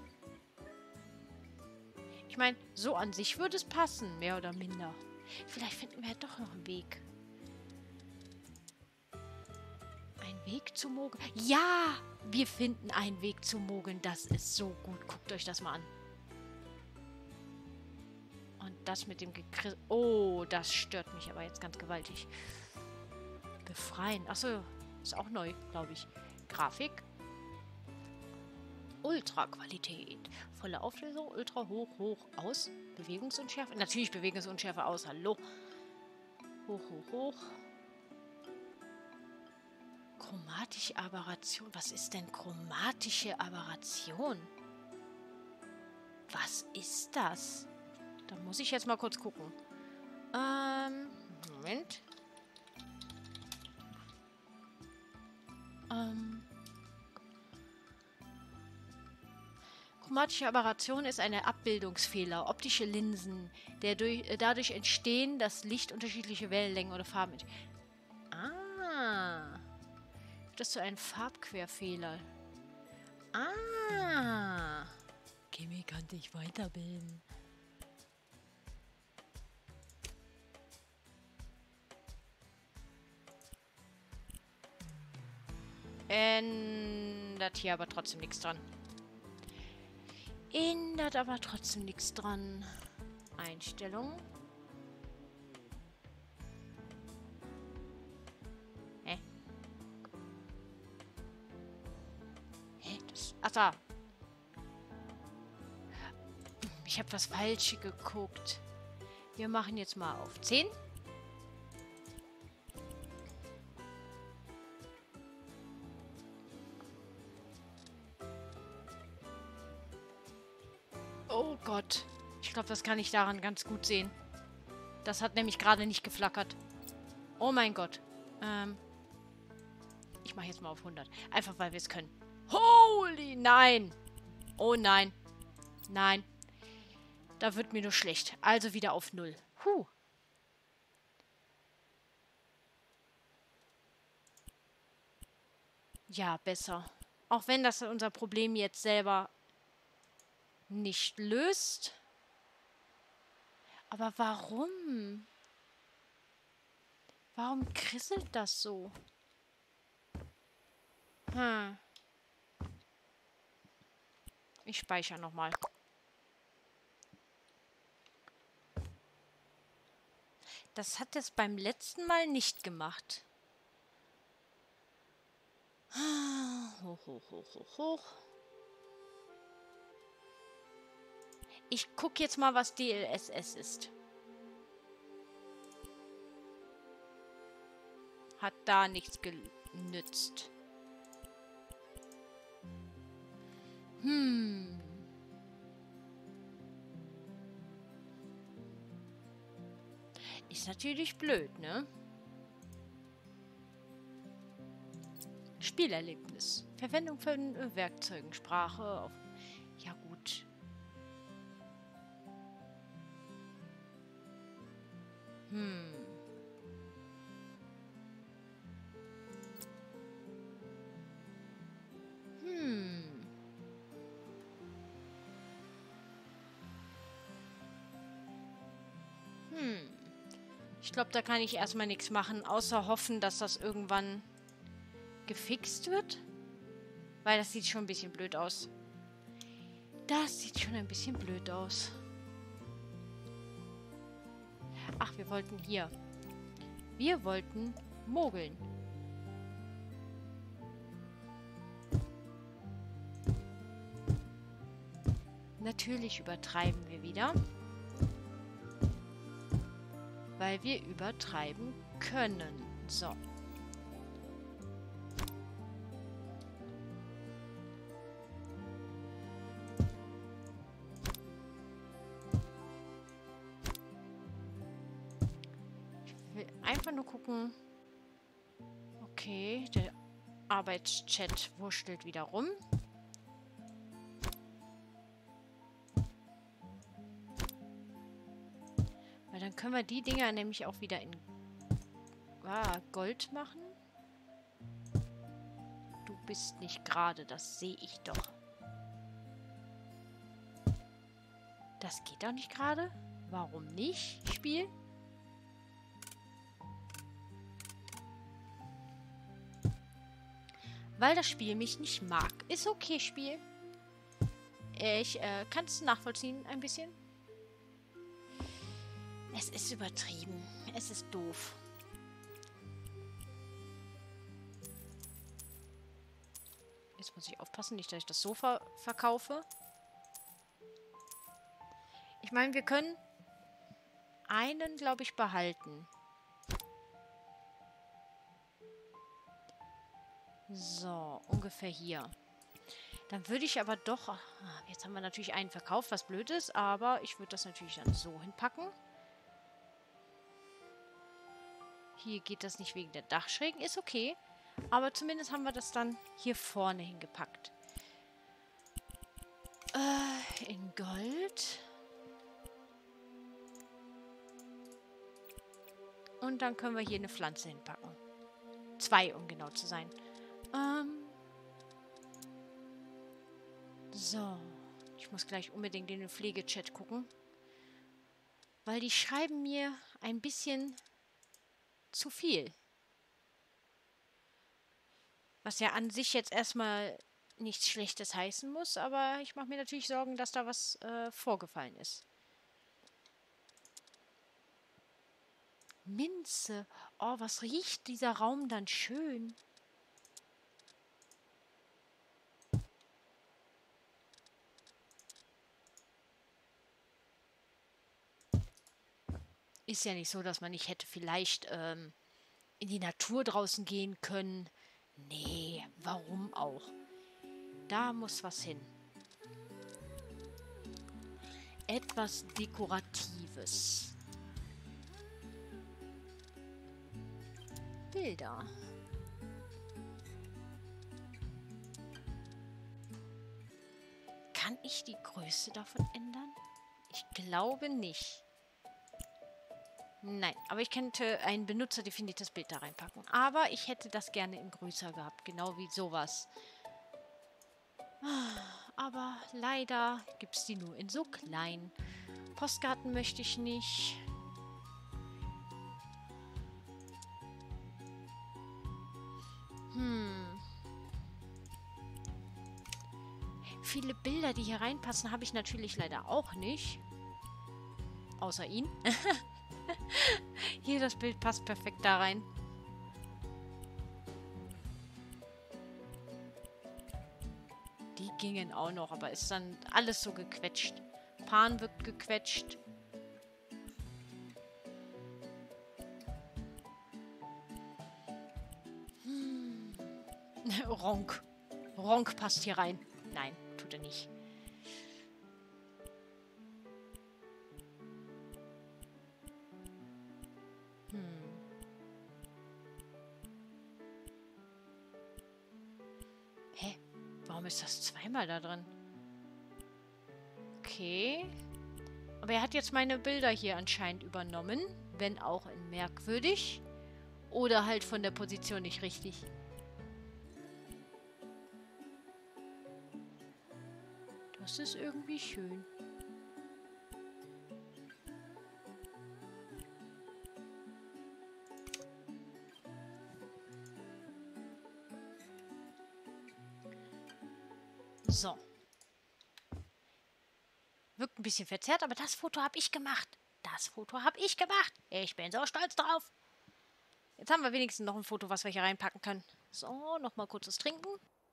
Ich meine, so an sich würde es passen, mehr oder minder. Vielleicht finden wir ja doch noch einen Weg. Ein Weg zu mogeln? Ja, wir finden einen Weg zu mogeln. Das ist so gut. Guckt euch das mal an. Und das mit dem Gekriss... Oh, das stört mich aber jetzt ganz gewaltig. Befreien. Achso, ist auch neu, glaube ich. Grafik. Ultra-Qualität. Volle Auflösung. Ultra hoch, hoch, aus. Bewegungsunschärfe. Natürlich Bewegungsunschärfe aus. Hallo. Hoch, hoch, hoch. Chromatische Aberration. Was ist denn chromatische Aberration? Was ist das? Da muss ich jetzt mal kurz gucken. Moment. Chromatische Aberration ist eine Abbildungsfehler, optische Linsen, dadurch entstehen, dass Licht unterschiedliche Wellenlängen oder Farben... Das ist so ein Farbquerfehler. Kimi kann dich weiterbilden. Ändert hier aber trotzdem nichts dran. Ändert aber trotzdem nichts dran. Einstellungen. Hä? Ach da. Ich habe was Falsches geguckt. Wir machen jetzt mal auf 10. Oh Gott. Ich glaube, das kann ich daran ganz gut sehen. Das hat nämlich gerade nicht geflackert. Oh mein Gott. Ich mache jetzt mal auf 100. Einfach, weil wir es können. Holy, nein. Oh nein. Nein. Da wird mir nur schlecht. Also wieder auf 0. Ja, besser. Auch wenn das unser Problem jetzt selber nicht löst. Aber warum? Warum krisselt das so? Ich speichere nochmal. Das hat es beim letzten Mal nicht gemacht. Hoch, hoch, hoch, hoch, hoch. Ich gucke jetzt mal, was DLSS ist. Hat da nichts genützt. Ist natürlich blöd, ne? Spielerlebnis. Verwendung von Werkzeugen. Sprache. Auf ja, gut. Ich glaube, da kann ich erstmal nichts machen, außer hoffen, dass das irgendwann gefixt wird. Weil das sieht schon ein bisschen blöd aus. Das sieht schon ein bisschen blöd aus. Ach, wir wollten hier. Wir wollten mogeln. Natürlich übertreiben wir wieder. Weil wir übertreiben können. So. Ich will einfach nur gucken. Okay, der Arbeitschat wurschtelt wieder rum. Weil dann können wir die Dinger nämlich auch wieder in Gold machen. Du bist nicht gerade, das sehe ich doch. Das geht doch nicht gerade. Warum nicht, Spiel? Weil das Spiel mich nicht mag. Ist okay, Spiel. Ich kann es nachvollziehen ein bisschen. Es ist übertrieben. Es ist doof. Jetzt muss ich aufpassen, nicht, dass ich das Sofa verkaufe. Ich meine, wir können einen, glaube ich, behalten. So, ungefähr hier. Dann würde ich aber doch... Jetzt haben wir natürlich einen verkauft, was blöd ist, aber ich würde das natürlich dann so hinpacken. Hier geht das nicht wegen der Dachschrägen, ist okay. Aber zumindest haben wir das dann hier vorne hingepackt. In Gold. Und dann können wir hier eine Pflanze hinpacken. 2, um genau zu sein. So. Ich muss gleich unbedingt in den Pflegechat gucken. Weil die schreiben mir ein bisschen zu viel. Was ja an sich jetzt erstmal nichts Schlechtes heißen muss, aber ich mache mir natürlich Sorgen, dass da was vorgefallen ist. Minze. Oh, was riecht dieser Raum dann schön. Ist ja nicht so, dass man nicht hätte vielleicht in die Natur draußen gehen können. Nee, warum auch? Da muss was hin. Etwas Dekoratives. Bilder. Kann ich die Größe davon ändern? Ich glaube nicht. Nein, aber ich könnte ein benutzerdefiniertes Bild da reinpacken. Aber ich hätte das gerne in größer gehabt, genau wie sowas. Aber leider gibt es die nur in so klein. Postkarten möchte ich nicht. Viele Bilder, die hier reinpassen, habe ich natürlich leider auch nicht. Außer ihn. Hier, das Bild passt perfekt da rein. Die gingen auch noch, aber ist dann alles so gequetscht. Pan wirkt gequetscht. Ronk. Ronk passt hier rein. Nein, tut er nicht. Hä? Warum ist das zweimal da drin? Okay. Aber er hat jetzt meine Bilder hier anscheinend übernommen. Wenn auch in merkwürdig. Oder halt von der Position nicht richtig. Das ist irgendwie schön. So. Wirkt ein bisschen verzerrt, aber das Foto habe ich gemacht. Das Foto habe ich gemacht. Ich bin so stolz drauf. Jetzt haben wir wenigstens noch ein Foto, was wir hier reinpacken können. So, nochmal kurzes Trinken.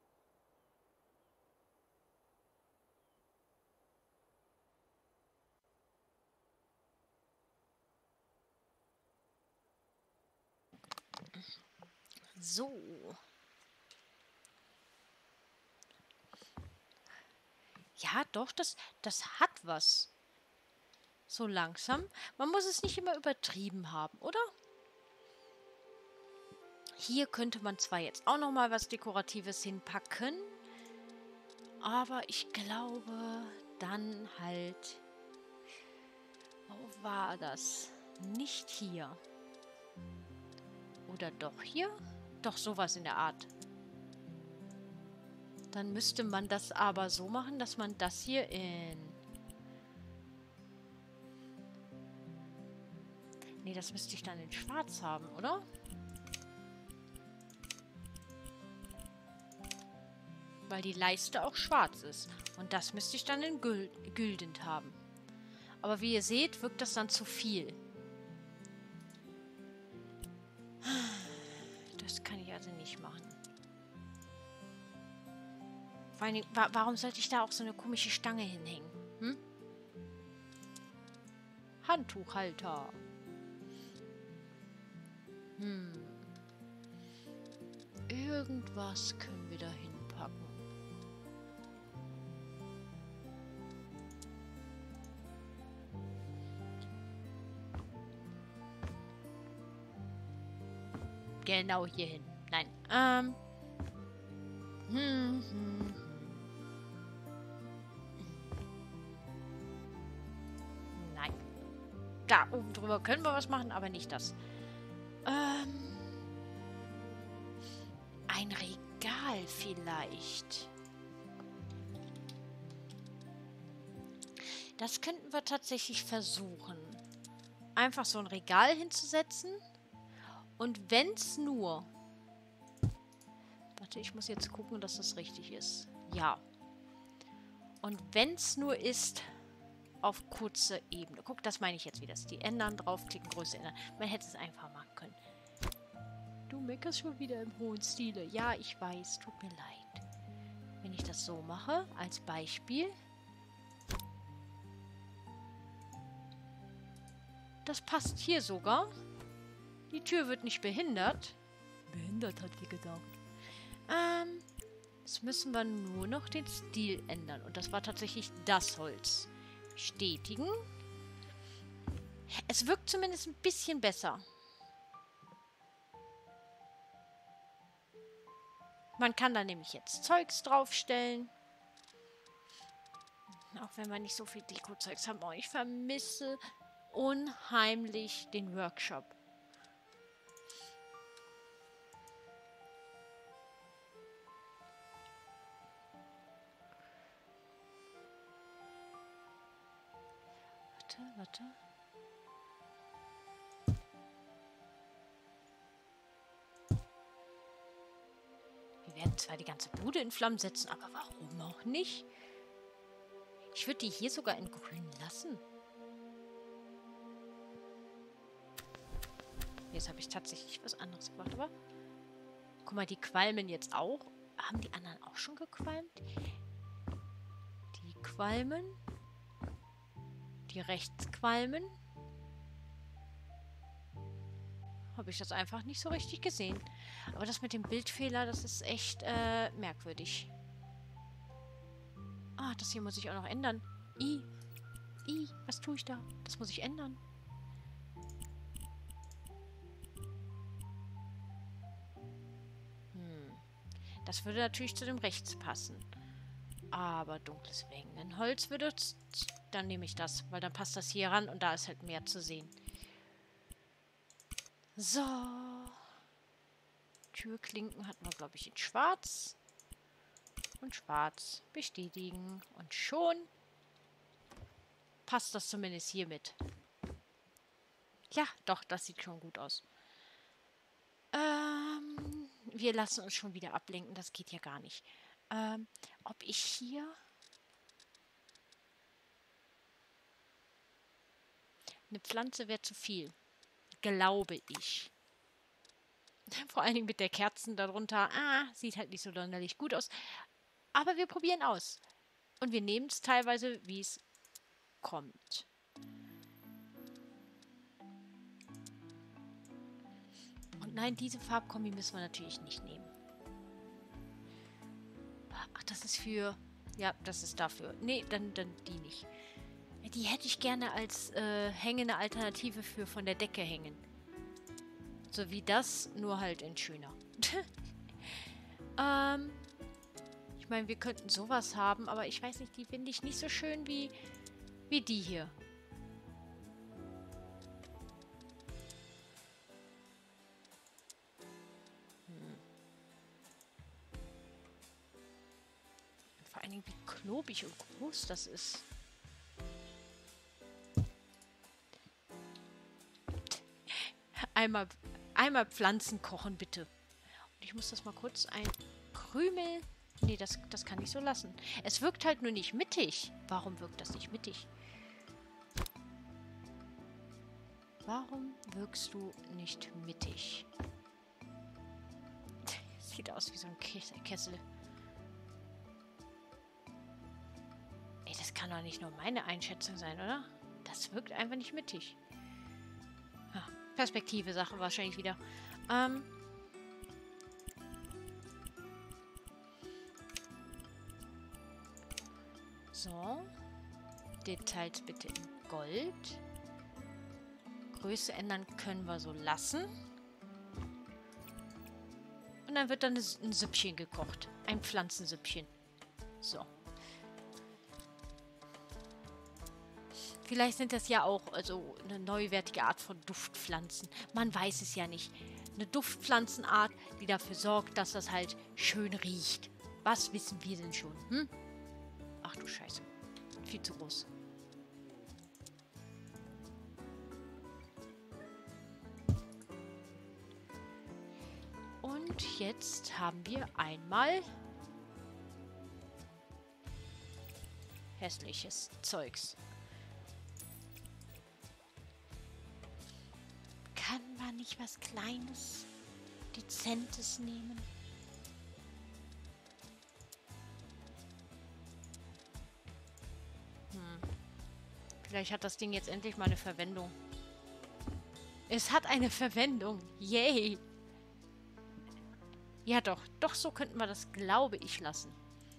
So. Ja, doch, das hat was. So langsam. Man muss es nicht immer übertrieben haben, oder? Hier könnte man zwar jetzt auch noch mal was Dekoratives hinpacken. Aber ich glaube, dann halt... Wo war das? Nicht hier. Oder doch hier? Doch, sowas in der Art. Dann müsste man das aber so machen, dass man das hier in... Nee, das müsste ich dann in schwarz haben, oder? Weil die Leiste auch schwarz ist. Und das müsste ich dann in güldend haben. Aber wie ihr seht, wirkt das dann zu viel. Das kann ich also nicht machen. Vor allen Dingen, warum sollte ich da auch so eine komische Stange hinhängen? Hm? Handtuchhalter. Irgendwas können wir da hinpacken. Genau hier hin. Nein. Nein. Da oben drüber können wir was machen, aber nicht das. Ein Regal vielleicht. Das könnten wir tatsächlich versuchen. Einfach so ein Regal hinzusetzen. Und wenn es nur... Warte, ich muss jetzt gucken, dass das richtig ist. Ja. Und wenn es nur ist, auf kurze Ebene. Guck, das meine ich jetzt wieder. Die ändern, draufklicken, Größe ändern. Man hätte es einfach machen können. Du meckerst schon wieder im hohen Stile. Ja, ich weiß. Tut mir leid. Wenn ich das so mache, als Beispiel. Das passt hier sogar. Die Tür wird nicht behindert. Behindert, hat sie gesagt. Jetzt müssen wir nur noch den Stil ändern. Und das war tatsächlich das Holz. Bestätigen. Es wirkt zumindest ein bisschen besser. Man kann da nämlich jetzt Zeugs draufstellen. Auch wenn wir nicht so viel Deko-Zeugs haben. Oh, ich vermisse unheimlich den Workshop. Warte. Wir werden zwar die ganze Bude in Flammen setzen, aber warum auch nicht? Ich würde die hier sogar in grün lassen. Jetzt habe ich tatsächlich was anderes gemacht, aber... Guck mal, die qualmen jetzt auch. Haben die anderen auch schon gequalmt? Die qualmen. Die rechts qualmen. Habe ich das einfach nicht so richtig gesehen. Aber das mit dem Bildfehler, das ist echt merkwürdig. Ah, das hier muss ich auch noch ändern. Was tue ich da? Das muss ich ändern. Das würde natürlich zu dem rechts passen. Aber dunkles Wengenholz würde... Dann nehme ich das, weil dann passt das hier ran und da ist halt mehr zu sehen. So. Türklinken hatten wir, glaube ich, in schwarz. Und schwarz. Bestätigen. Und schon passt das zumindest hier mit. Ja, doch, das sieht schon gut aus. Wir lassen uns schon wieder ablenken. Das geht ja gar nicht. Ob ich hier... Eine Pflanze wäre zu viel. Glaube ich. Vor allen Dingen mit der Kerzen darunter. Sieht halt nicht so sonderlich gut aus. Aber wir probieren aus. Und wir nehmen es teilweise, wie es kommt. Und nein, diese Farbkombi müssen wir natürlich nicht nehmen. Ach, das ist für... Ja, das ist dafür. Nee, dann die nicht. Die hätte ich gerne als hängende Alternative für von der Decke hängen. So wie das, nur halt in schöner. Ich meine, wir könnten sowas haben, aber ich weiß nicht, die finde ich nicht so schön wie die hier. Vor allen Dingen, wie klobig und groß das ist. Einmal Pflanzen kochen, bitte. Und ich muss das mal kurz Krümel... Nee, das kann ich so lassen. Es wirkt halt nur nicht mittig. Warum wirkt das nicht mittig? Warum wirkst du nicht mittig? Sieht aus wie so ein Kessel. Ey, das kann doch nicht nur meine Einschätzung sein, oder? Das wirkt einfach nicht mittig. Perspektive-Sache wahrscheinlich wieder. So. Details bitte in Gold. Größe ändern können wir so lassen. Und dann wird dann ein Süppchen gekocht. Ein Pflanzensüppchen. So. Vielleicht sind das ja auch also eine neuwertige Art von Duftpflanzen. Man weiß es ja nicht. Eine Duftpflanzenart, die dafür sorgt, dass das halt schön riecht. Was wissen wir denn schon? Ach du Scheiße. Viel zu groß. Und jetzt haben wir einmal hässliches Zeugs. Kann man nicht was Kleines, Dezentes nehmen? Vielleicht hat das Ding jetzt endlich mal eine Verwendung. Es hat eine Verwendung. Yay! Ja doch. Doch, so könnten wir das, glaube ich, lassen.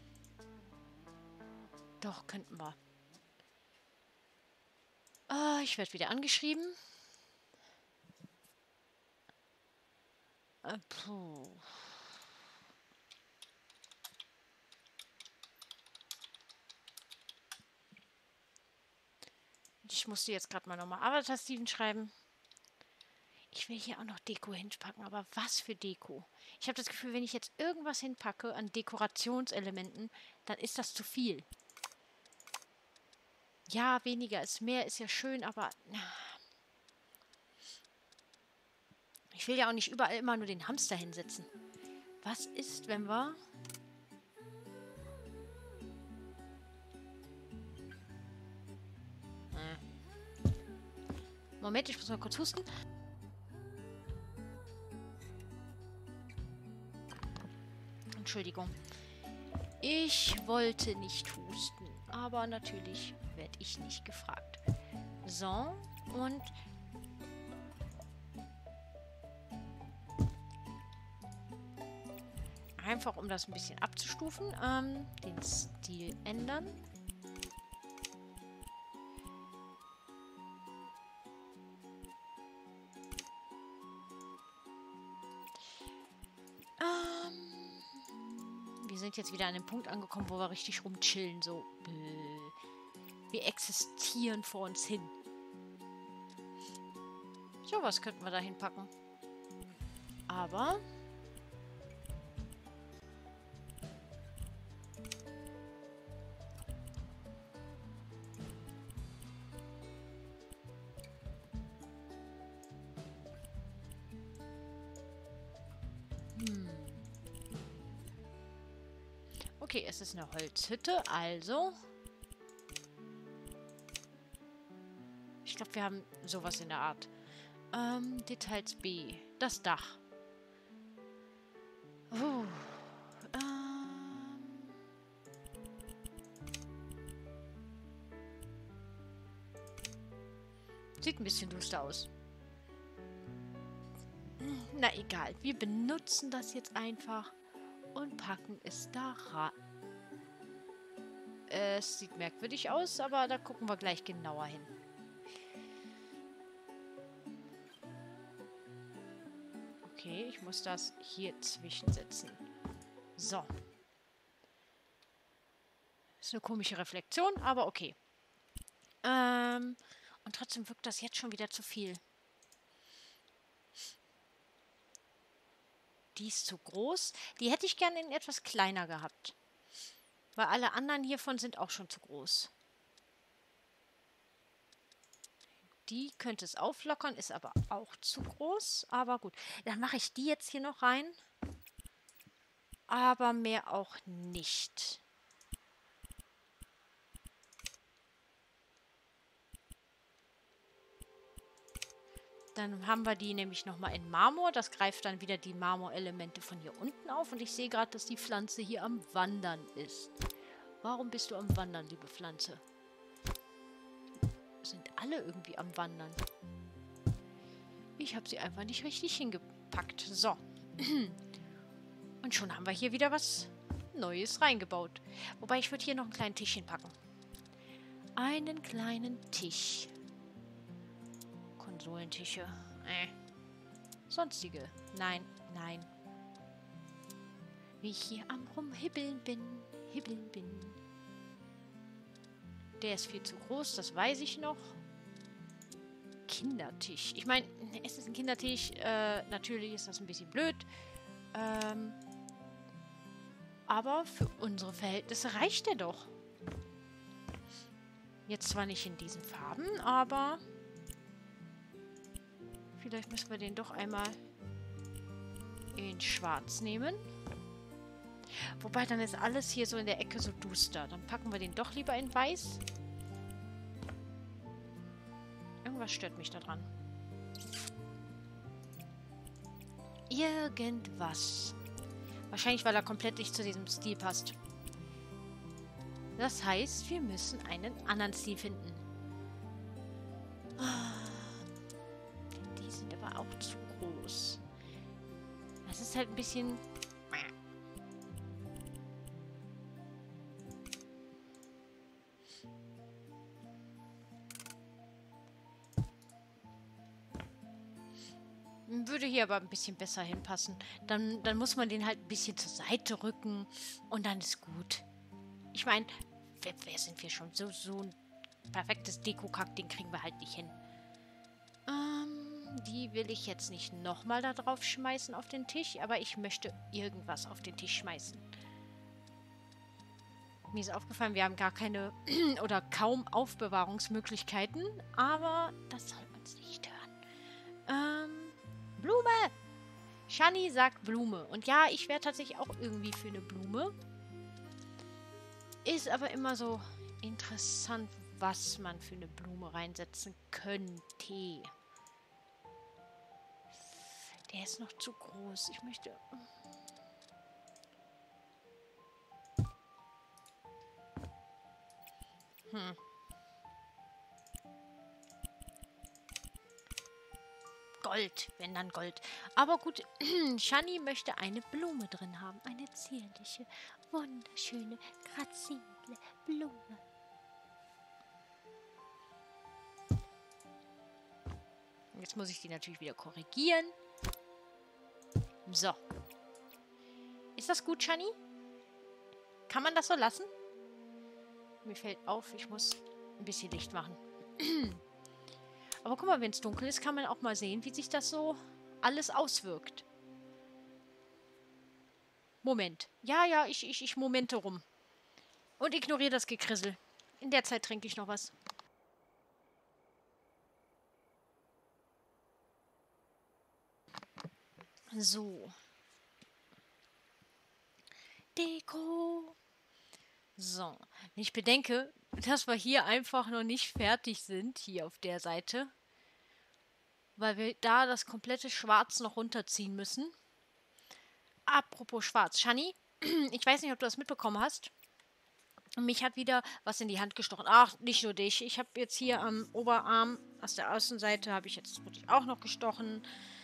Doch, könnten wir. Ich werde wieder angeschrieben. Puh. Ich musste jetzt gerade mal nochmal Avatar Steven schreiben. Ich will hier auch noch Deko hinpacken, aber was für Deko? Ich habe das Gefühl, wenn ich jetzt irgendwas hinpacke an Dekorationselementen, dann ist das zu viel. Ja, weniger ist mehr, ist ja schön, aber ich will ja auch nicht überall immer nur den Hamster hinsetzen. Was ist, wenn wir... Moment, ich muss mal kurz husten. Entschuldigung. Ich wollte nicht husten, aber natürlich werde ich nicht gefragt. So, und... Einfach, um das ein bisschen abzustufen, den Stil ändern. Wir sind jetzt wieder an dem Punkt angekommen, wo wir richtig rumchillen. So, wir existieren vor uns hin. So, was könnten wir da hinpacken? Aber... Okay, es ist eine Holzhütte, also... Ich glaube, wir haben sowas in der Art. Details B. Das Dach. Sieht ein bisschen duster aus. Na egal, wir benutzen das jetzt einfach und packen es da rein. Es sieht merkwürdig aus, aber da gucken wir gleich genauer hin. Okay, ich muss das hier zwischensetzen. So. Ist eine komische Reflexion, aber okay. Und trotzdem wirkt das jetzt schon wieder zu viel. Die ist zu groß. Die hätte ich gerne in etwas kleiner gehabt. Weil alle anderen hiervon sind auch schon zu groß. Die könnte es auflockern, ist aber auch zu groß. Aber gut, dann mache ich die jetzt hier noch rein. Aber mehr auch nicht. Dann haben wir die nämlich nochmal in Marmor. Das greift dann wieder die Marmorelemente von hier unten auf. Und ich sehe gerade, dass die Pflanze hier am Wandern ist. Warum bist du am Wandern, liebe Pflanze? Sind alle irgendwie am Wandern. Ich habe sie einfach nicht richtig hingepackt. So. Und schon haben wir hier wieder was Neues reingebaut. Wobei, ich würde hier noch einen kleinen Tisch hinpacken. Einen kleinen Tisch. Konsolentische. Sonstige. Nein, nein. Wie ich hier am Rumhibbeln bin. Der ist viel zu groß, das weiß ich noch. Kindertisch. Ich meine, es ist ein Kindertisch. Natürlich ist das ein bisschen blöd. Aber für unsere Verhältnisse reicht der doch. Jetzt zwar nicht in diesen Farben, aber... Vielleicht müssen wir den doch einmal in schwarz nehmen. Wobei, dann ist alles hier so in der Ecke so duster. Dann packen wir den doch lieber in weiß. Irgendwas stört mich daran. Irgendwas. Wahrscheinlich, weil er komplett nicht zu diesem Stil passt. Das heißt, wir müssen einen anderen Stil finden. Die sind aber auch zu groß. Das ist halt ein bisschen... Würde hier aber ein bisschen besser hinpassen. Dann muss man den halt ein bisschen zur Seite rücken und dann ist gut. Ich meine, wer sind wir schon? So ein perfektes Deko-Kack, den kriegen wir halt nicht hin. Die will ich jetzt nicht nochmal da drauf schmeißen auf den Tisch, aber ich möchte irgendwas auf den Tisch schmeißen. Mir ist aufgefallen, wir haben gar keine oder kaum Aufbewahrungsmöglichkeiten, aber das soll uns nicht hören. Blume! Shani sagt Blume. Und ja, ich wäre tatsächlich auch irgendwie für eine Blume. Ist aber immer so interessant, was man für eine Blume reinsetzen könnte. Der ist noch zu groß. Ich möchte... Gold, wenn dann Gold. Aber gut, Shani möchte eine Blume drin haben. Eine zierliche, wunderschöne, grazile Blume. Jetzt muss ich die natürlich wieder korrigieren. So. Ist das gut, Shani? Kann man das so lassen? Mir fällt auf, ich muss ein bisschen Licht machen. Aber guck mal, wenn es dunkel ist, kann man auch mal sehen, wie sich das so alles auswirkt. Moment. Ja, ich momente rum. Und ignoriere das Gekrissel. In der Zeit trinke ich noch was. So. Deko. So. Wenn ich bedenke, dass wir hier einfach noch nicht fertig sind, hier auf der Seite. Weil wir da das komplette Schwarz noch runterziehen müssen. Apropos Schwarz. Shani, ich weiß nicht, ob du das mitbekommen hast. Mich hat wieder was in die Hand gestochen. Ach, nicht nur dich. Ich habe jetzt hier am Oberarm, aus der Außenseite, habe ich jetzt wirklich auch noch gestochen.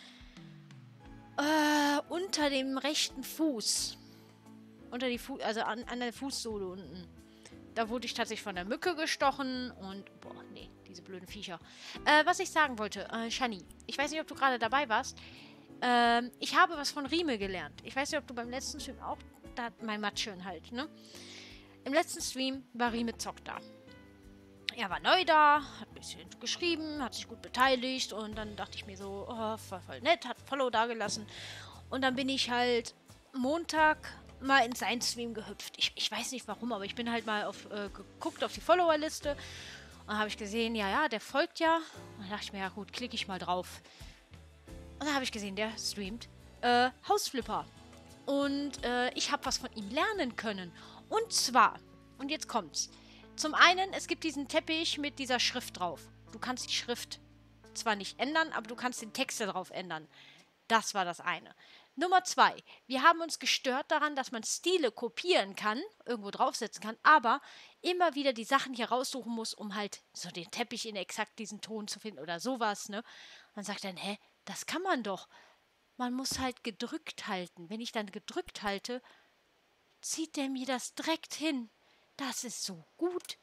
Unter dem rechten Fuß. Unter die also an der Fußsohle unten. Da wurde ich tatsächlich von der Mücke gestochen und... Boah, nee, diese blöden Viecher. Was ich sagen wollte, Shani, ich weiß nicht, ob du gerade dabei warst. Ich habe was von Rime gelernt. Ich weiß nicht, ob du beim letzten Stream auch... Da mein Matschön halt, ne? Im letzten Stream war Rime Zock da. Er war neu da, hat ein bisschen geschrieben, hat sich gut beteiligt und dann dachte ich mir so, oh, war voll nett, hat Follow dagelassen. Und dann bin ich halt Montag mal in seinen Stream gehüpft. Ich weiß nicht warum, aber ich bin halt mal geguckt auf die Followerliste und dann habe ich gesehen, ja, der folgt ja. Und dann dachte ich mir, ja gut, klicke ich mal drauf. Und dann habe ich gesehen, der streamt Hausflipper. Und ich habe was von ihm lernen können. Und zwar, und jetzt kommt's. Zum einen, es gibt diesen Teppich mit dieser Schrift drauf. Du kannst die Schrift zwar nicht ändern, aber du kannst den Text darauf ändern. Das war das eine. Nummer 2. Wir haben uns gestört daran, dass man Stile kopieren kann, irgendwo draufsetzen kann, aber immer wieder die Sachen hier raussuchen muss, um halt so den Teppich in exakt diesen Ton zu finden oder sowas, ne? Und dann sagt er, hä, das kann man doch. Man muss halt gedrückt halten. Wenn ich dann gedrückt halte, zieht der mir das direkt hin. Das ist so gut.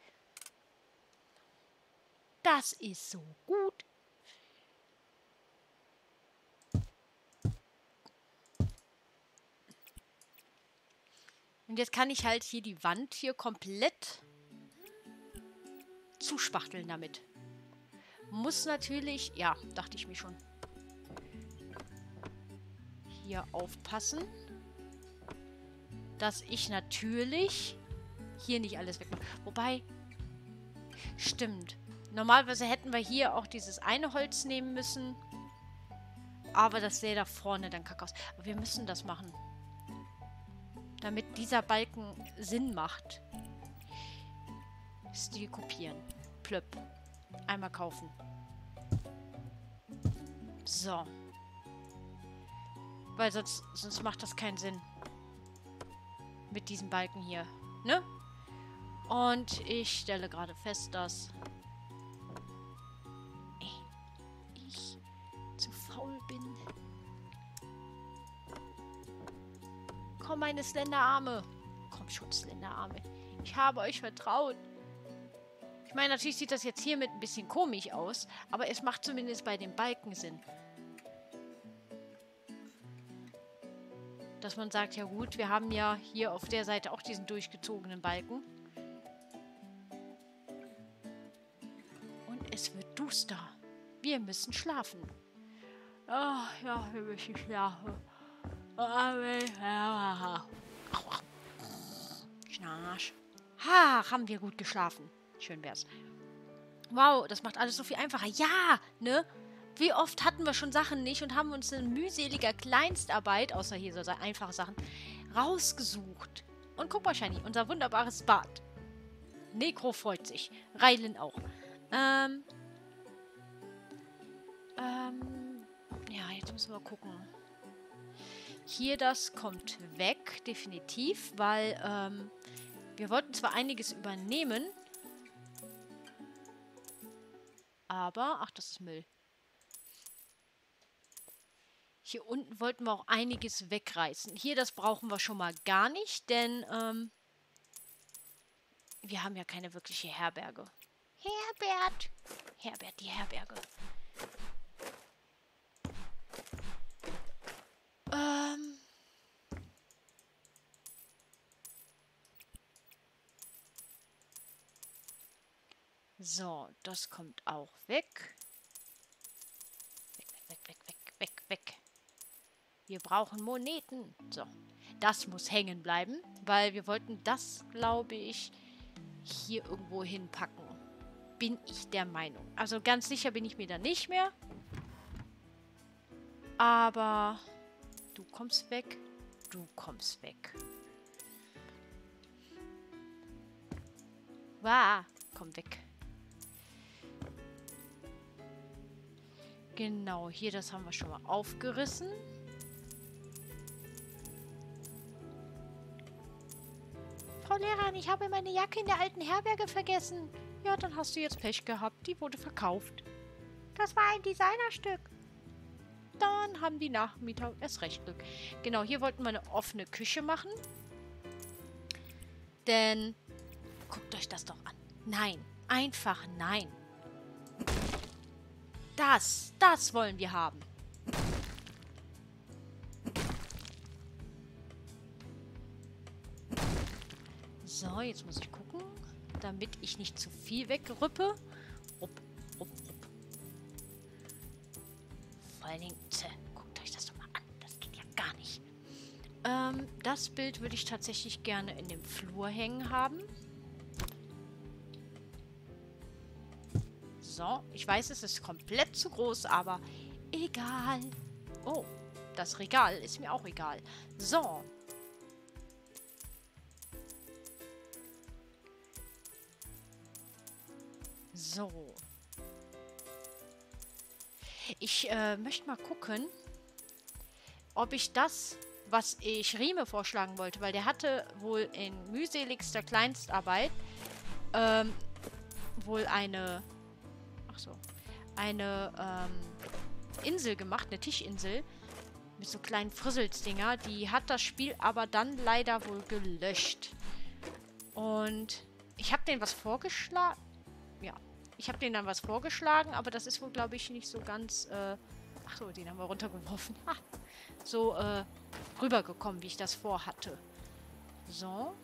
Das ist so gut. Und jetzt kann ich halt hier die Wand hier komplett zuspachteln damit. Muss natürlich, ja, dachte ich mir schon. Hier aufpassen, dass ich natürlich hier nicht alles wegmache. Wobei, stimmt. Normalerweise hätten wir hier auch dieses eine Holz nehmen müssen. Aber das sähe da vorne dann kacke aus. Aber wir müssen das machen. Damit dieser Balken Sinn macht. Stil kopieren. Plöpp. Einmal kaufen. So. Weil sonst macht das keinen Sinn. Mit diesem Balken hier. Ne? Und ich stelle gerade fest, dass ich zu faul bin. Komm, meine Slenderarme. Komm schon, Slenderarme. Ich habe euch vertraut. Ich meine, natürlich sieht das jetzt hiermit ein bisschen komisch aus, aber es macht zumindest bei den Balken Sinn. Dass man sagt, ja gut, wir haben ja hier auf der Seite auch diesen durchgezogenen Balken. Es wird duster. Wir müssen schlafen. Ach, ja, wir müssen schlafen. Schnarch. Ha, haben wir gut geschlafen. Schön wär's. Wow, das macht alles so viel einfacher. Ja, ne? Wie oft hatten wir schon Sachen nicht und haben uns in mühseliger Kleinstarbeit, außer hier so einfache Sachen, rausgesucht. Und guck mal, Shiny, unser wunderbares Bad. Nekro freut sich. Reilen auch. Ja, jetzt müssen wir gucken. Hier, das kommt weg, definitiv, weil, wir wollten zwar einiges übernehmen, aber, ach, das ist Müll. Hier unten wollten wir auch einiges wegreißen. Hier, das brauchen wir schon mal gar nicht, denn, wir haben ja keine wirkliche Herberge. Herbert! Herbert, die Herberge. So, das kommt auch weg. Weg, weg, weg, weg, weg, weg. Wir brauchen Moneten. So, das muss hängen bleiben, weil wir wollten das, glaube ich, hier irgendwo hinpacken. Bin ich der Meinung. Also ganz sicher bin ich mir da nicht mehr. Aber du kommst weg. Du kommst weg. Wow, komm weg. Genau, hier, das haben wir schon mal aufgerissen. Frau Lehrerin, ich habe meine Jacke in der alten Herberge vergessen. Ja, dann hast du jetzt Pech gehabt. Die wurde verkauft. Das war ein Designerstück. Dann haben die Nachmieter erst recht Glück. Genau, hier wollten wir eine offene Küche machen. Denn, guckt euch das doch an. Nein, einfach nein. Das wollen wir haben. So, jetzt muss ich gucken, damit ich nicht zu viel wegrüppe. Upp. Vor allen Dingen, guckt euch das doch mal an. Das geht ja gar nicht. Das Bild würde ich tatsächlich gerne in dem Flur hängen haben. So, ich weiß, es ist komplett zu groß, aber egal. Oh, das Regal ist mir auch egal. So. So. Ich möchte mal gucken, ob ich das, was ich Rime vorschlagen wollte, weil der hatte wohl in mühseligster Kleinstarbeit wohl eine Insel gemacht, eine Tischinsel mit so kleinen Frizzelsdinger. Die hat das Spiel aber dann leider wohl gelöscht. Und ich habe denen was vorgeschlagen. Ja, ich habe denen dann was vorgeschlagen, aber das ist wohl, glaube ich, nicht so ganz... ach so, den haben wir runtergeworfen. Ha, so rübergekommen, wie ich das vorhatte. So.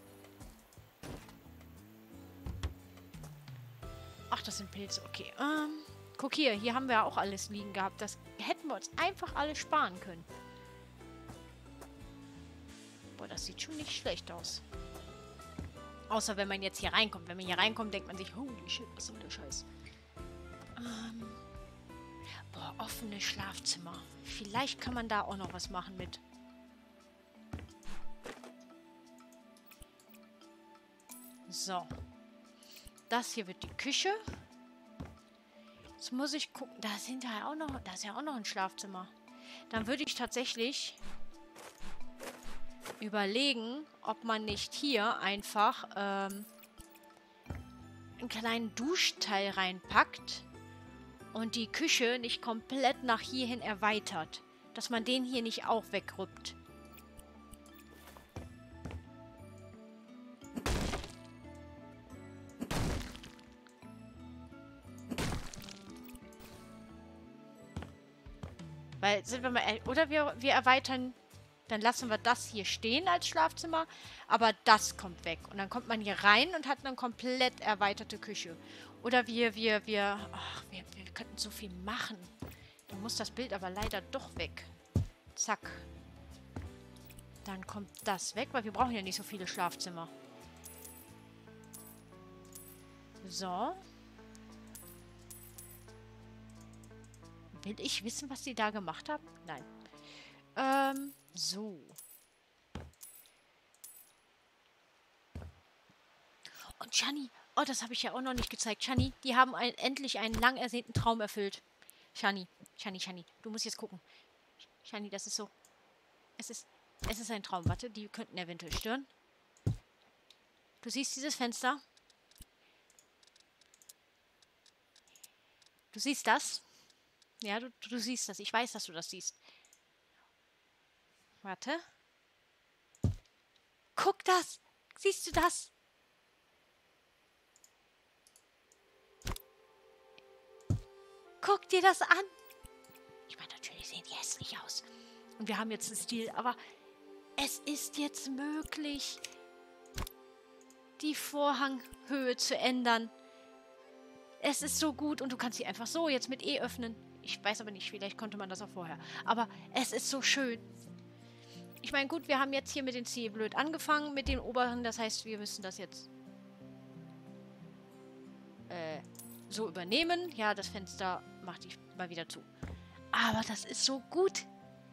Ach, das sind Pilze. Okay. Guck hier. Hier haben wir ja auch alles liegen gehabt. Das hätten wir uns einfach alles sparen können. Boah, das sieht schon nicht schlecht aus. Außer wenn man jetzt hier reinkommt. Wenn man hier reinkommt, denkt man sich, holy shit, was soll der Scheiß? Boah, offene Schlafzimmer. Vielleicht kann man da auch noch was machen mit. So. Das hier wird die Küche. Jetzt muss ich gucken. Da ist hinterher auch noch. Da ist ja auch noch ein Schlafzimmer. Dann würde ich tatsächlich überlegen, ob man nicht hier einfach einen kleinen Duschteil reinpackt und die Küche nicht komplett nach hierhin erweitert. Dass man den hier nicht auch wegrüppt. Weil, sind wir mal ehrlich, oder wir erweitern Dann lassen wir das hier stehen als Schlafzimmer, aber das kommt weg. Und dann kommt man hier rein und hat eine komplett erweiterte Küche. Oder wir könnten so viel machen. Dann muss das Bild aber leider doch weg. Zack. Dann kommt das weg, weil wir brauchen ja nicht so viele Schlafzimmer. So. Will ich wissen, was die da gemacht haben? Nein. So. Und Chani, oh, das habe ich ja auch noch nicht gezeigt. Chani, die haben endlich einen lang ersehnten Traum erfüllt. Chani, du musst jetzt gucken. Chani, das ist so. Es ist ein Traum. Warte, die könnten eventuell stören. Du siehst dieses Fenster? Du siehst das? Ja, du siehst das. Ich weiß, dass du das siehst. Warte. Guck das! Siehst du das? Guck dir das an! Ich meine, natürlich sehen die hässlich aus. Und wir haben jetzt einen Stil, aber es ist jetzt möglich, die Vorhanghöhe zu ändern. Es ist so gut und du kannst sie einfach so jetzt mit E öffnen. Ich weiß aber nicht, vielleicht konnte man das auch vorher. Aber es ist so schön. Ich meine, gut, wir haben jetzt hier mit den C blöd angefangen, mit den oberen. Das heißt, wir müssen das jetzt so übernehmen. Ja, das Fenster mache ich mal wieder zu. Aber das ist so gut.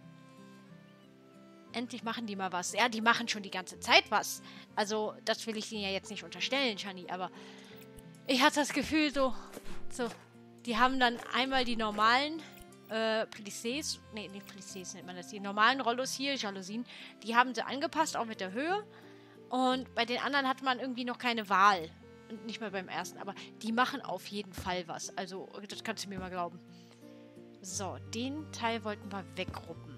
Endlich machen die mal was. Ja, die machen schon die ganze Zeit was. Also, das will ich ihnen ja jetzt nicht unterstellen, Chani, aber ich hatte das Gefühl, so, die haben dann einmal die normalen Plissés, nee, nicht Plissés nennt man das, die normalen Rollos hier, Jalousien, die haben sie angepasst, auch mit der Höhe. Und bei den anderen hat man irgendwie noch keine Wahl. Und nicht mehr beim ersten, aber die machen auf jeden Fall was. Also, das kannst du mir mal glauben. So, den Teil wollten wir wegruppen.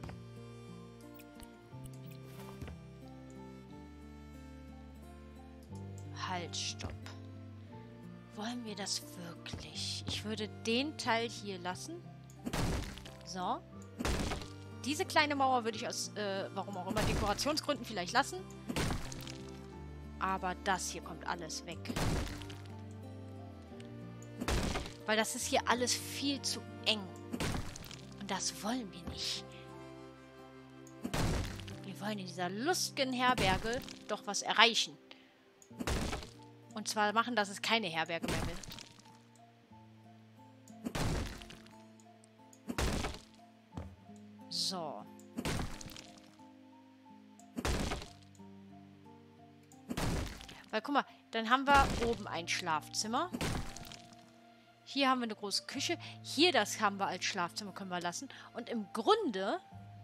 Halt, stopp. Wollen wir das wirklich? Ich würde den Teil hier lassen. So. Diese kleine Mauer würde ich aus, warum auch immer, Dekorationsgründen vielleicht lassen. Aber das hier kommt alles weg. Weil das ist hier alles viel zu eng. Und das wollen wir nicht. Wir wollen in dieser lustigen Herberge doch was erreichen. Und zwar machen, dass es keine Herberge mehr wird. So. Weil, guck mal, dann haben wir oben ein Schlafzimmer. Hier haben wir eine große Küche. Hier, das haben wir als Schlafzimmer, können wir lassen. Und im Grunde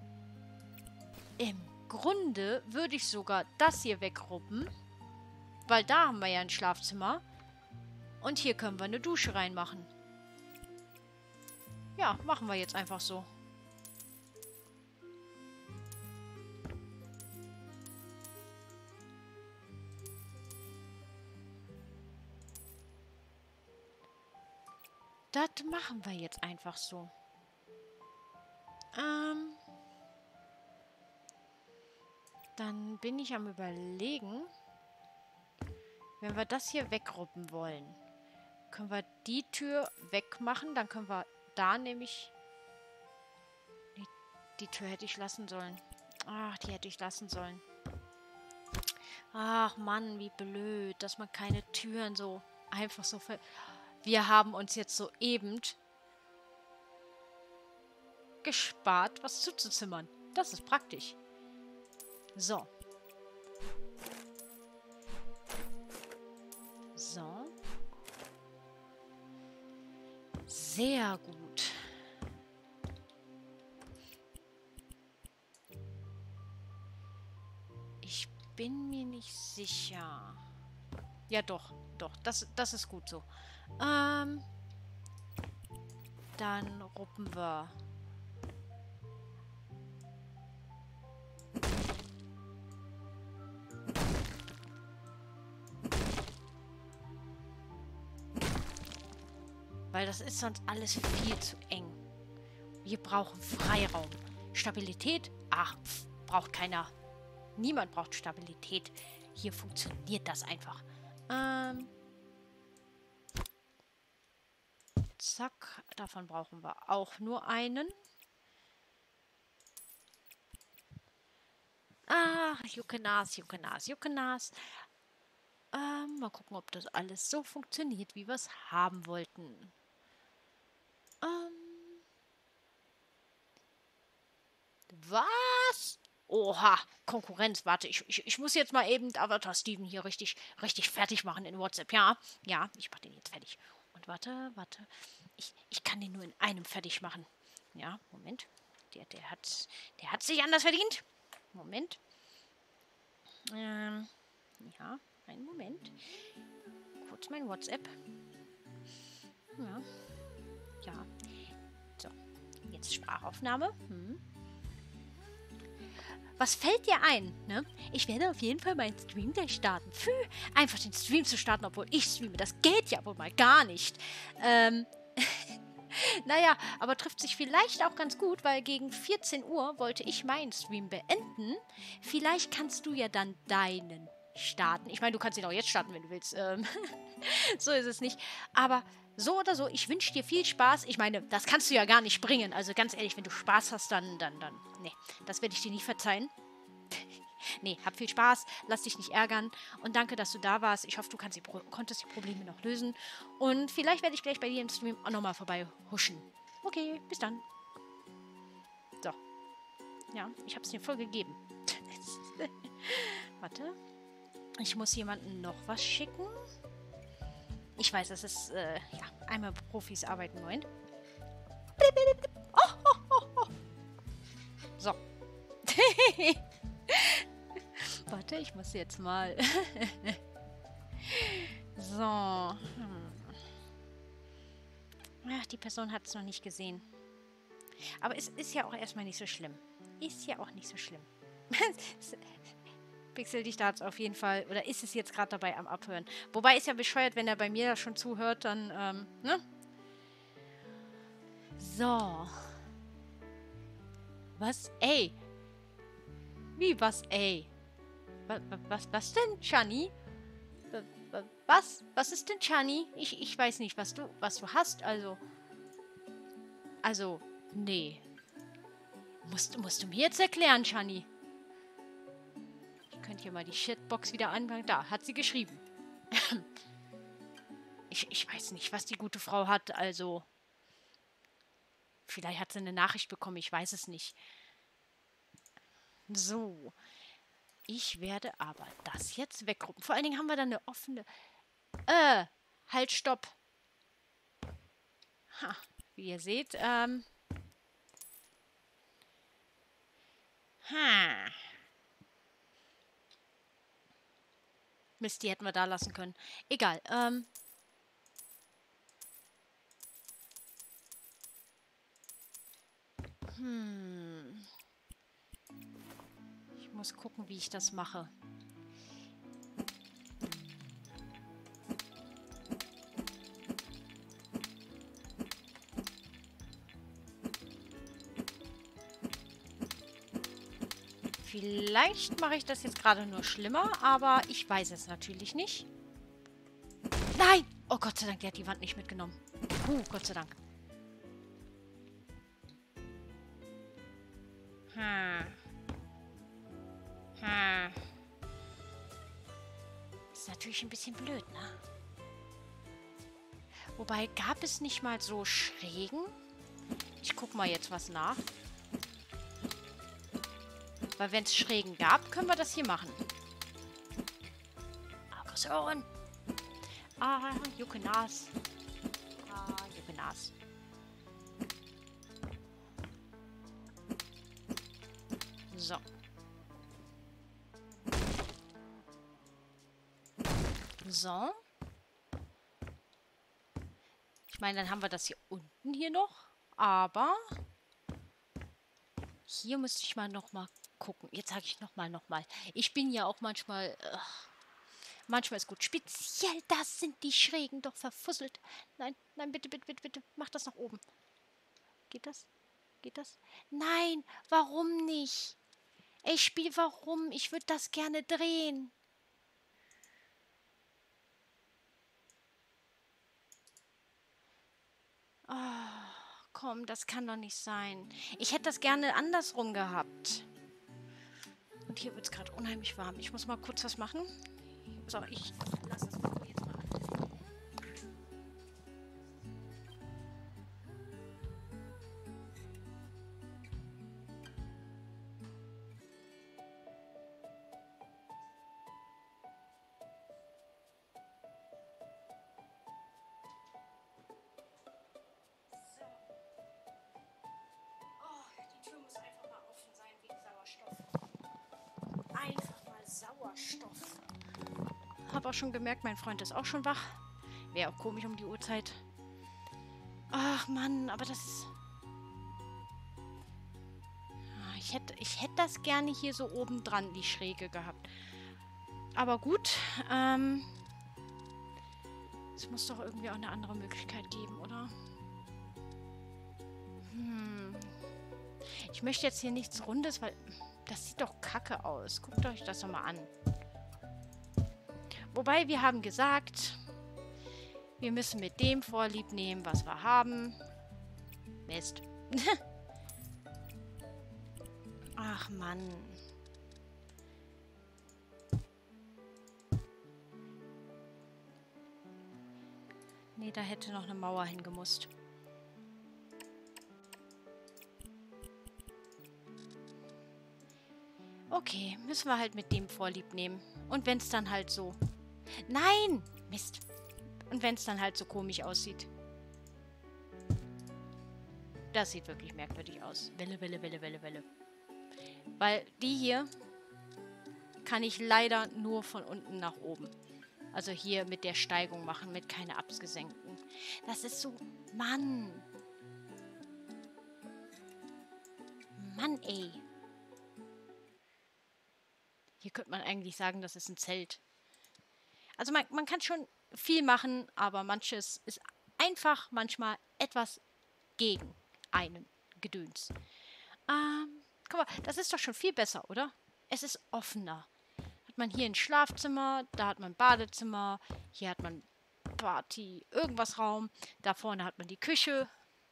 würde ich sogar das hier wegruppen. Weil da haben wir ja ein Schlafzimmer. Und hier können wir eine Dusche reinmachen. Ja, machen wir jetzt einfach so. Das machen wir jetzt einfach so. Dann bin ich am Überlegen, wenn wir das hier wegruppen wollen, können wir die Tür wegmachen. Dann können wir da nämlich... Die Tür hätte ich lassen sollen. Ach, die hätte ich lassen sollen. Ach Mann, wie blöd, dass man keine Türen so einfach so... Wir haben uns jetzt soeben gespart, was zuzuzimmern. Das ist praktisch. So. So. Sehr gut. Ich bin mir nicht sicher. Ja, doch. Doch, das ist gut so. Dann ruppen wir. Weil das ist sonst alles viel zu eng. Wir brauchen Freiraum. Stabilität? Ach, braucht keiner. Niemand braucht Stabilität. Hier funktioniert das einfach. Zack. Davon brauchen wir auch nur einen. Ach, Juckenas. Mal gucken, ob das alles so funktioniert, wie wir es haben wollten. Was? Oha, Konkurrenz. Warte, ich muss jetzt mal eben Avatar Steven hier richtig fertig machen in WhatsApp. Ja, ich mache den jetzt fertig. Und warte. Ich kann den nur in einem fertig machen. Ja, Moment. Der hat sich anders verdient. Moment. Ja, einen Moment. Kurz mein WhatsApp. Ja. So, jetzt Sprachaufnahme. Was fällt dir ein, ne? Ich werde auf jeden Fall meinen Stream gleich starten. Einfach den Stream zu starten, obwohl ich streame. Das geht ja wohl mal gar nicht. Naja, aber trifft sich vielleicht auch ganz gut, weil gegen 14 Uhr wollte ich meinen Stream beenden. Vielleicht kannst du ja dann deinen starten. Ich meine, du kannst ihn auch jetzt starten, wenn du willst. So ist es nicht. Aber so oder so, ich wünsche dir viel Spaß. Ich meine, das kannst du ja gar nicht bringen. Also ganz ehrlich, wenn du Spaß hast, dann. Nee, das werde ich dir nie verzeihen. Nee, hab viel Spaß, lass dich nicht ärgern und danke, dass du da warst. Ich hoffe, du konntest die Probleme noch lösen und vielleicht werde ich gleich bei dir im Stream auch nochmal vorbei huschen. Okay, bis dann. So. Ja, ich habe es dir voll gegeben. Warte. Ich muss jemandem noch was schicken. Ich weiß, das ist, einmal Profis arbeiten wollen. So. Warte, ich muss jetzt mal... So. Ach, die Person hat es noch nicht gesehen. Aber es ist ja auch erstmal nicht so schlimm. Pixeldichter hat es auf jeden Fall... Oder ist es jetzt gerade dabei am Abhören? Wobei ist ja bescheuert, wenn er bei mir da schon zuhört, dann, ne? So. Was? Ey. Wie, was, ey? Was denn, Chani? Was? Was ist denn, Chani? Ich weiß nicht, was du hast, also... Also, nee. Musst du mir jetzt erklären, Chani? Ich könnte hier mal die Shitbox wieder anfangen. Da, hat sie geschrieben. Ich weiß nicht, was die gute Frau hat, also... Vielleicht hat sie eine Nachricht bekommen, ich weiß es nicht. So... Ich werde aber das jetzt weggruppen. Vor allen Dingen haben wir dann eine offene... halt, stopp. Ha, wie ihr seht, Mist, die hätten wir da lassen können. Egal, Ich muss gucken, wie ich das mache. Vielleicht mache ich das jetzt gerade nur schlimmer, aber ich weiß es natürlich nicht. Nein! Oh Gott sei Dank, der hat die Wand nicht mitgenommen. Gott sei Dank. Ist natürlich ein bisschen blöd, ne? Wobei, gab es nicht mal so Schrägen? Ich guck mal jetzt was nach. Weil wenn es Schrägen gab, können wir das hier machen. Aggression. Juckenas. Juckenas. So. So. Ich meine, dann haben wir das hier unten hier noch. Aber hier müsste ich mal noch mal gucken. Jetzt sage ich noch mal. Ich bin ja auch manchmal... manchmal ist gut. Speziell das sind die Schrägen doch verfusselt. Nein, bitte. Mach das nach oben. Geht das? Nein, warum nicht? Ey, Spiel, warum? Ich würde das gerne drehen. Oh, komm, das kann doch nicht sein. Ich hätte das gerne andersrum gehabt. Und hier wird es gerade unheimlich warm. Ich muss mal kurz was machen. So, ich lasse das Mikro jetzt mal an. So. Oh, die Tür muss einfach mal offen sein wegen Sauerstoff. Einfach mal Sauerstoff. Habe auch schon gemerkt, mein Freund ist auch schon wach. Wäre auch komisch um die Uhrzeit. Ach Mann, aber das ist... Ich hätte das gerne hier so oben dran, die Schräge gehabt. Aber gut, es muss doch irgendwie auch eine andere Möglichkeit geben, oder? Ich möchte jetzt hier nichts Rundes, weil das sieht doch kacke aus. Guckt euch das doch mal an. Wobei, wir haben gesagt, wir müssen mit dem Vorlieb nehmen, was wir haben. Mist. Ach, Mann. Nee, da hätte noch eine Mauer hingemusst. Okay, müssen wir halt mit dem Vorlieb nehmen. Und wenn es dann halt so... Nein! Mist. Und wenn es dann halt so komisch aussieht. Das sieht wirklich merkwürdig aus. Welle, Welle, Welle, Welle, Welle. Weil die hier kann ich leider nur von unten nach oben. Also hier mit der Steigung machen, mit keine abgesenkten. Das ist so... Mann! Mann, ey! Hier könnte man eigentlich sagen, das ist ein Zelt. Also man kann schon viel machen, aber manches ist einfach manchmal etwas gegen einen Gedöns. Guck mal, das ist doch schon viel besser, oder? Es ist offener. Hat man hier ein Schlafzimmer, da hat man ein Badezimmer, hier hat man Party, irgendwas Raum, da vorne hat man die Küche.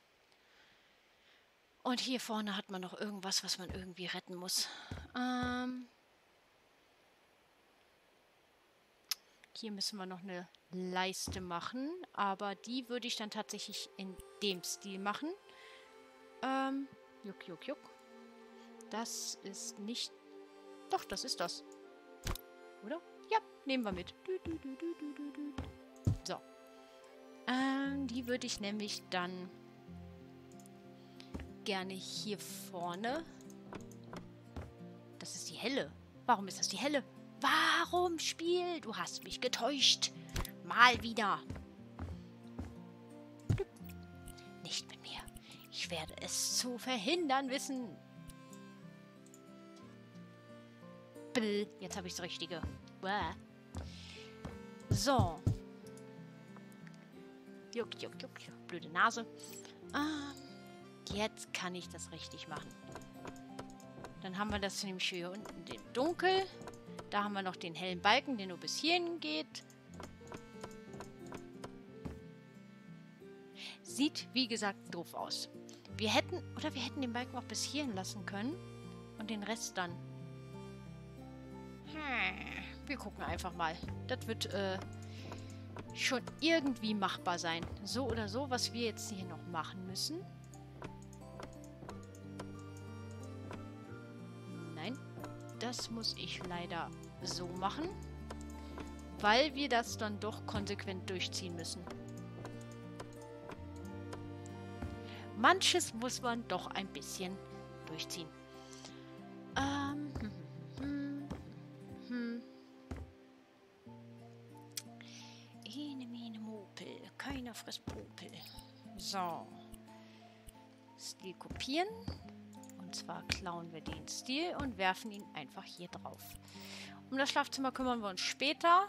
Und hier vorne hat man noch irgendwas, was man irgendwie retten muss. Hier müssen wir noch eine Leiste machen, aber die würde ich dann tatsächlich in dem Stil machen. Juck, juck, juck. Das ist nicht... Doch, das ist das. Oder? Ja, nehmen wir mit. So. Die würde ich nämlich dann gerne hier vorne... Das ist die helle. Warum ist das die helle? Warum, Spiel? Du hast mich getäuscht. Mal wieder. Nicht mit mir. Ich werde es zu verhindern wissen. Bäh, jetzt habe ich das Richtige. Bäh. So. Juck, juck, juck. Blöde Nase. Jetzt kann ich das richtig machen. Dann haben wir das nämlich hier unten im Dunkel. Da haben wir noch den hellen Balken, der nur bis hierhin geht. Sieht, wie gesagt, doof aus. Wir hätten den Balken auch bis hierhin lassen können. Und den Rest dann. Wir gucken einfach mal. Das wird schon irgendwie machbar sein. So oder so, was wir jetzt hier noch machen müssen. Nein. Das muss ich leider so machen, weil wir das dann doch konsequent durchziehen müssen. Manches muss man doch ein bisschen durchziehen. Ene, mene, Mopel. Keiner frisst Popel. So. Stil kopieren. Und zwar klauen wir den Stil und werfen ihn einfach hier drauf. Um das Schlafzimmer kümmern wir uns später.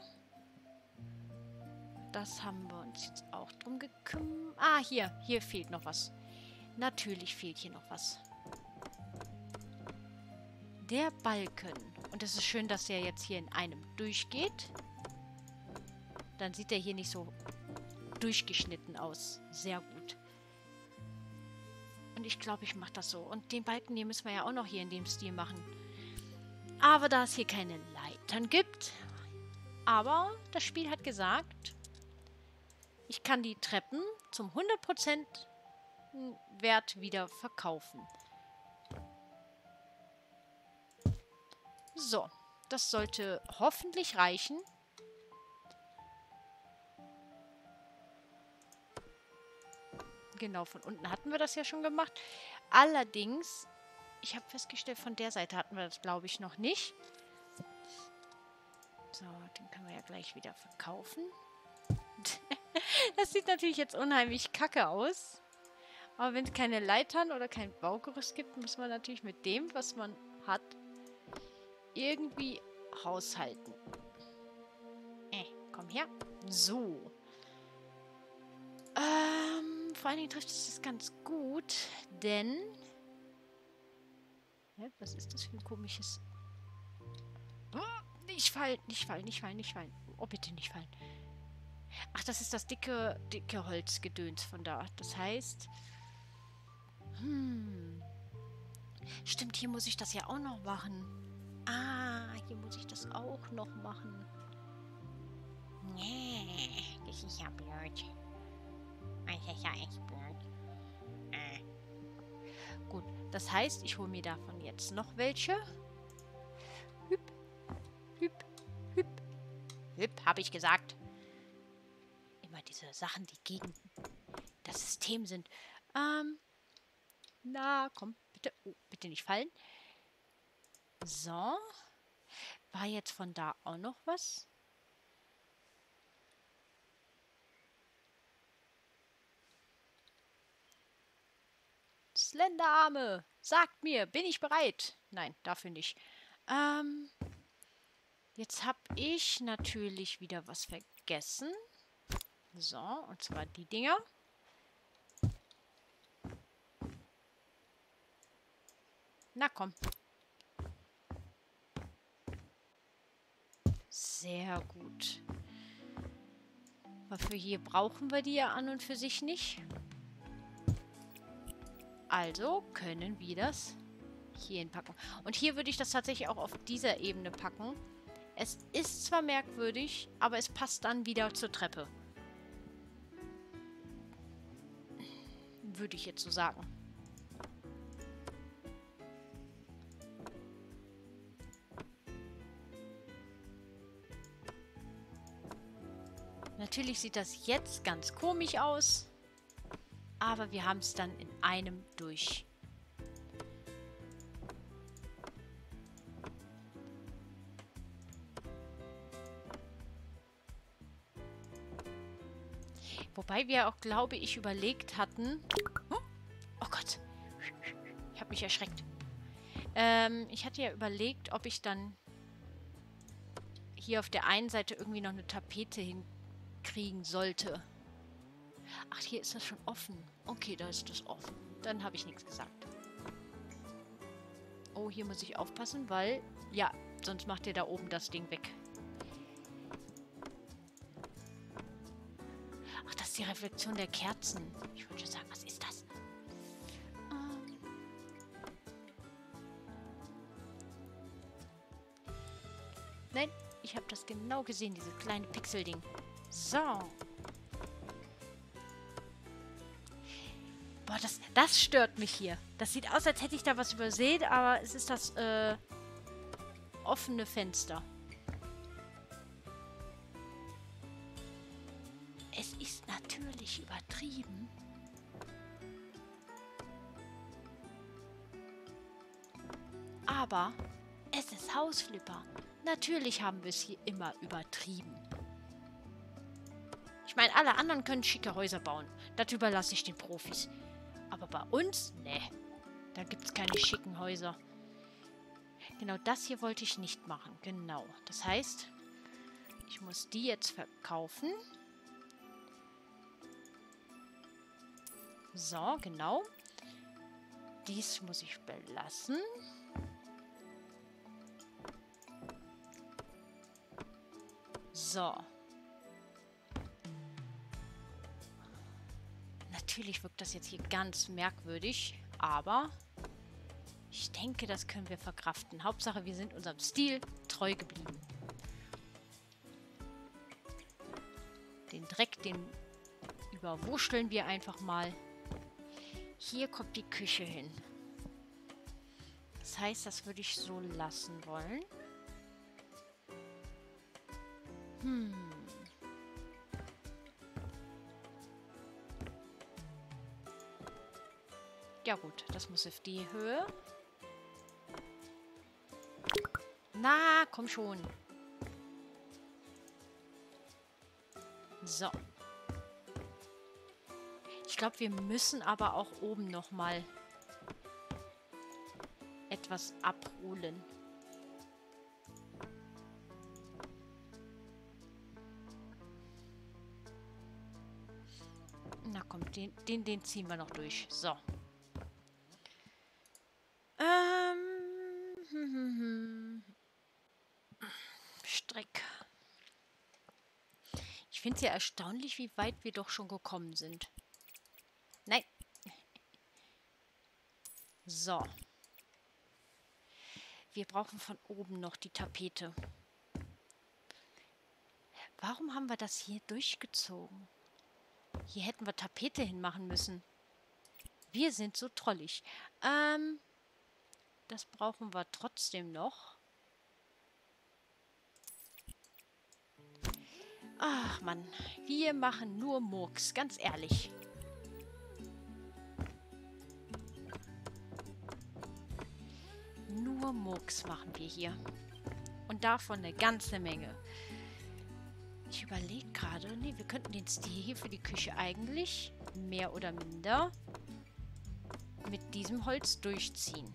Das haben wir uns jetzt auch drum gekümmert. Ah, hier fehlt noch was. Natürlich fehlt hier noch was. Der Balken. Und es ist schön, dass der jetzt hier in einem durchgeht. Dann sieht er hier nicht so durchgeschnitten aus. Sehr gut. Und ich glaube, ich mache das so. Und den Balken hier müssen wir ja auch noch hier in dem Stil machen. Aber da es hier keine Leitern gibt, aber das Spiel hat gesagt, ich kann die Treppen zum 100% Wert wieder verkaufen. So, das sollte hoffentlich reichen. Genau, von unten hatten wir das ja schon gemacht. Allerdings, ich habe festgestellt, von der Seite hatten wir das, glaube ich, noch nicht. So, den können wir ja gleich wieder verkaufen. Das sieht natürlich jetzt unheimlich kacke aus. Aber wenn es keine Leitern oder kein Baugerüst gibt, muss man natürlich mit dem, was man hat, irgendwie haushalten. Komm her. So. Vor allen Dingen trifft es das ganz gut, denn... Ja, was ist das für ein komisches... Oh, nicht fallen, nicht fallen, nicht fallen, nicht fallen. Oh, bitte nicht fallen. Ach, das ist das dicke Holzgedöns von da. Das heißt... Stimmt, hier muss ich das ja auch noch machen. Ah, hier muss ich das auch noch machen. Nee, das ist ja blöd. Das ist ja echt blöd. Gut, das heißt, ich hole mir davon jetzt noch welche. Hüp, hüp, hüp. Hüp, habe ich gesagt. Immer diese Sachen, die gegen das System sind. Na, komm, bitte. Oh, bitte nicht fallen. So. War jetzt von da auch noch was? Slenderarme! Sagt mir, bin ich bereit? Nein, dafür nicht. Jetzt habe ich natürlich wieder was vergessen. So, und zwar die Dinger. Na komm. Sehr gut. Aber für hier brauchen wir die ja an und für sich nicht. Also können wir das hier hinpacken. Und hier würde ich das tatsächlich auch auf dieser Ebene packen. Es ist zwar merkwürdig, aber es passt dann wieder zur Treppe. Würde ich jetzt so sagen. Natürlich sieht das jetzt ganz komisch aus. Aber wir haben es dann in einem durch. Wobei wir auch, glaube ich, überlegt hatten... Oh Gott. Ich habe mich erschreckt. Ich hatte ja überlegt, ob ich dann hier auf der einen Seite irgendwie noch eine Tapete hinkriegen sollte. Ach, hier ist das schon offen. Okay, da ist das offen. Dann habe ich nichts gesagt. Oh, hier muss ich aufpassen, weil... Ja, sonst macht ihr da oben das Ding weg. Ach, das ist die Reflexion der Kerzen. Ich wollte schon sagen, was ist das? Nein, ich habe das genau gesehen, diese kleine Pixelding. So. Boah, das stört mich hier. Das sieht aus, als hätte ich da was übersehen, aber es ist das offene Fenster. Es ist natürlich übertrieben. Aber es ist Hausflipper. Natürlich haben wir es hier immer übertrieben. Ich meine, alle anderen können schicke Häuser bauen. Das überlasse ich den Profis. Aber bei uns? Nee. Da gibt es keine schicken Häuser. Genau, das hier wollte ich nicht machen. Genau. Das heißt, ich muss die jetzt verkaufen. So, genau. Dies muss ich belassen. So. Natürlich wirkt das jetzt hier ganz merkwürdig, aber ich denke, das können wir verkraften. Hauptsache, wir sind unserem Stil treu geblieben. Den Dreck, den überwurschteln wir einfach mal. Hier kommt die Küche hin. Das heißt, das würde ich so lassen wollen. Ja gut, das muss auf die Höhe. Na, komm schon. So. Ich glaube, wir müssen aber auch oben nochmal etwas abholen. Na komm, den ziehen wir noch durch. So. Strick. Ich finde es ja erstaunlich, wie weit wir doch schon gekommen sind. Nein. So. Wir brauchen von oben noch die Tapete. Warum haben wir das hier durchgezogen? Hier hätten wir Tapete hinmachen müssen. Wir sind so trollig. Das brauchen wir trotzdem noch. Ach Mann, wir machen nur Murks, ganz ehrlich. Nur Murks machen wir hier. Und davon eine ganze Menge. Ich überlege gerade, nee, wir könnten den Stil hier für die Küche eigentlich mehr oder minder mit diesem Holz durchziehen.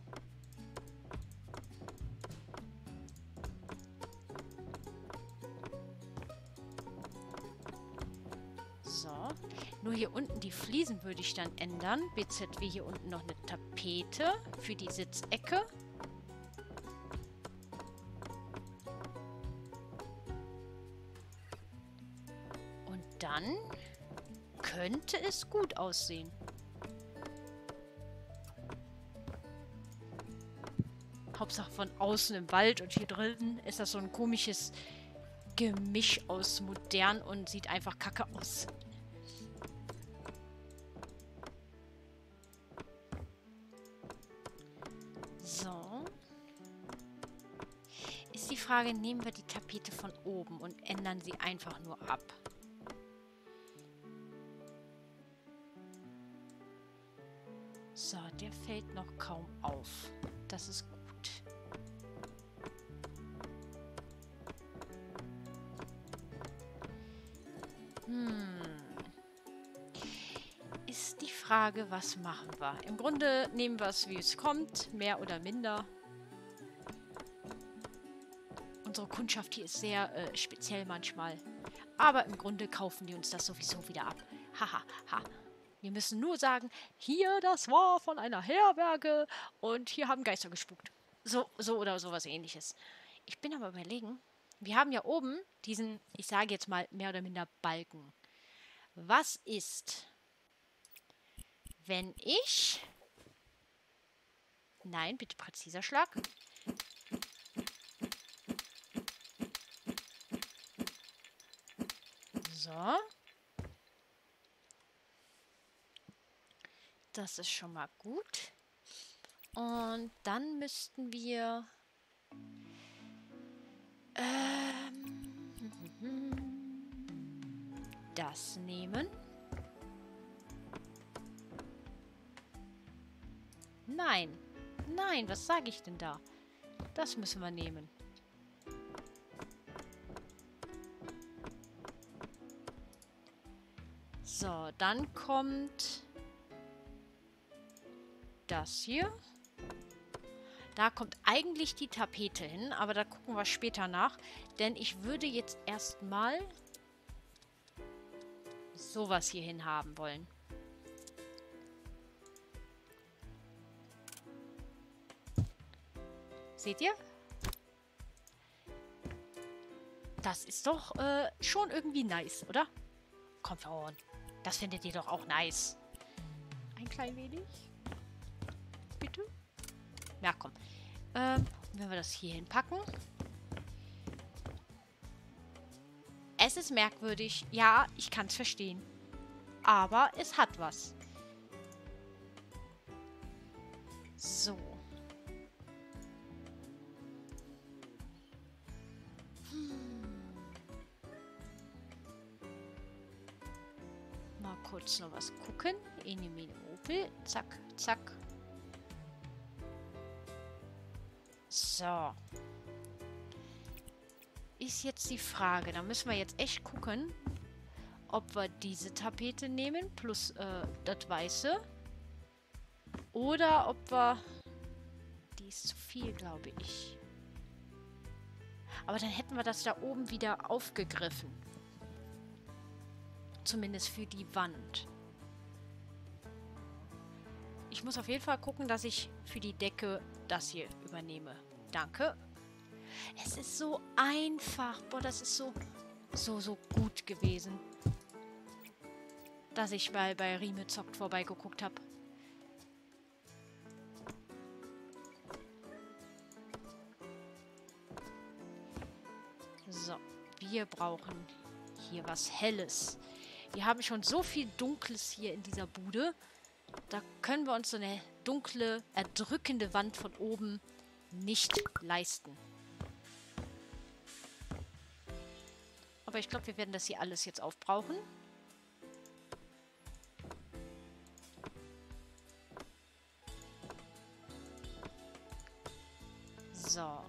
So, nur hier unten die Fliesen würde ich dann ändern. BZW hier unten noch eine Tapete für die Sitzecke. Und dann könnte es gut aussehen. Hauptsache von außen im Wald und hier drinnen ist das so ein komisches Gemisch aus modern und sieht einfach kacke aus. So. Ist die Frage, nehmen wir die Tapete von oben und ändern sie einfach nur ab? So, der fällt noch kaum auf. Das ist gut. Ist die Frage, was machen wir? Im Grunde nehmen wir es, wie es kommt, mehr oder minder. Unsere Kundschaft hier ist sehr speziell manchmal. Aber im Grunde kaufen die uns das sowieso wieder ab. Haha, ha. Wir müssen nur sagen, hier, das war von einer Herberge und hier haben Geister gespukt. So oder sowas ähnliches. Ich bin aber überlegen, wir haben ja oben diesen, ich sage jetzt mal mehr oder minder Balken. Was ist, wenn ich... Nein, bitte präziser Schlag. So. Das ist schon mal gut. Und dann müssten wir... das nehmen. Nein. Nein, was sage ich denn da? Das müssen wir nehmen. So, dann kommt das hier. Da kommt eigentlich die Tapete hin, aber da gucken wir später nach. Denn ich würde jetzt erstmal sowas hier hin haben wollen. Seht ihr? Das ist doch schon irgendwie nice, oder? Komm schon. Das findet ihr doch auch nice. Ein klein wenig. Bitte? Ja, komm. Wenn wir das hier hinpacken. Es ist merkwürdig. Ja, ich kann es verstehen. Aber es hat was. So. Mal kurz noch was gucken. Enemine Opel. Zack, zack. So. Ist jetzt die Frage. Da müssen wir jetzt echt gucken, ob wir diese Tapete nehmen, plus das Weiße. Oder ob wir... Die ist zu viel, glaube ich. Aber dann hätten wir das da oben wieder aufgegriffen. Zumindest für die Wand. Ich muss auf jeden Fall gucken, dass ich für die Decke das hier übernehme. Danke. Es ist so einfach. Boah, das ist so gut gewesen. Dass ich mal bei Rime zockt vorbeigeguckt habe. So, wir brauchen hier was Helles. Wir haben schon so viel Dunkles hier in dieser Bude. Da können wir uns so eine dunkle, erdrückende Wand von oben nicht leisten. Aber ich glaube, wir werden das hier alles jetzt aufbrauchen. So.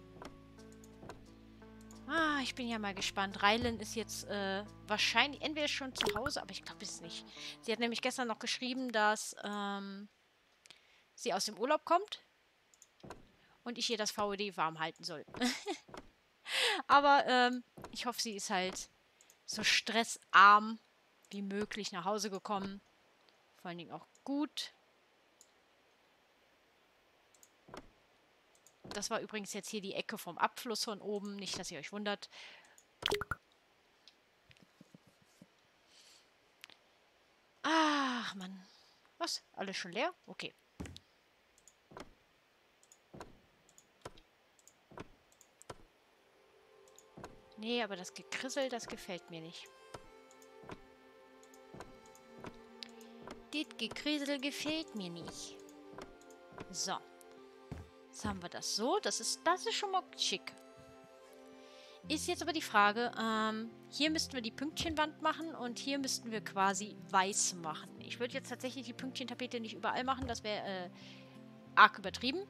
Ah, ich bin ja mal gespannt. Rylan ist jetzt wahrscheinlich entweder schon zu Hause, aber ich glaube es nicht. Sie hat nämlich gestern noch geschrieben, dass sie aus dem Urlaub kommt und ich ihr das VOD warm halten soll. Aber ich hoffe, sie ist halt so stressarm wie möglich nach Hause gekommen. Vor allen Dingen auch gut. Das war übrigens jetzt hier die Ecke vom Abfluss von oben. Nicht, dass ihr euch wundert. Ach, Mann. Was? Alles schon leer? Okay. Nee, aber das Gekrissel, das gefällt mir nicht. Das Gekrissel gefällt mir nicht. So. Jetzt haben wir das so. Das ist schon mal schick. Ist jetzt aber die Frage, hier müssten wir die Pünktchenwand machen und hier müssten wir quasi weiß machen. Ich würde jetzt tatsächlich die Pünktchentapete nicht überall machen, das wäre arg übertrieben.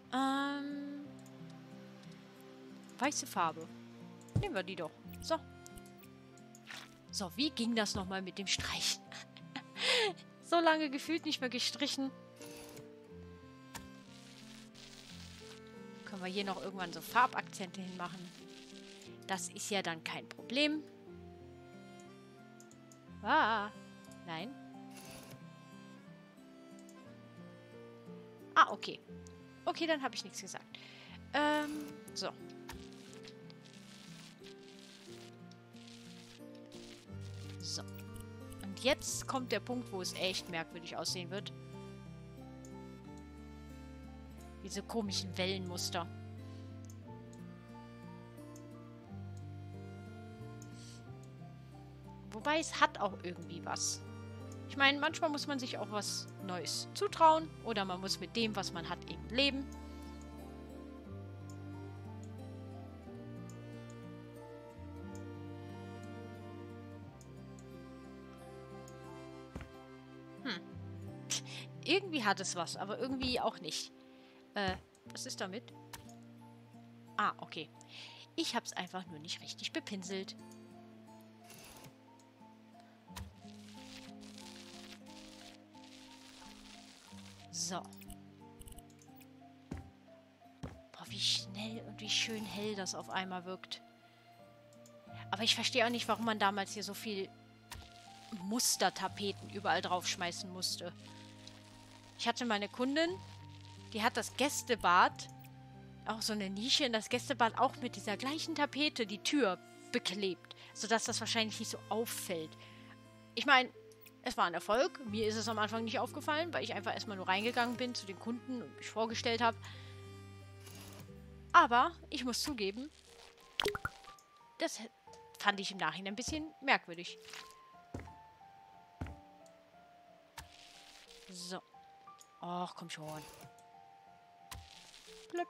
Weiße Farbe. Nehmen wir die doch. So. So, wie ging das nochmal mit dem Streichen? So lange gefühlt nicht mehr gestrichen. Können wir hier noch irgendwann so Farbakzente hinmachen. Das ist ja dann kein Problem. Ah, nein. Ah, okay. Okay, dann habe ich nichts gesagt. So. So. Und jetzt kommt der Punkt, wo es echt merkwürdig aussehen wird. Diese komischen Wellenmuster. Wobei es hat auch irgendwie was. Ich meine, manchmal muss man sich auch was Neues zutrauen. Oder man muss mit dem, was man hat, eben leben. Irgendwie hat es was, aber irgendwie auch nicht. Was ist damit? Ah, okay. Ich habe es einfach nur nicht richtig bepinselt. So. Boah, wie schnell und wie schön hell das auf einmal wirkt. Aber ich verstehe auch nicht, warum man damals hier so viel Mustertapeten überall draufschmeißen musste. Ich hatte meine Kundin, die hat das Gästebad, auch so eine Nische in das Gästebad, auch mit dieser gleichen Tapete, die Tür. beklebt, sodass das wahrscheinlich nicht so auffällt. Ich meine, es war ein Erfolg. Mir ist es am Anfang nicht aufgefallen, weil ich einfach erstmal nur reingegangen bin zu den Kunden und mich vorgestellt habe. Aber ich muss zugeben, das fand ich im Nachhinein ein bisschen merkwürdig. So. Ach, komm schon. Blöpp.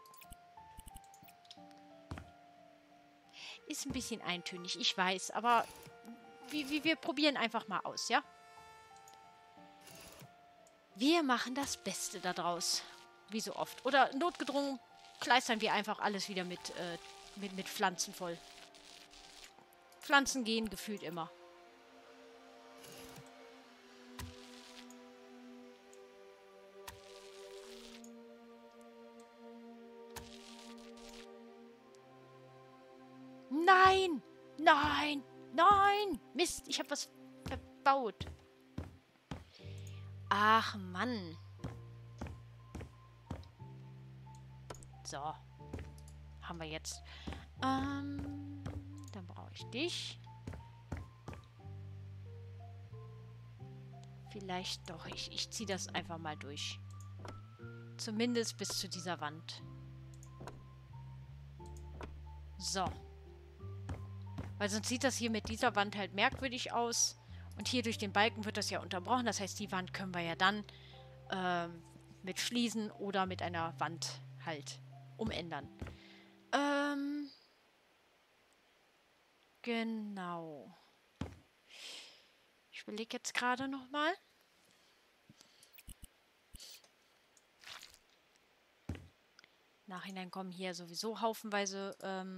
Ist ein bisschen eintönig, ich weiß, aber wir probieren einfach mal aus, ja? Wir machen das Beste daraus. Wie so oft. Oder notgedrungen kleistern wir einfach alles wieder mit Pflanzen voll. Pflanzen gehen gefühlt immer. Nein! Nein! Nein! Mist, ich habe was verbaut. Ach, Mann. So. Haben wir jetzt. Dann brauche ich dich. Vielleicht doch. Ich ziehe das einfach mal durch. Zumindest bis zu dieser Wand. So. Weil sonst sieht das hier mit dieser Wand halt merkwürdig aus. Und hier durch den Balken wird das ja unterbrochen. Das heißt, die Wand können wir ja dann mit Fliesen oder mit einer Wand halt umändern. Genau. Ich überlege jetzt gerade nochmal. Nachhinein kommen hier sowieso haufenweise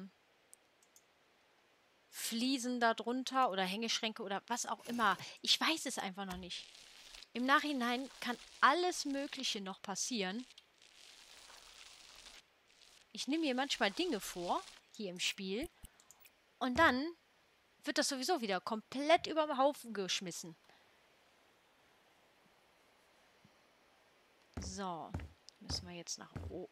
Fliesen da drunter oder Hängeschränke oder was auch immer. Ich weiß es einfach noch nicht. Im Nachhinein kann alles Mögliche noch passieren. Ich nehme mir manchmal Dinge vor, hier im Spiel, und dann wird das sowieso wieder komplett über den Haufen geschmissen. So, müssen wir jetzt nach oben.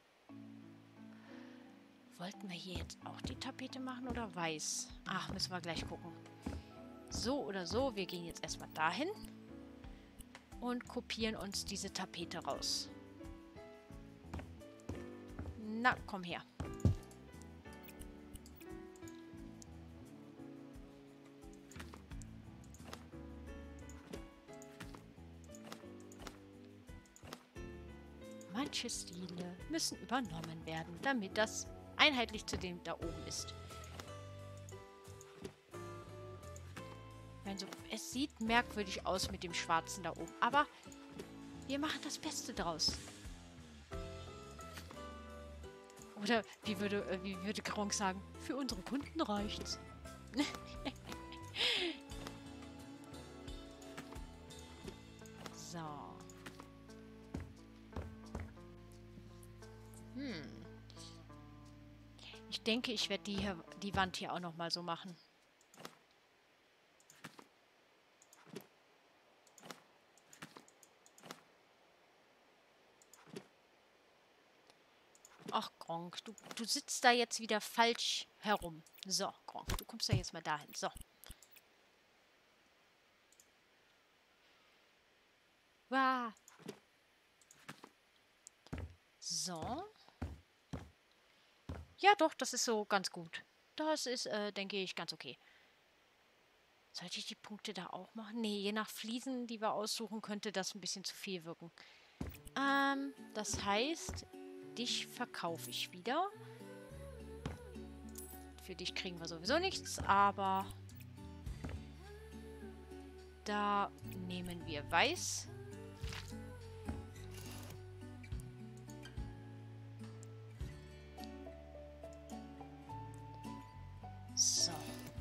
Wollten wir hier jetzt auch die Tapete machen oder weiß? Ach, müssen wir gleich gucken. So oder so, wir gehen jetzt erstmal dahin und kopieren uns diese Tapete raus. Na, komm her. Manche Stile müssen übernommen werden, damit das einheitlich zu dem da oben ist. Also, es sieht merkwürdig aus mit dem Schwarzen da oben, aber wir machen das Beste draus. Oder wie würde Gronk sagen, für unsere Kunden reicht's. So. Ich denke, ich werde die Wand hier auch nochmal so machen. Ach, Gronk, du sitzt da jetzt wieder falsch herum. So, Gronk, du kommst da jetzt mal dahin. So. Wow. So. Ja, doch, das ist so ganz gut. Das ist, denke ich, ganz okay. Sollte ich die Punkte da auch machen? Nee, je nach Fliesen, die wir aussuchen, könnte das ein bisschen zu viel wirken. Das heißt, dich verkaufe ich wieder. Für dich kriegen wir sowieso nichts, aber da nehmen wir weiß. So.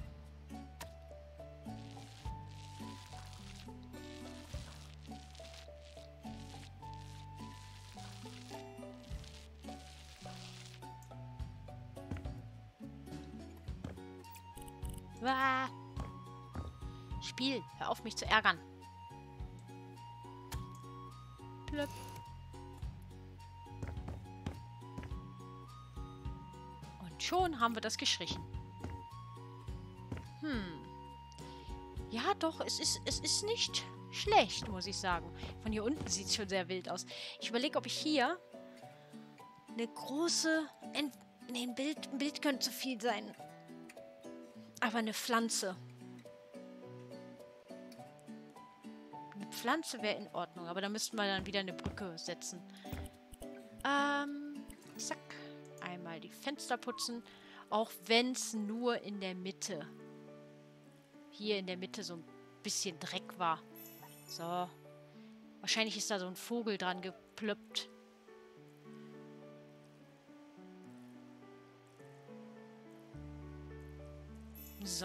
Ah. Spiel, hör auf mich zu ärgern. Plöpp. Und schon haben wir das gestrichen. Ja, doch, es ist nicht schlecht, muss ich sagen. Von hier unten sieht es schon sehr wild aus. Ich überlege, ob ich hier eine große... Nee, ein Bild könnte zu viel sein. Aber eine Pflanze. Eine Pflanze wäre in Ordnung, aber da müssten wir dann wieder eine Brücke setzen. Zack. Einmal die Fenster putzen. Auch wenn es nur in der Mitte. Hier in der Mitte so ein bisschen Dreck war. So. Wahrscheinlich ist da so ein Vogel dran geplöppt. So.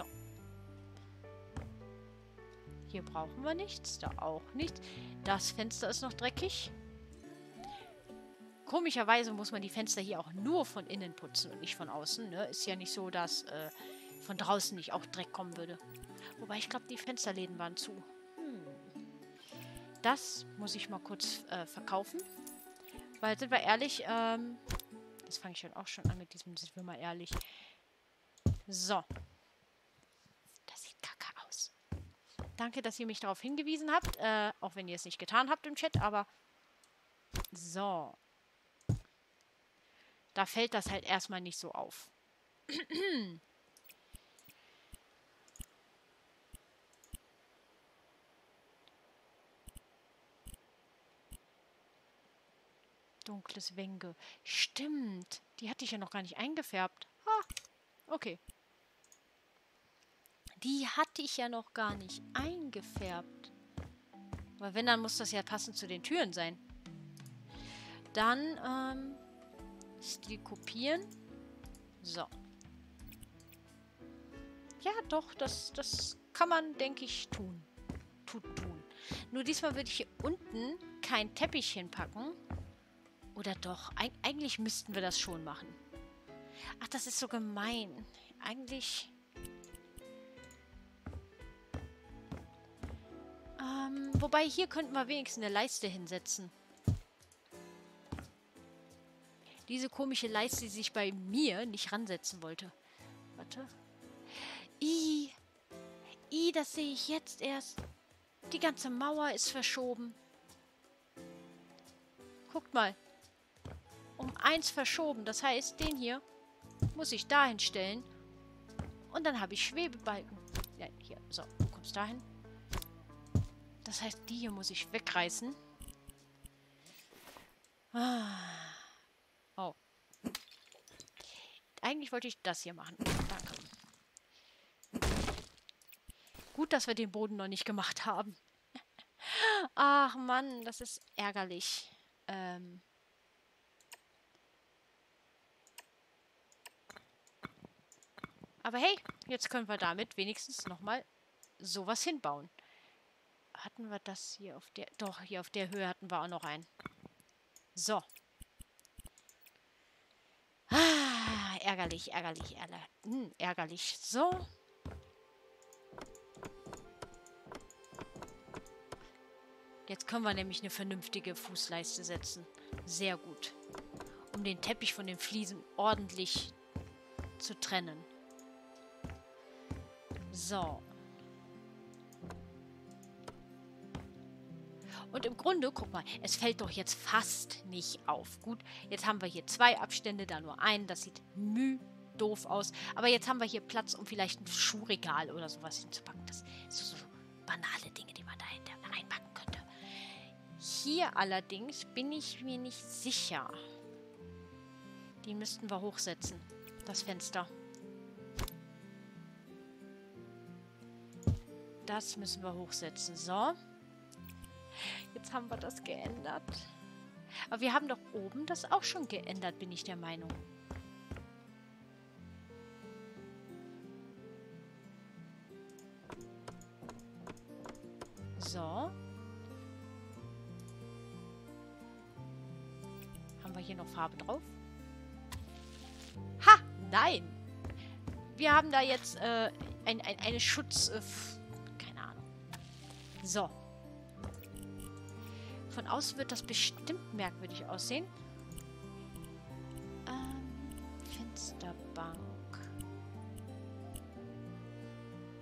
Hier brauchen wir nichts. Da auch nichts. Das Fenster ist noch dreckig. Komischerweise muss man die Fenster hier auch nur von innen putzen und nicht von außen. Ne? Ist ja nicht so, dass von draußen nicht auch Dreck kommen würde. Wobei, ich glaube, die Fensterläden waren zu. Das muss ich mal kurz verkaufen. Weil, sind wir ehrlich, das fange ich schon auch schon an mit diesem, sind wir mal ehrlich. So. Das sieht kacke aus. Danke, dass ihr mich darauf hingewiesen habt. Auch wenn ihr es nicht getan habt im Chat, aber so. Da fällt das halt erstmal nicht so auf. Dunkles Wenge. Stimmt. Die hatte ich ja noch gar nicht eingefärbt. Ah, okay. Die hatte ich ja noch gar nicht eingefärbt. Aber wenn, dann muss das ja passend zu den Türen sein. Dann, Stil kopieren. So. Ja, doch, das kann man, denke ich, tun. Tun. Nur diesmal würde ich hier unten kein Teppich hinpacken. Oder doch? Eigentlich müssten wir das schon machen. Ach, das ist so gemein. Eigentlich... wobei, hier könnten wir wenigstens eine Leiste hinsetzen. Diese komische Leiste, die sich bei mir nicht ransetzen wollte. Warte. Das sehe ich jetzt erst. Die ganze Mauer ist verschoben. Guckt mal. Um 1 verschoben. Das heißt, den hier muss ich dahin stellen. Und dann habe ich Schwebebalken. Ja, hier. So, du kommst dahin. Das heißt, die hier muss ich wegreißen. Oh. Eigentlich wollte ich das hier machen. Danke. Gut, dass wir den Boden noch nicht gemacht haben. Ach Mann, das ist ärgerlich. Aber hey, jetzt können wir damit wenigstens nochmal sowas hinbauen. Hatten wir das hier auf der... Doch, hier auf der Höhe hatten wir auch noch einen. So. Ärgerlich. Ärgerlich. So. Jetzt können wir nämlich eine vernünftige Fußleiste setzen. Sehr gut. Um den Teppich von den Fliesen ordentlich zu trennen. So. Und im Grunde, guck mal, es fällt doch jetzt fast nicht auf. Gut, jetzt haben wir hier 2 Abstände, da nur einen. Das sieht doof aus. Aber jetzt haben wir hier Platz, um vielleicht ein Schuhregal oder sowas hinzupacken. Das sind so banale Dinge, die man dahinter reinpacken könnte. Hier allerdings bin ich mir nicht sicher. Die müssten wir hochsetzen. Das Fenster. Das müssen wir hochsetzen. So. Jetzt haben wir das geändert. Aber wir haben doch oben das auch schon geändert, bin ich der Meinung. So. Haben wir hier noch Farbe drauf? Ha! Nein! Wir haben da jetzt eine Schutz... keine Ahnung. So. Von außen wird das bestimmt merkwürdig aussehen. Fensterbank.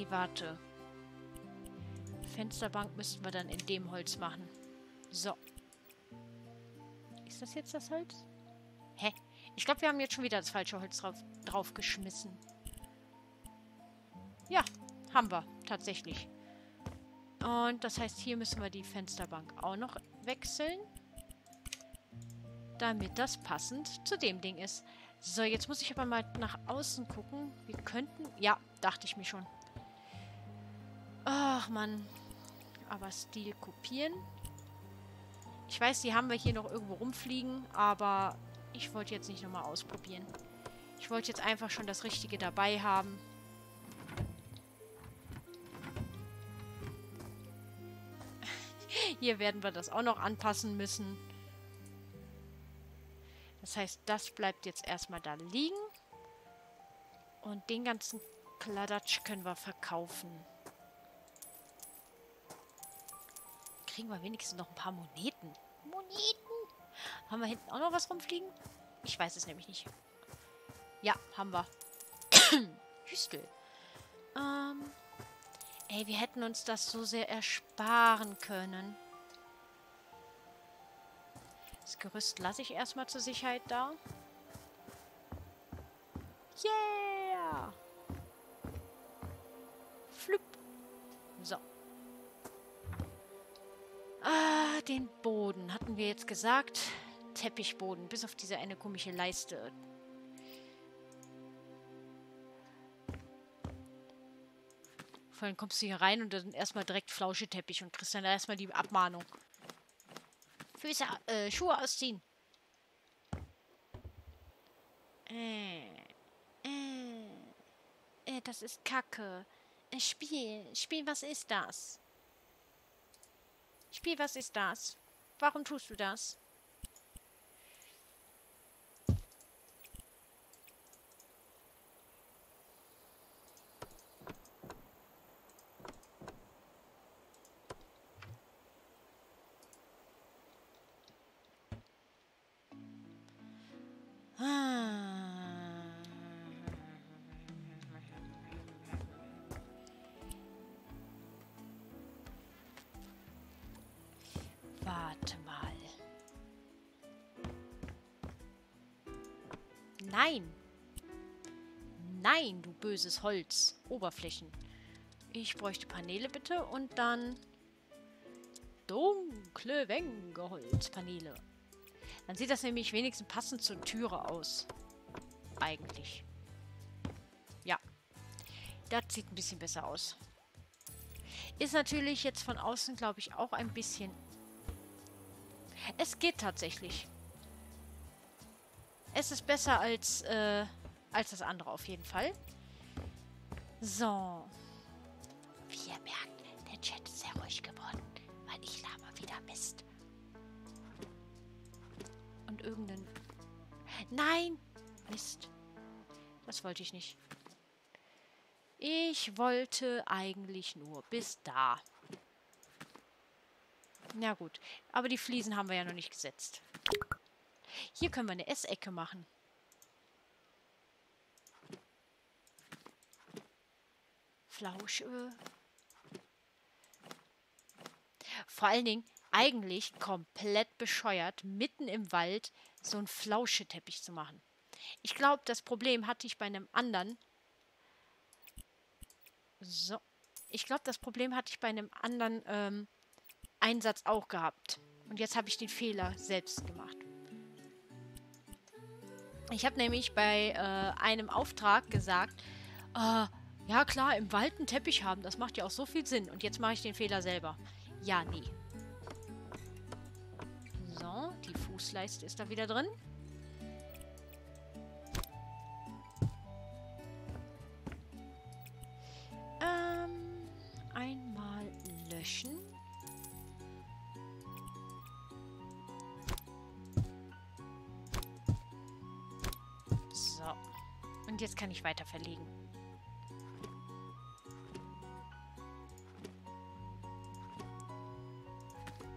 Nee, warte. Fensterbank müssten wir dann in dem Holz machen. So. Ist das jetzt das Holz? Hä? Ich glaube, wir haben jetzt schon wieder das falsche Holz drauf geschmissen. Ja, haben wir. Tatsächlich. Und das heißt, hier müssen wir die Fensterbank auch noch wechseln. Damit das passend zu dem Ding ist. So, jetzt muss ich aber mal nach außen gucken. Wir könnten... Ja, dachte ich mir schon. Ach, Mann. Aber Stil kopieren. Ich weiß, die haben wir hier noch irgendwo rumfliegen, aber ich wollte jetzt nicht nochmal ausprobieren. Ich wollte jetzt einfach schon das Richtige dabei haben. Hier werden wir das auch noch anpassen müssen. Das heißt, das bleibt jetzt erstmal da liegen. Und den ganzen Kladatsch können wir verkaufen. Kriegen wir wenigstens noch ein paar Moneten. Moneten? Haben wir hinten auch noch was rumfliegen? Ich weiß es nämlich nicht. Ja, haben wir. Hüstel. Ey, wir hätten uns das so sehr ersparen können. Das Gerüst lasse ich erstmal zur Sicherheit da. Yeah! Flup. So. Den Boden hatten wir jetzt gesagt. Teppichboden, bis auf diese eine komische Leiste. Vor allem kommst du hier rein und dann erstmal direkt Flauscheteppich und kriegst dann erstmal die Abmahnung. Füße, Schuhe ausziehen. Das ist Kacke. Spiel, was ist das? Spiel, was ist das? Warum tust du das? Warte mal. Nein. Nein, du böses Holz. Oberflächen. Ich bräuchte Paneele bitte und dann dunkle Wengeholzpaneele. Dann sieht das nämlich wenigstens passend zur Türe aus. Eigentlich. Ja. Das sieht ein bisschen besser aus. Ist natürlich jetzt von außen, glaube ich, auch ein bisschen... Es geht tatsächlich. Es ist besser als das andere auf jeden Fall. So. Wie ihr merkt, der Chat ist sehr ruhig geworden, weil ich laber wieder Mist. Und irgendein... Nein! Mist. Das wollte ich nicht. Ich wollte eigentlich nur bis da. Na gut. Aber die Fliesen haben wir ja noch nicht gesetzt. Hier können wir eine Essecke machen. Flausche. Vor allen Dingen, eigentlich komplett bescheuert, mitten im Wald so einen Flauscheteppich zu machen. Ich glaube, das Problem hatte ich bei einem anderen... So. Ich glaube, das Problem hatte ich bei einem anderen Einsatz auch gehabt. Und jetzt habe ich den Fehler selbst gemacht. Ich habe nämlich bei einem Auftrag gesagt, ja klar, im Wald einen Teppich haben, das macht ja auch so viel Sinn. Und jetzt mache ich den Fehler selber. Ja, nee. So, die Fußleiste ist da wieder drin. Einmal löschen. So. Und jetzt kann ich weiter verlegen.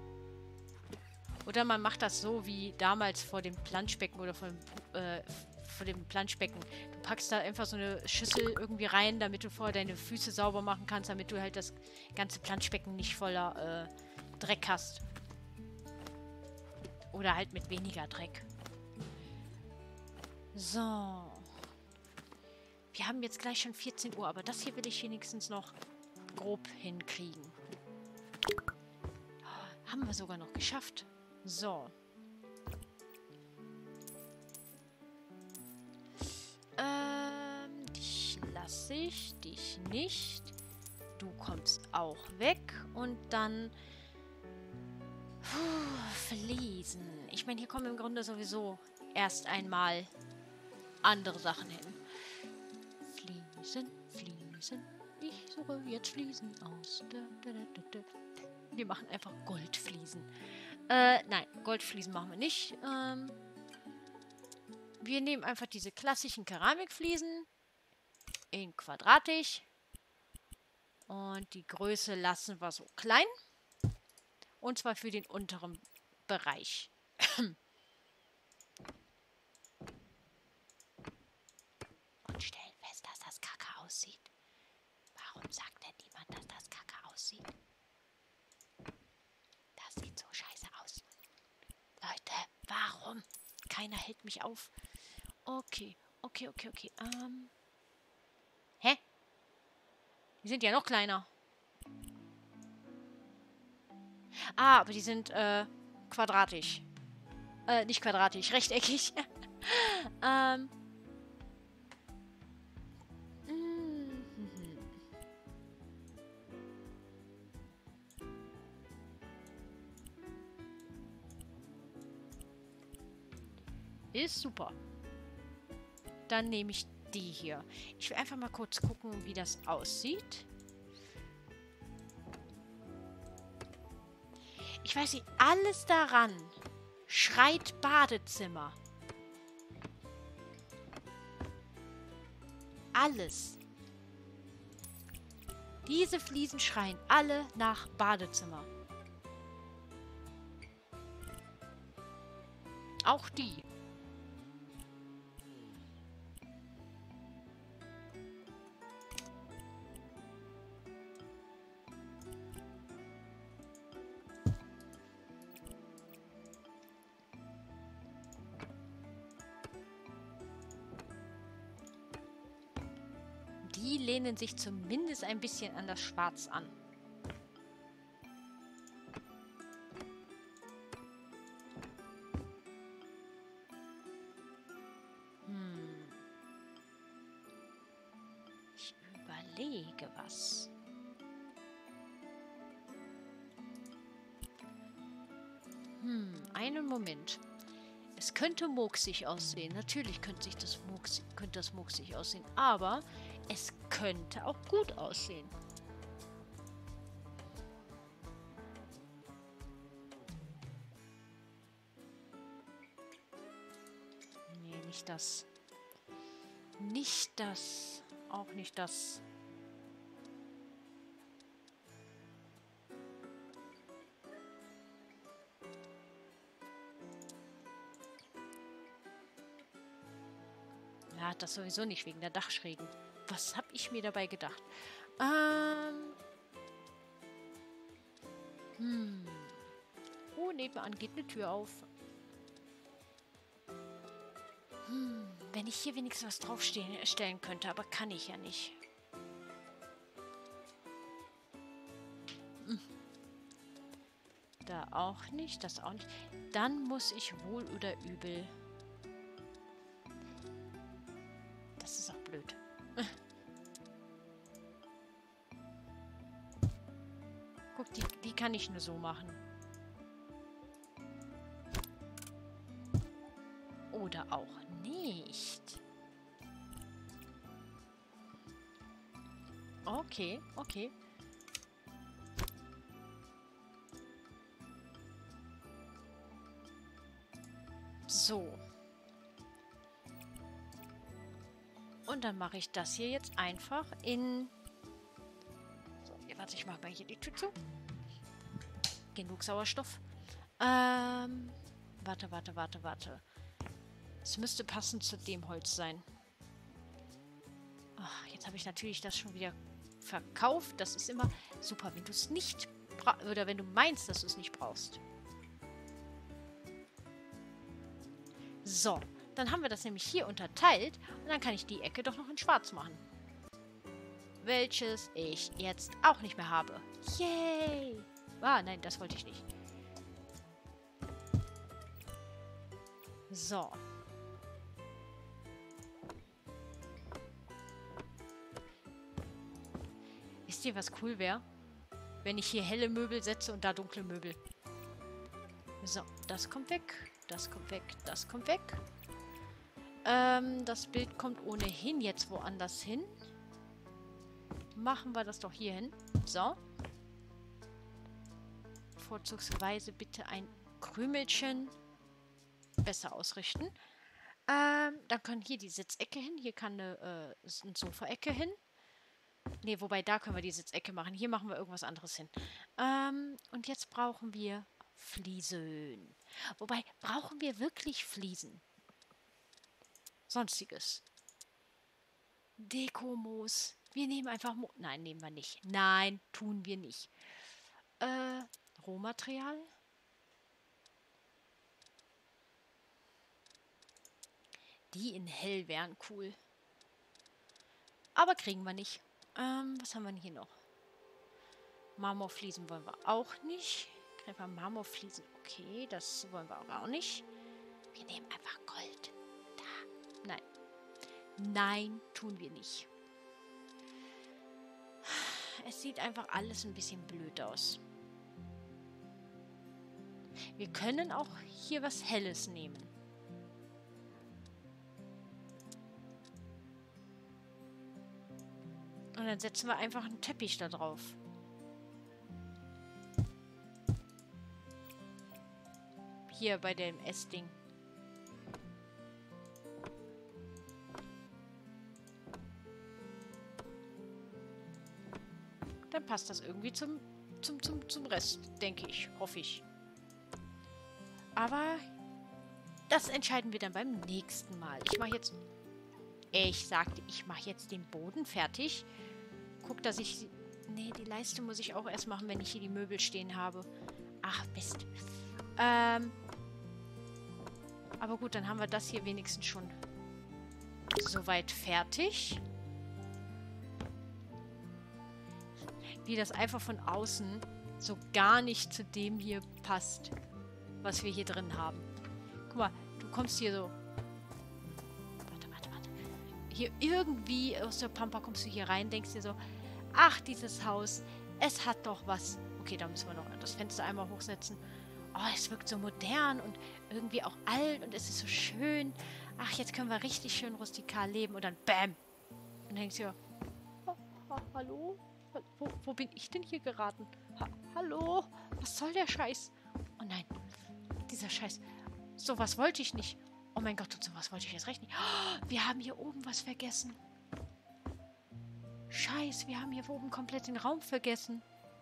Oder man macht das so wie damals vor dem Planschbecken oder vor dem Planschbecken. Du packst da einfach so eine Schüssel irgendwie rein, damit du vorher deine Füße sauber machen kannst, damit du halt das ganze Planschbecken nicht voller Dreck hast. Oder halt mit weniger Dreck. So. Wir haben jetzt gleich schon 14 Uhr, aber das hier will ich wenigstens noch grob hinkriegen. Haben wir sogar noch geschafft. So. Dich lasse ich, dich nicht. Du kommst auch weg. Und dann... Fliesen. Ich meine, hier kommen im Grunde sowieso erst einmal andere Sachen hin. Fliesen, Fliesen. Ich suche jetzt Fliesen aus. Wir machen einfach Goldfliesen. Nein, Goldfliesen machen wir nicht. Wir nehmen einfach diese klassischen Keramikfliesen in quadratisch. Und die Größe lassen wir so klein. Und zwar für den unteren Bereich. Und stellen fest, dass das kacke aussieht. Warum sagt denn niemand, dass das kacke aussieht? Das sieht so scheiße aus. Leute, warum? Keiner hält mich auf. Okay. Hä? Die sind ja noch kleiner. Ah, aber die sind, quadratisch. Nicht quadratisch, rechteckig. Ist super. Dann nehme ich die hier. Ich will einfach mal kurz gucken, wie das aussieht. Ich weiß nicht, alles daran schreit Badezimmer. Alles. Diese Fliesen schreien alle nach Badezimmer. Auch die. Die lehnen sich zumindest ein bisschen an das Schwarz an. Ich überlege was. Einen Moment. Es könnte murksig aussehen. Natürlich könnte das murksig aussehen. Aber es könnte auch gut aussehen. Nee, nicht das. Nicht das. Auch nicht das. Ja, das sowieso nicht wegen der Dachschrägen. Was habe ich mir dabei gedacht? Oh, nebenan geht eine Tür auf. Wenn ich hier wenigstens was draufstellen könnte, aber kann ich ja nicht. Da auch nicht, das auch nicht. Dann muss ich wohl oder übel... Das ist auch blöd. Guck, die kann ich nur so machen. Oder auch nicht. Okay, okay. So. Und dann mache ich das hier jetzt einfach in... So, warte, ich mache mal hier die Tür zu. Genug Sauerstoff. Warte. Es müsste passend zu dem Holz sein. Ach, jetzt habe ich natürlich das schon wieder verkauft. Das ist immer super, wenn du es nicht brauchst. Oder wenn du meinst, dass du es nicht brauchst. So, dann haben wir das nämlich hier unterteilt. Und dann kann ich die Ecke doch noch in schwarz machen. Welches ich jetzt auch nicht mehr habe. Yay! Ah, nein, das wollte ich nicht. So. Wisst ihr, was cool wäre? Wenn ich hier helle Möbel setze und da dunkle Möbel. So, das kommt weg. Das kommt weg. Das kommt weg. Das Bild kommt ohnehin jetzt woanders hin. Machen wir das doch hier hin. So. Vorzugsweise bitte ein Krümelchen besser ausrichten. Dann können hier die Sitzecke hin. Hier kann eine Sofaecke hin. Ne, wobei da können wir die Sitzecke machen. Hier machen wir irgendwas anderes hin. Und jetzt brauchen wir Fliesen. Wobei, brauchen wir wirklich Fliesen? Sonstiges. Dekomoos. Wir nehmen einfach... Nein, nehmen wir nicht. Nein, tun wir nicht. Rohmaterial. Die in hell wären cool. Aber kriegen wir nicht. Was haben wir denn hier noch? Marmorfliesen wollen wir auch nicht. Einfach Marmorfliesen. Okay, das wollen wir aber auch nicht. Wir nehmen einfach Gold. Da. Nein. Nein, tun wir nicht. Es sieht einfach alles ein bisschen blöd aus. Wir können auch hier was Helles nehmen. Und dann setzen wir einfach einen Teppich da drauf. Hier bei dem Essding. Dann passt das irgendwie zum Rest, denke ich. Hoffe ich. Aber das entscheiden wir dann beim nächsten Mal. Ich sagte, ich mache jetzt den Boden fertig. Guck, dass ich... Nee, die Leiste muss ich auch erst machen, wenn ich hier die Möbel stehen habe. Ach, Mist. Aber gut, dann haben wir das hier wenigstens schon soweit fertig. Wie das einfach von außen so gar nicht zu dem hier passt, was wir hier drin haben. Guck mal, du kommst hier so... Warte. Hier irgendwie aus der Pampa kommst du hier rein, denkst dir so, ach, dieses Haus, es hat doch was. Okay, da müssen wir noch das Fenster einmal hochsetzen. Oh, es wirkt so modern und irgendwie auch alt und es ist so schön. Ach, jetzt können wir richtig schön rustikal leben. Und dann BÄM! Und dann denkst du dir, hallo? Wo bin ich denn hier geraten? Hallo? Was soll der Scheiß? Oh nein, dieser Scheiß. Sowas wollte ich nicht. Oh mein Gott, und sowas wollte ich jetzt recht nicht. Oh, wir haben hier oben was vergessen. Scheiß, wir haben hier oben komplett den Raum vergessen.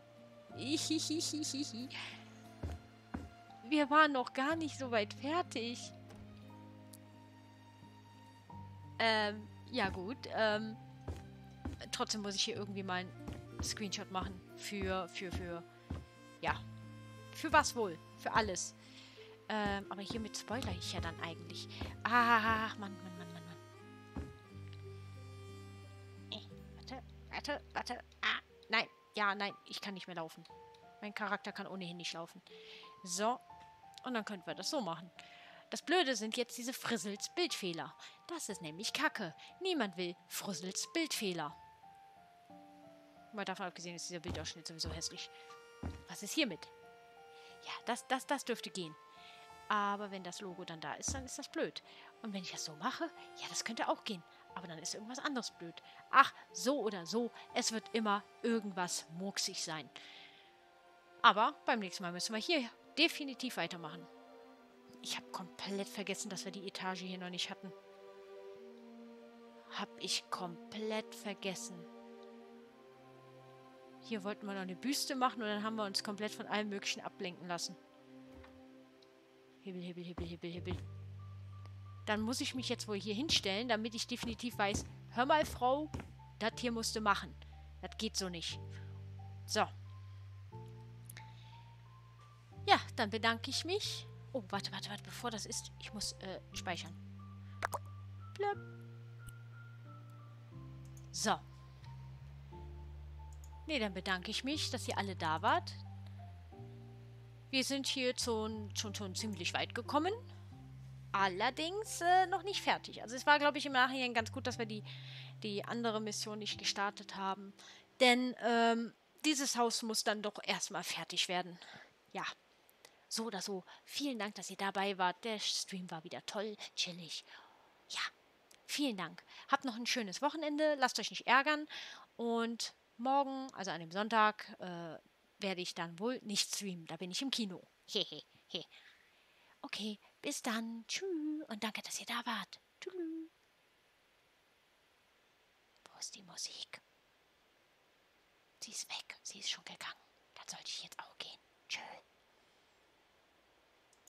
Wir waren noch gar nicht so weit fertig. Ja gut. Trotzdem muss ich hier irgendwie mal einen Screenshot machen. Ja. Für was wohl? Für alles. Aber hiermit spoilere ich ja dann eigentlich. Ach, Mann. Warte. Ah, nein. Ja, nein. Ich kann nicht mehr laufen. Mein Charakter kann ohnehin nicht laufen. So. Und dann könnten wir das so machen. Das Blöde sind jetzt diese Frissels Bildfehler. Das ist nämlich Kacke. Niemand will Frissels Bildfehler. Mal davon abgesehen ist dieser Bildausschnitt sowieso hässlich. Was ist hiermit? Ja, das dürfte gehen. Aber wenn das Logo dann da ist, dann ist das blöd. Und wenn ich das so mache, ja, das könnte auch gehen. Aber dann ist irgendwas anderes blöd. Ach, so oder so, es wird immer irgendwas murksig sein. Aber beim nächsten Mal müssen wir hier definitiv weitermachen. Ich habe komplett vergessen, dass wir die Etage hier noch nicht hatten. Hab ich komplett vergessen. Hier wollten wir noch eine Büste machen und dann haben wir uns komplett von allem Möglichen ablenken lassen. Hibbel. dann muss ich mich jetzt wohl hier hinstellen, damit ich definitiv weiß, hör mal, Frau, das hier musst du machen. Das geht so nicht. So. Ja, dann bedanke ich mich. Oh, warte, bevor das ist, ich muss speichern. Blöp. So. Nee, dann bedanke ich mich, dass ihr alle da wart. Wir sind hier schon ziemlich weit gekommen. Allerdings noch nicht fertig. Also es war, glaube ich, im Nachhinein ganz gut, dass wir die andere Mission nicht gestartet haben. Denn dieses Haus muss dann doch erstmal fertig werden. Ja, so oder so. Vielen Dank, dass ihr dabei wart. Der Stream war wieder toll, chillig. Ja, vielen Dank. Habt noch ein schönes Wochenende. Lasst euch nicht ärgern. Und morgen, also an dem Sonntag, werde ich dann wohl nicht streamen. Da bin ich im Kino. Hehehe. Okay, bis dann. Tschüss. Und danke, dass ihr da wart. Tschüss. Wo ist die Musik? Sie ist weg. Sie ist schon gegangen. Dann sollte ich jetzt auch gehen. Tschüss.